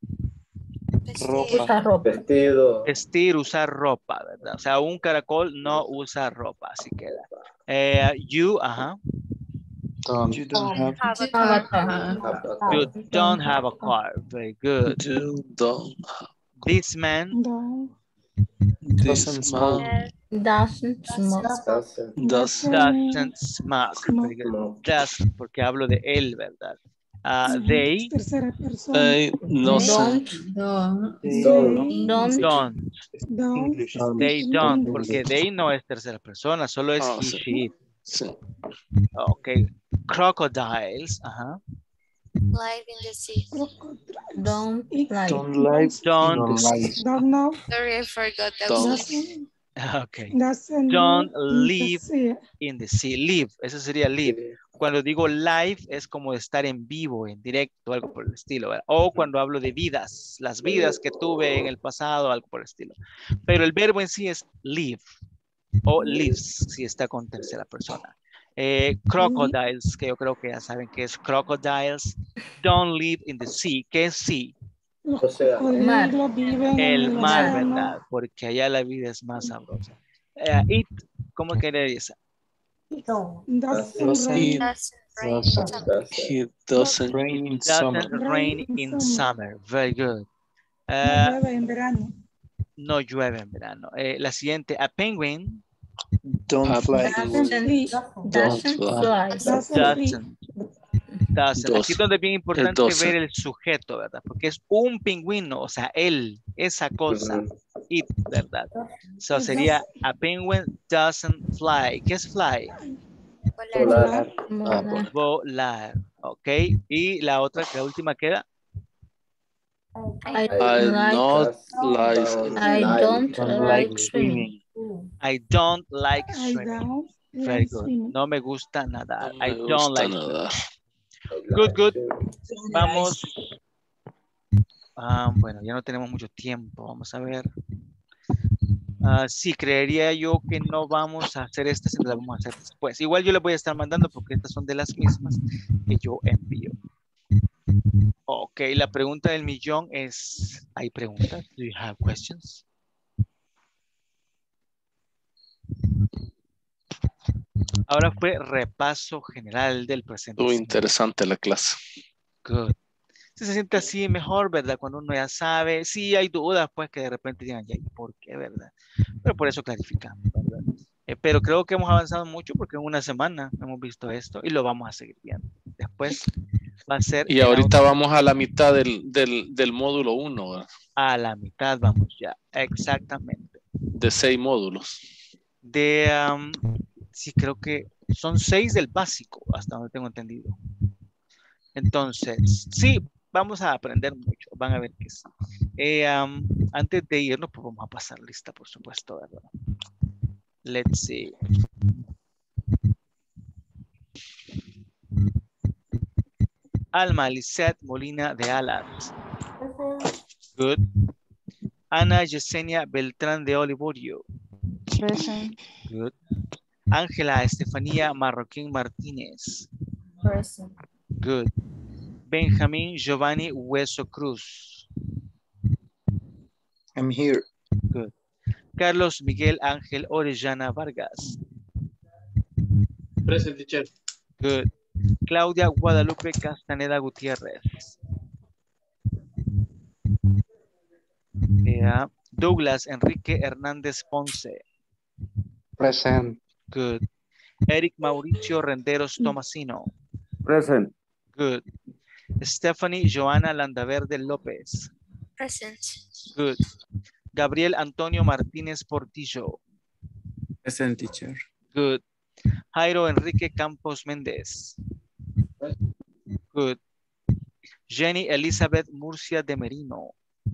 Ropa. Usa ropa. Vestido. Vestir, usar ropa, ¿verdad? O sea, un caracol no usa ropa, así queda. Eh, you, ajá. Don't. You don't have. Have a Avatar. You don't have a car. Very good. you don't. This man Don't. This man Doesn't smoke. Doesn't. does doesn't smoke. Very good. Doesn't, porque hablo de él, ¿verdad? Uh, they Tercera persona. they no Don't. Don't. Don't. Don't. don't. Don't. English. They don't, porque they no es tercera persona, solo es Ah, he, sí. she, it. sí. Ok. Crocodiles, ajá. live in the sea. Don't like. Don't like. Don't. Don't like. Don't know. Sorry, I forgot that. Don't. was- Doesn't. Ok. Doesn't Don't live live in the sea. Live, eso sería live. Cuando digo live es como estar en vivo, en directo, algo por el estilo, ¿verdad? O cuando hablo de vidas, las vidas que tuve en el pasado, algo por el estilo. Pero el verbo en sí es live o lives, si está con tercera persona. Eh, crocodiles, que yo creo que ya saben que es crocodiles, don't live in the sea. ¿Qué es sea? O sea, Mar. cocodrilos viven en El mar, océano. ¿verdad? Porque allá la vida es más sabrosa. Eh, it, ¿cómo quedaría esa? Doesn't Doesn't rain. Doesn't rain. Doesn't. doesn't. He doesn't. Rain in summer. Doesn't rain in summer. Very good. No Eh, llueve en verano. no llueve en verano. Eh, la siguiente, a penguin Don't Ah, fly. Doesn't. Sí. Doesn't fly. Doesn't fly. doesn't. Doesn't. Aquí es donde es bien importante doesn't. ver el sujeto, ¿verdad? Porque es un pingüino, o sea, él, esa cosa, it, ¿verdad? So sería, a penguin doesn't fly. ¿Qué es fly? Volar. Volar. Volar, ok. Y la otra, que la última queda, I I don't like. not like. I don't Don't like like swimming. swimming. I don't like I swimming. don't Very like good. swimming. No me gusta nadar. No me I don't gusta like nadar. Good, good. Vamos. Ah, bueno, ya no tenemos mucho tiempo. Vamos a ver. Ah, sí, creería yo que no vamos a hacer estas, sino las vamos a hacer después. Igual yo les voy a estar mandando porque estas son de las mismas que yo envío. Ok, la pregunta del millón es, ¿hay preguntas? Do you have questions? Ahora fue repaso general del presente. Estuvo interesante la clase. Good. Se siente así mejor, ¿verdad? Cuando uno ya sabe, sí hay dudas, pues que de repente digan, ya, ¿y por qué, verdad? Pero por eso clarificamos, ¿verdad? Eh, pero creo que hemos avanzado mucho porque en una semana hemos visto esto y lo vamos a seguir viendo. Después va a ser... Y ahorita vamos a la mitad del, del, del módulo uno, a la mitad vamos ya, exactamente. de seis módulos. De, um, sí, creo que son seis del básico, hasta donde tengo entendido. Entonces, sí, vamos a aprender mucho, van a ver que sí. Eh, um, antes de irnos, pues vamos a pasar lista, por supuesto, ¿verdad? Let's see. Alma Lisette Molina de Alas. Good. Ana Yesenia Beltrán de Olivorio. Present. Good. Ángela Estefanía Marroquín Martínez. Present. Good. Benjamín Giovanni Hueso Cruz. I'm here. Good. Carlos Miguel Ángel Orellana Vargas. Present, teacher. Good. Claudia Guadalupe Castaneda Gutiérrez. Yeah. Douglas Enrique Hernández Ponce. Present. Good. Eric Mauricio Renderos Tomasino. Present. Good. Stephanie Joana Landaverde López. Present. Good. Gabriel Antonio Martínez Portillo. Present, teacher. Good. Jairo Enrique Campos Méndez. Good. Jenny Elizabeth Murcia de Merino.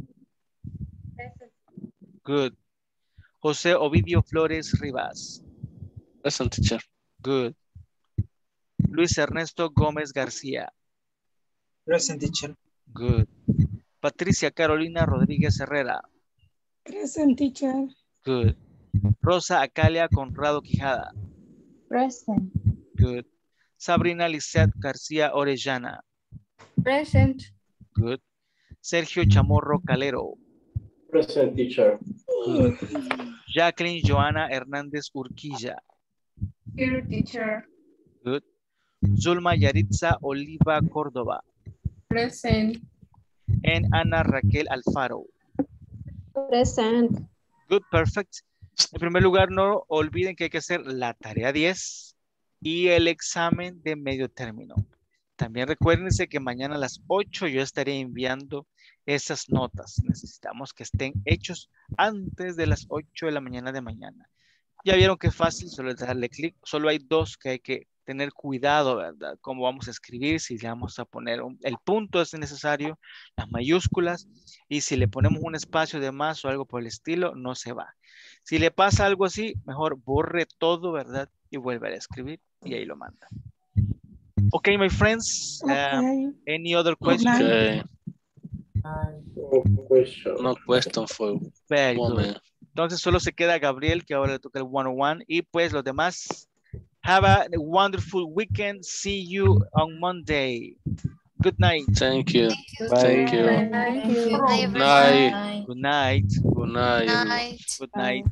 Good. José Ovidio Flores Rivas. Present, teacher. Good. Luis Ernesto Gómez García. Present, teacher. Good. Patricia Carolina Rodríguez Herrera. Present, teacher. Good. Rosa Acalia Conrado Quijada. Present. Good. Sabrina Lisette García Orellana. Present. Good. Sergio Chamorro Calero. Present, teacher. Good. Jacqueline Joana Hernández Urquilla. Here, teacher. Good. Zulma Yaritza Oliva Córdoba. Present. And Ana Raquel Alfaro. Present. Good, perfect. En primer lugar, no olviden que hay que hacer la tarea diez y el examen de medio término. También recuérdense que mañana a las ocho yo estaré enviando esas notas. Necesitamos que estén hechos antes de las ocho de la mañana de mañana. Ya vieron que es fácil, solo es darle clic. Solo hay dos que hay que tener cuidado, ¿verdad? Cómo vamos a escribir, si le vamos a poner un, el punto es necesario, las mayúsculas, y si le ponemos un espacio de más o algo por el estilo, no se va. Si le pasa algo así, mejor borre todo, ¿verdad? Y vuelve a escribir y ahí lo manda. Ok, my friends. Okay. Um, any other Good questions? night. Okay. No question. No question for Very good. moment. Entonces solo se queda Gabriel, que ahora le toca el one on one, y pues los demás. Have a wonderful weekend. See you on Monday. Good night. Thank you. Bye. Thank you. Thank you. Good night. Good night. Good night. Night. Good night.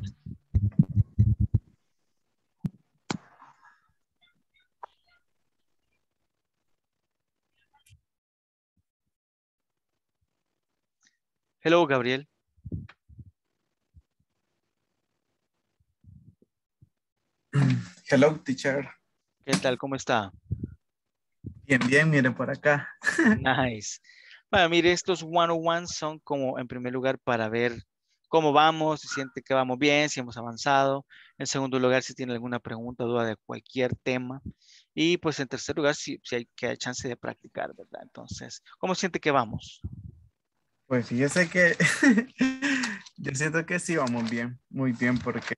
Hello, Gabriel. Hello, teacher. ¿Qué tal? ¿Cómo está? Bien, bien, miren por acá. Nice. Bueno, mire, estos one-on-ones son como, en primer lugar, para ver cómo vamos, si siente que vamos bien, si hemos avanzado. En segundo lugar, si tiene alguna pregunta o duda de cualquier tema. Y pues en tercer lugar, si, si hay que hay chance de practicar, ¿verdad? Entonces, ¿cómo siente que vamos? Pues fíjese que yo siento que sí vamos bien, muy bien, porque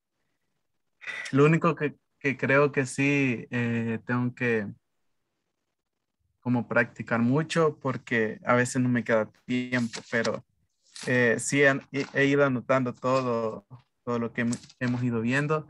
lo único que, que creo que sí eh, tengo que como practicar mucho, porque a veces no me queda tiempo, pero eh, sí he, he ido anotando todo, todo lo que hemos, hemos ido viendo,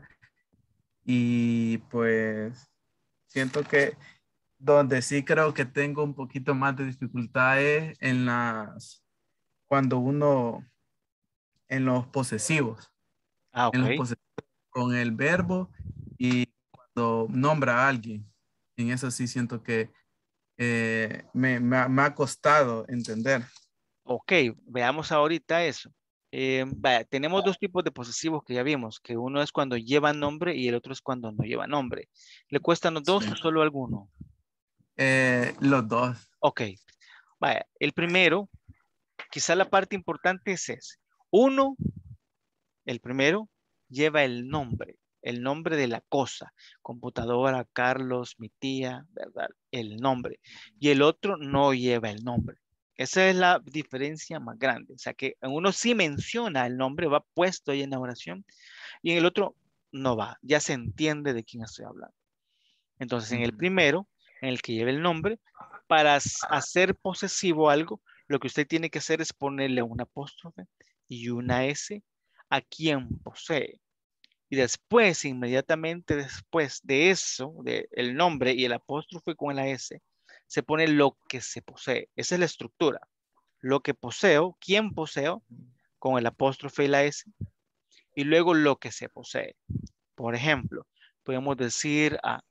y pues siento que donde sí creo que tengo un poquito más de dificultades en las cuando uno en los posesivos, Ah, ok. en los posesivos con el verbo y cuando nombra a alguien. En eso sí siento que eh, me, me, ha, me ha costado entender. Ok, veamos ahorita eso. Eh, vaya, tenemos dos tipos de posesivos que ya vimos, que uno es cuando lleva nombre y el otro es cuando no lleva nombre. ¿Le cuestan los dos Sí. o solo alguno? Eh, los dos. Ok, vaya, el primero, quizá la parte importante es ese. Uno, el primero, lleva el nombre, el nombre de la cosa. Computadora, Carlos, mi tía, ¿verdad? El nombre. Y el otro no lleva el nombre. Esa es la diferencia más grande. O sea que en uno sí menciona el nombre, va puesto ahí en la oración, y en el otro no va. Ya se entiende de quién estoy hablando. Entonces, en el primero, en el que lleva el nombre, para hacer posesivo algo, lo que usted tiene que hacer es ponerle un apóstrofe y una S a quien posee. Y después, inmediatamente después de eso, de el nombre y el apóstrofe con la S, se pone lo que se posee. Esa es la estructura. Lo que poseo, quién poseo, con el apóstrofe y la S, y luego lo que se posee. Por ejemplo, podemos decir a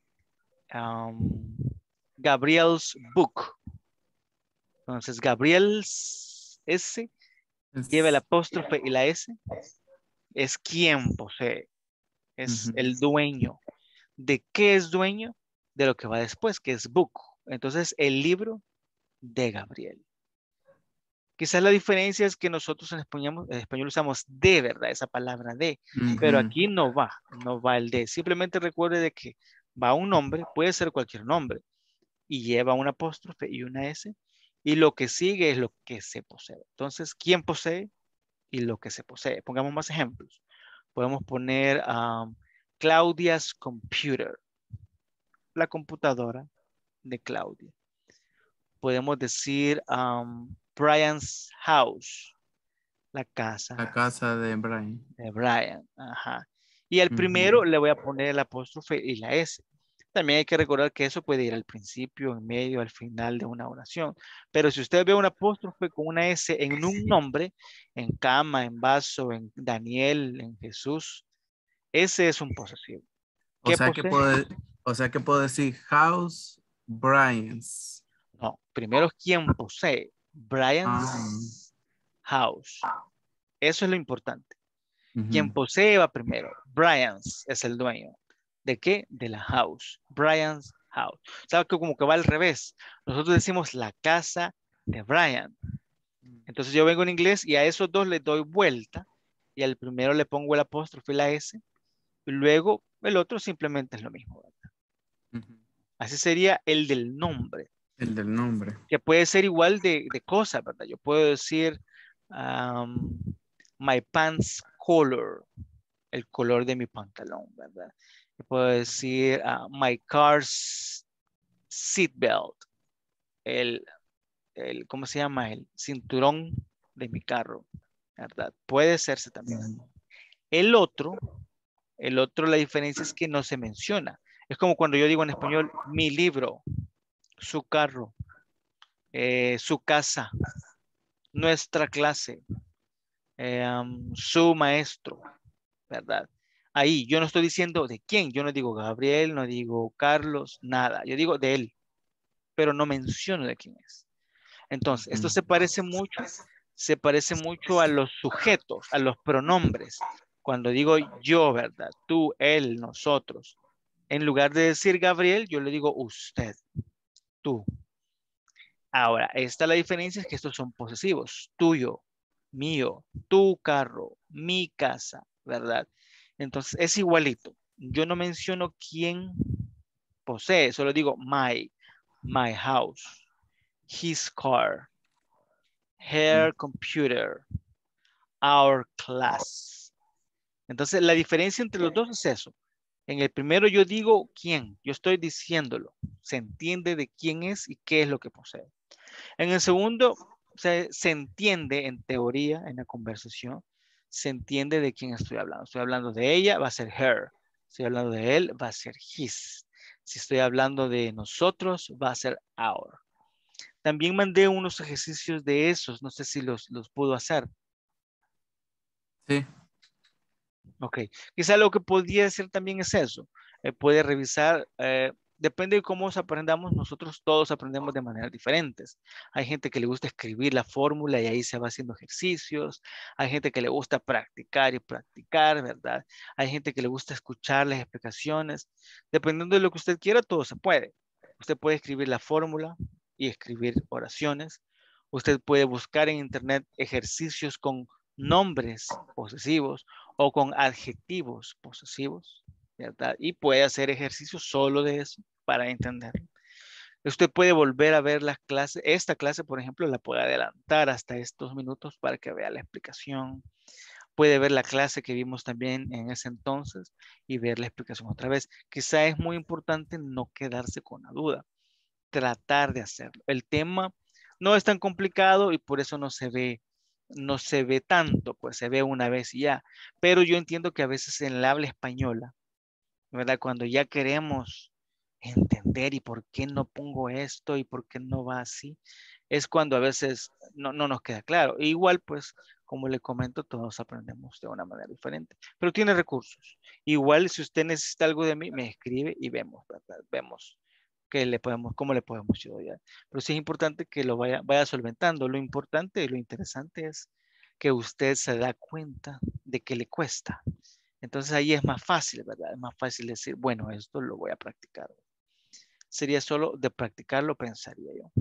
um, Gabriel's book. Entonces, Gabriel's S lleva el apóstrofe y la S, es quien posee, es Ujú. el dueño. ¿De qué es dueño? De lo que va después, que es book. Entonces, el libro de Gabriel. Quizás la diferencia es que nosotros en español, en español usamos de, ¿verdad? Esa palabra de. Pero Ujú. aquí no va, no va el de. Simplemente recuerde de que va un nombre, puede ser cualquier nombre, y lleva un apóstrofe y una S, y lo que sigue es lo que se posee. Entonces, ¿quién posee? Y lo que se posee. Pongamos más ejemplos. Podemos poner um, Claudia's computer, la computadora de Claudia. Podemos decir um, Brian's house, la casa La casa de Brian. de Brian. Ajá. Y al Ujú. primero le voy a poner el apóstrofe y la S. También hay que recordar que eso puede ir al principio, en medio, al final de una oración. Pero si usted ve un apóstrofe con una S en un nombre, en cama, en vaso, en Daniel, en Jesús, ese es un posesivo. O ¿Qué sea que posee? puedo, o sea que puedo decir house Brian's. No, primero quién posee. Brian's house. Eso es lo importante. Ujú. Quien posee va primero. Brian's es el dueño. ¿De qué? De la house. Brian's house. O sea, que como que va al revés. Nosotros decimos la casa de Brian. Entonces yo vengo en inglés y a esos dos les doy vuelta y al primero le pongo el apóstrofe y la S y luego el otro simplemente es lo mismo, ¿verdad? Ujú. Así sería el del nombre, El del nombre. que puede ser igual de, de cosa, ¿verdad? Yo puedo decir um, my pants color, el color de mi pantalón, ¿verdad? Yo puedo decir uh, my car's seatbelt, el, el, ¿cómo se llama? El cinturón de mi carro, ¿verdad? Puede serse también. El otro, el otro, la diferencia es que no se menciona. Es como cuando yo digo en español, mi libro, su carro, eh, su casa, nuestra clase, eh, um, su maestro, ¿verdad? Ahí yo no estoy diciendo de quién, yo no digo Gabriel, no digo Carlos, nada, yo digo de él, pero no menciono de quién es. Entonces, esto se parece mucho, se parece mucho a los sujetos, a los pronombres. Cuando digo yo, ¿verdad? Tú, él, nosotros. En lugar de decir Gabriel, yo le digo usted, tú. Ahora, esta la diferencia es que estos son posesivos. Tuyo, mío, tu carro, mi casa, ¿verdad? Entonces, es igualito. Yo no menciono quién posee, solo digo my, my house, his car, her computer, our class. Entonces, la diferencia entre los dos es eso. En el primero yo digo quién, yo estoy diciéndolo. Se entiende de quién es y qué es lo que posee. En el segundo, se, se entiende en teoría, en la conversación, se entiende de quién estoy hablando. Estoy hablando de ella, va a ser her. Estoy hablando de él, va a ser his. Si estoy hablando de nosotros, va a ser our. También mandé unos ejercicios de esos, no sé si los, los pudo hacer. Sí. Ok, quizá lo que podría hacer también es eso. Eh, puede revisar, eh, depende de cómo aprendamos, nosotros todos aprendemos de maneras diferentes. Hay gente que le gusta escribir la fórmula y ahí se va haciendo ejercicios. Hay gente que le gusta practicar y practicar, ¿verdad? Hay gente que le gusta escuchar las explicaciones. Dependiendo de lo que usted quiera, todo se puede. Usted puede escribir la fórmula y escribir oraciones. Usted puede buscar en internet ejercicios con nombres posesivos o con adjetivos posesivos, ¿verdad? Y puede hacer ejercicios solo de eso para entenderlo. Usted puede volver a ver las clases. Esta clase, por ejemplo, la puede adelantar hasta estos minutos para que vea la explicación. Puede ver la clase que vimos también en ese entonces y ver la explicación otra vez. Quizá es muy importante no quedarse con la duda. Tratar de hacerlo. El tema no es tan complicado y por eso no se ve no se ve tanto, pues se ve una vez y ya. Pero yo entiendo que a veces en el habla española, ¿verdad? Cuando ya queremos entender y por qué no pongo esto y por qué no va así, es cuando a veces no, no nos queda claro. E igual, pues, como le comento, todos aprendemos de una manera diferente, pero tiene recursos. Igual, si usted necesita algo de mí, me escribe y vemos, ¿verdad? Vemos qué le podemos, cómo le podemos ayudar. Pero sí es importante que lo vaya, vaya solventando. Lo importante y lo interesante es que usted se da cuenta de que le cuesta. Entonces ahí es más fácil, ¿verdad? Es más fácil decir, bueno, esto lo voy a practicar. Sería solo de practicarlo, pensaría yo.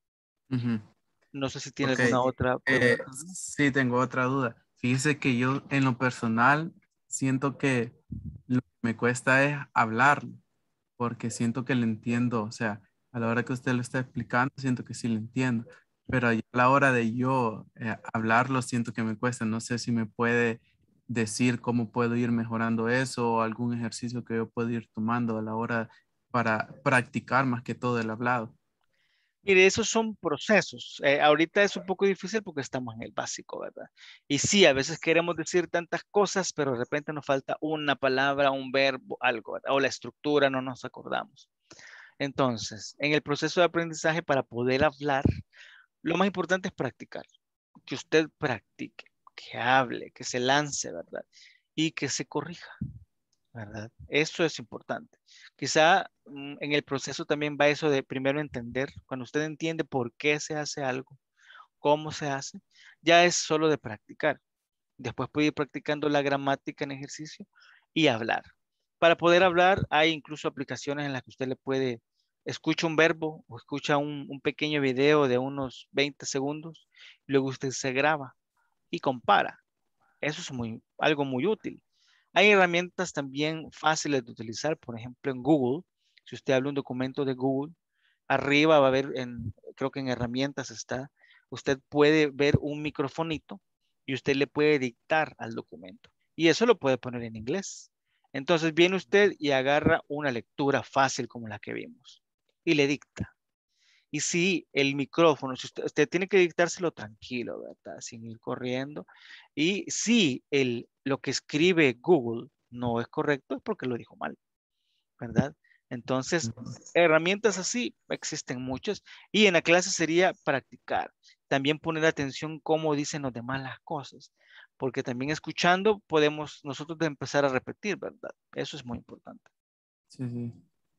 Ujú. No sé si tiene Ok, alguna otra eh, pregunta. sí, tengo otra duda. Fíjese que yo en lo personal siento que lo que me cuesta es hablarlo, porque siento que lo entiendo, o sea, a la hora que usted lo está explicando, siento que sí lo entiendo, pero ya a la hora de yo eh, hablarlo, siento que me cuesta. No sé si me puede decir cómo puedo ir mejorando eso o algún ejercicio que yo puedo ir tomando a la hora para practicar más que todo el hablado. Mire, esos son procesos. Eh, ahorita es un poco difícil porque estamos en el básico, ¿verdad? Y sí, a veces queremos decir tantas cosas, pero de repente nos falta una palabra, un verbo, algo, ¿verdad? O la estructura, no nos acordamos. Entonces, en el proceso de aprendizaje, para poder hablar, lo más importante es practicar. Que usted practique, que hable, que se lance, ¿verdad? Y que se corrija, ¿verdad? Eso es importante. Quizá mm, en el proceso también va eso de primero entender, cuando usted entiende por qué se hace algo, cómo se hace, ya es solo de practicar. Después puede ir practicando la gramática en ejercicio y hablar. Para poder hablar hay incluso aplicaciones en las que usted le puede, escucha un verbo o escucha un, un pequeño video de unos veinte segundos, luego usted se graba y compara. Eso es muy, algo muy útil. Hay herramientas también fáciles de utilizar, por ejemplo, en Google. Si usted habla un documento de Google, arriba va a ver, en, creo que en herramientas está, usted puede ver un microfonito y usted le puede dictar al documento. Y eso lo puede poner en inglés. Entonces viene usted y agarra una lectura fácil como la que vimos y le dicta. Y si el micrófono, si usted, usted tiene que dictárselo tranquilo, ¿verdad? Sin ir corriendo. Y si el, lo que escribe Google no es correcto, es porque lo dijo mal, ¿verdad? Entonces, herramientas así existen muchas. Y en la clase sería practicar. También poner atención cómo dicen los demás las cosas. Porque también escuchando podemos nosotros empezar a repetir, ¿verdad? Eso es muy importante. Sí, sí.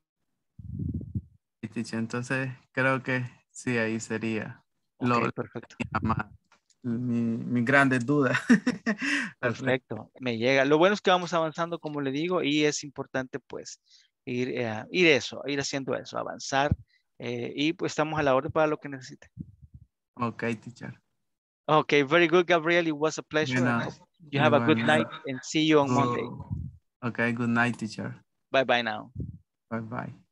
Sí, teacher, entonces creo que sí, ahí sería lo, Ok, perfecto. más, mi, mi grandes dudas. Perfecto, me llega. Lo bueno es que vamos avanzando, como le digo, y es importante pues ir, eh, ir eso, ir haciendo eso, avanzar, eh, y pues estamos a la orden para lo que necesite. Ok, teacher. Okay, very good, Gabriel. It was a pleasure. I Bueno, hope you have a good night and see you on Monday. Okay, good night, teacher. Bye bye now. Bye bye.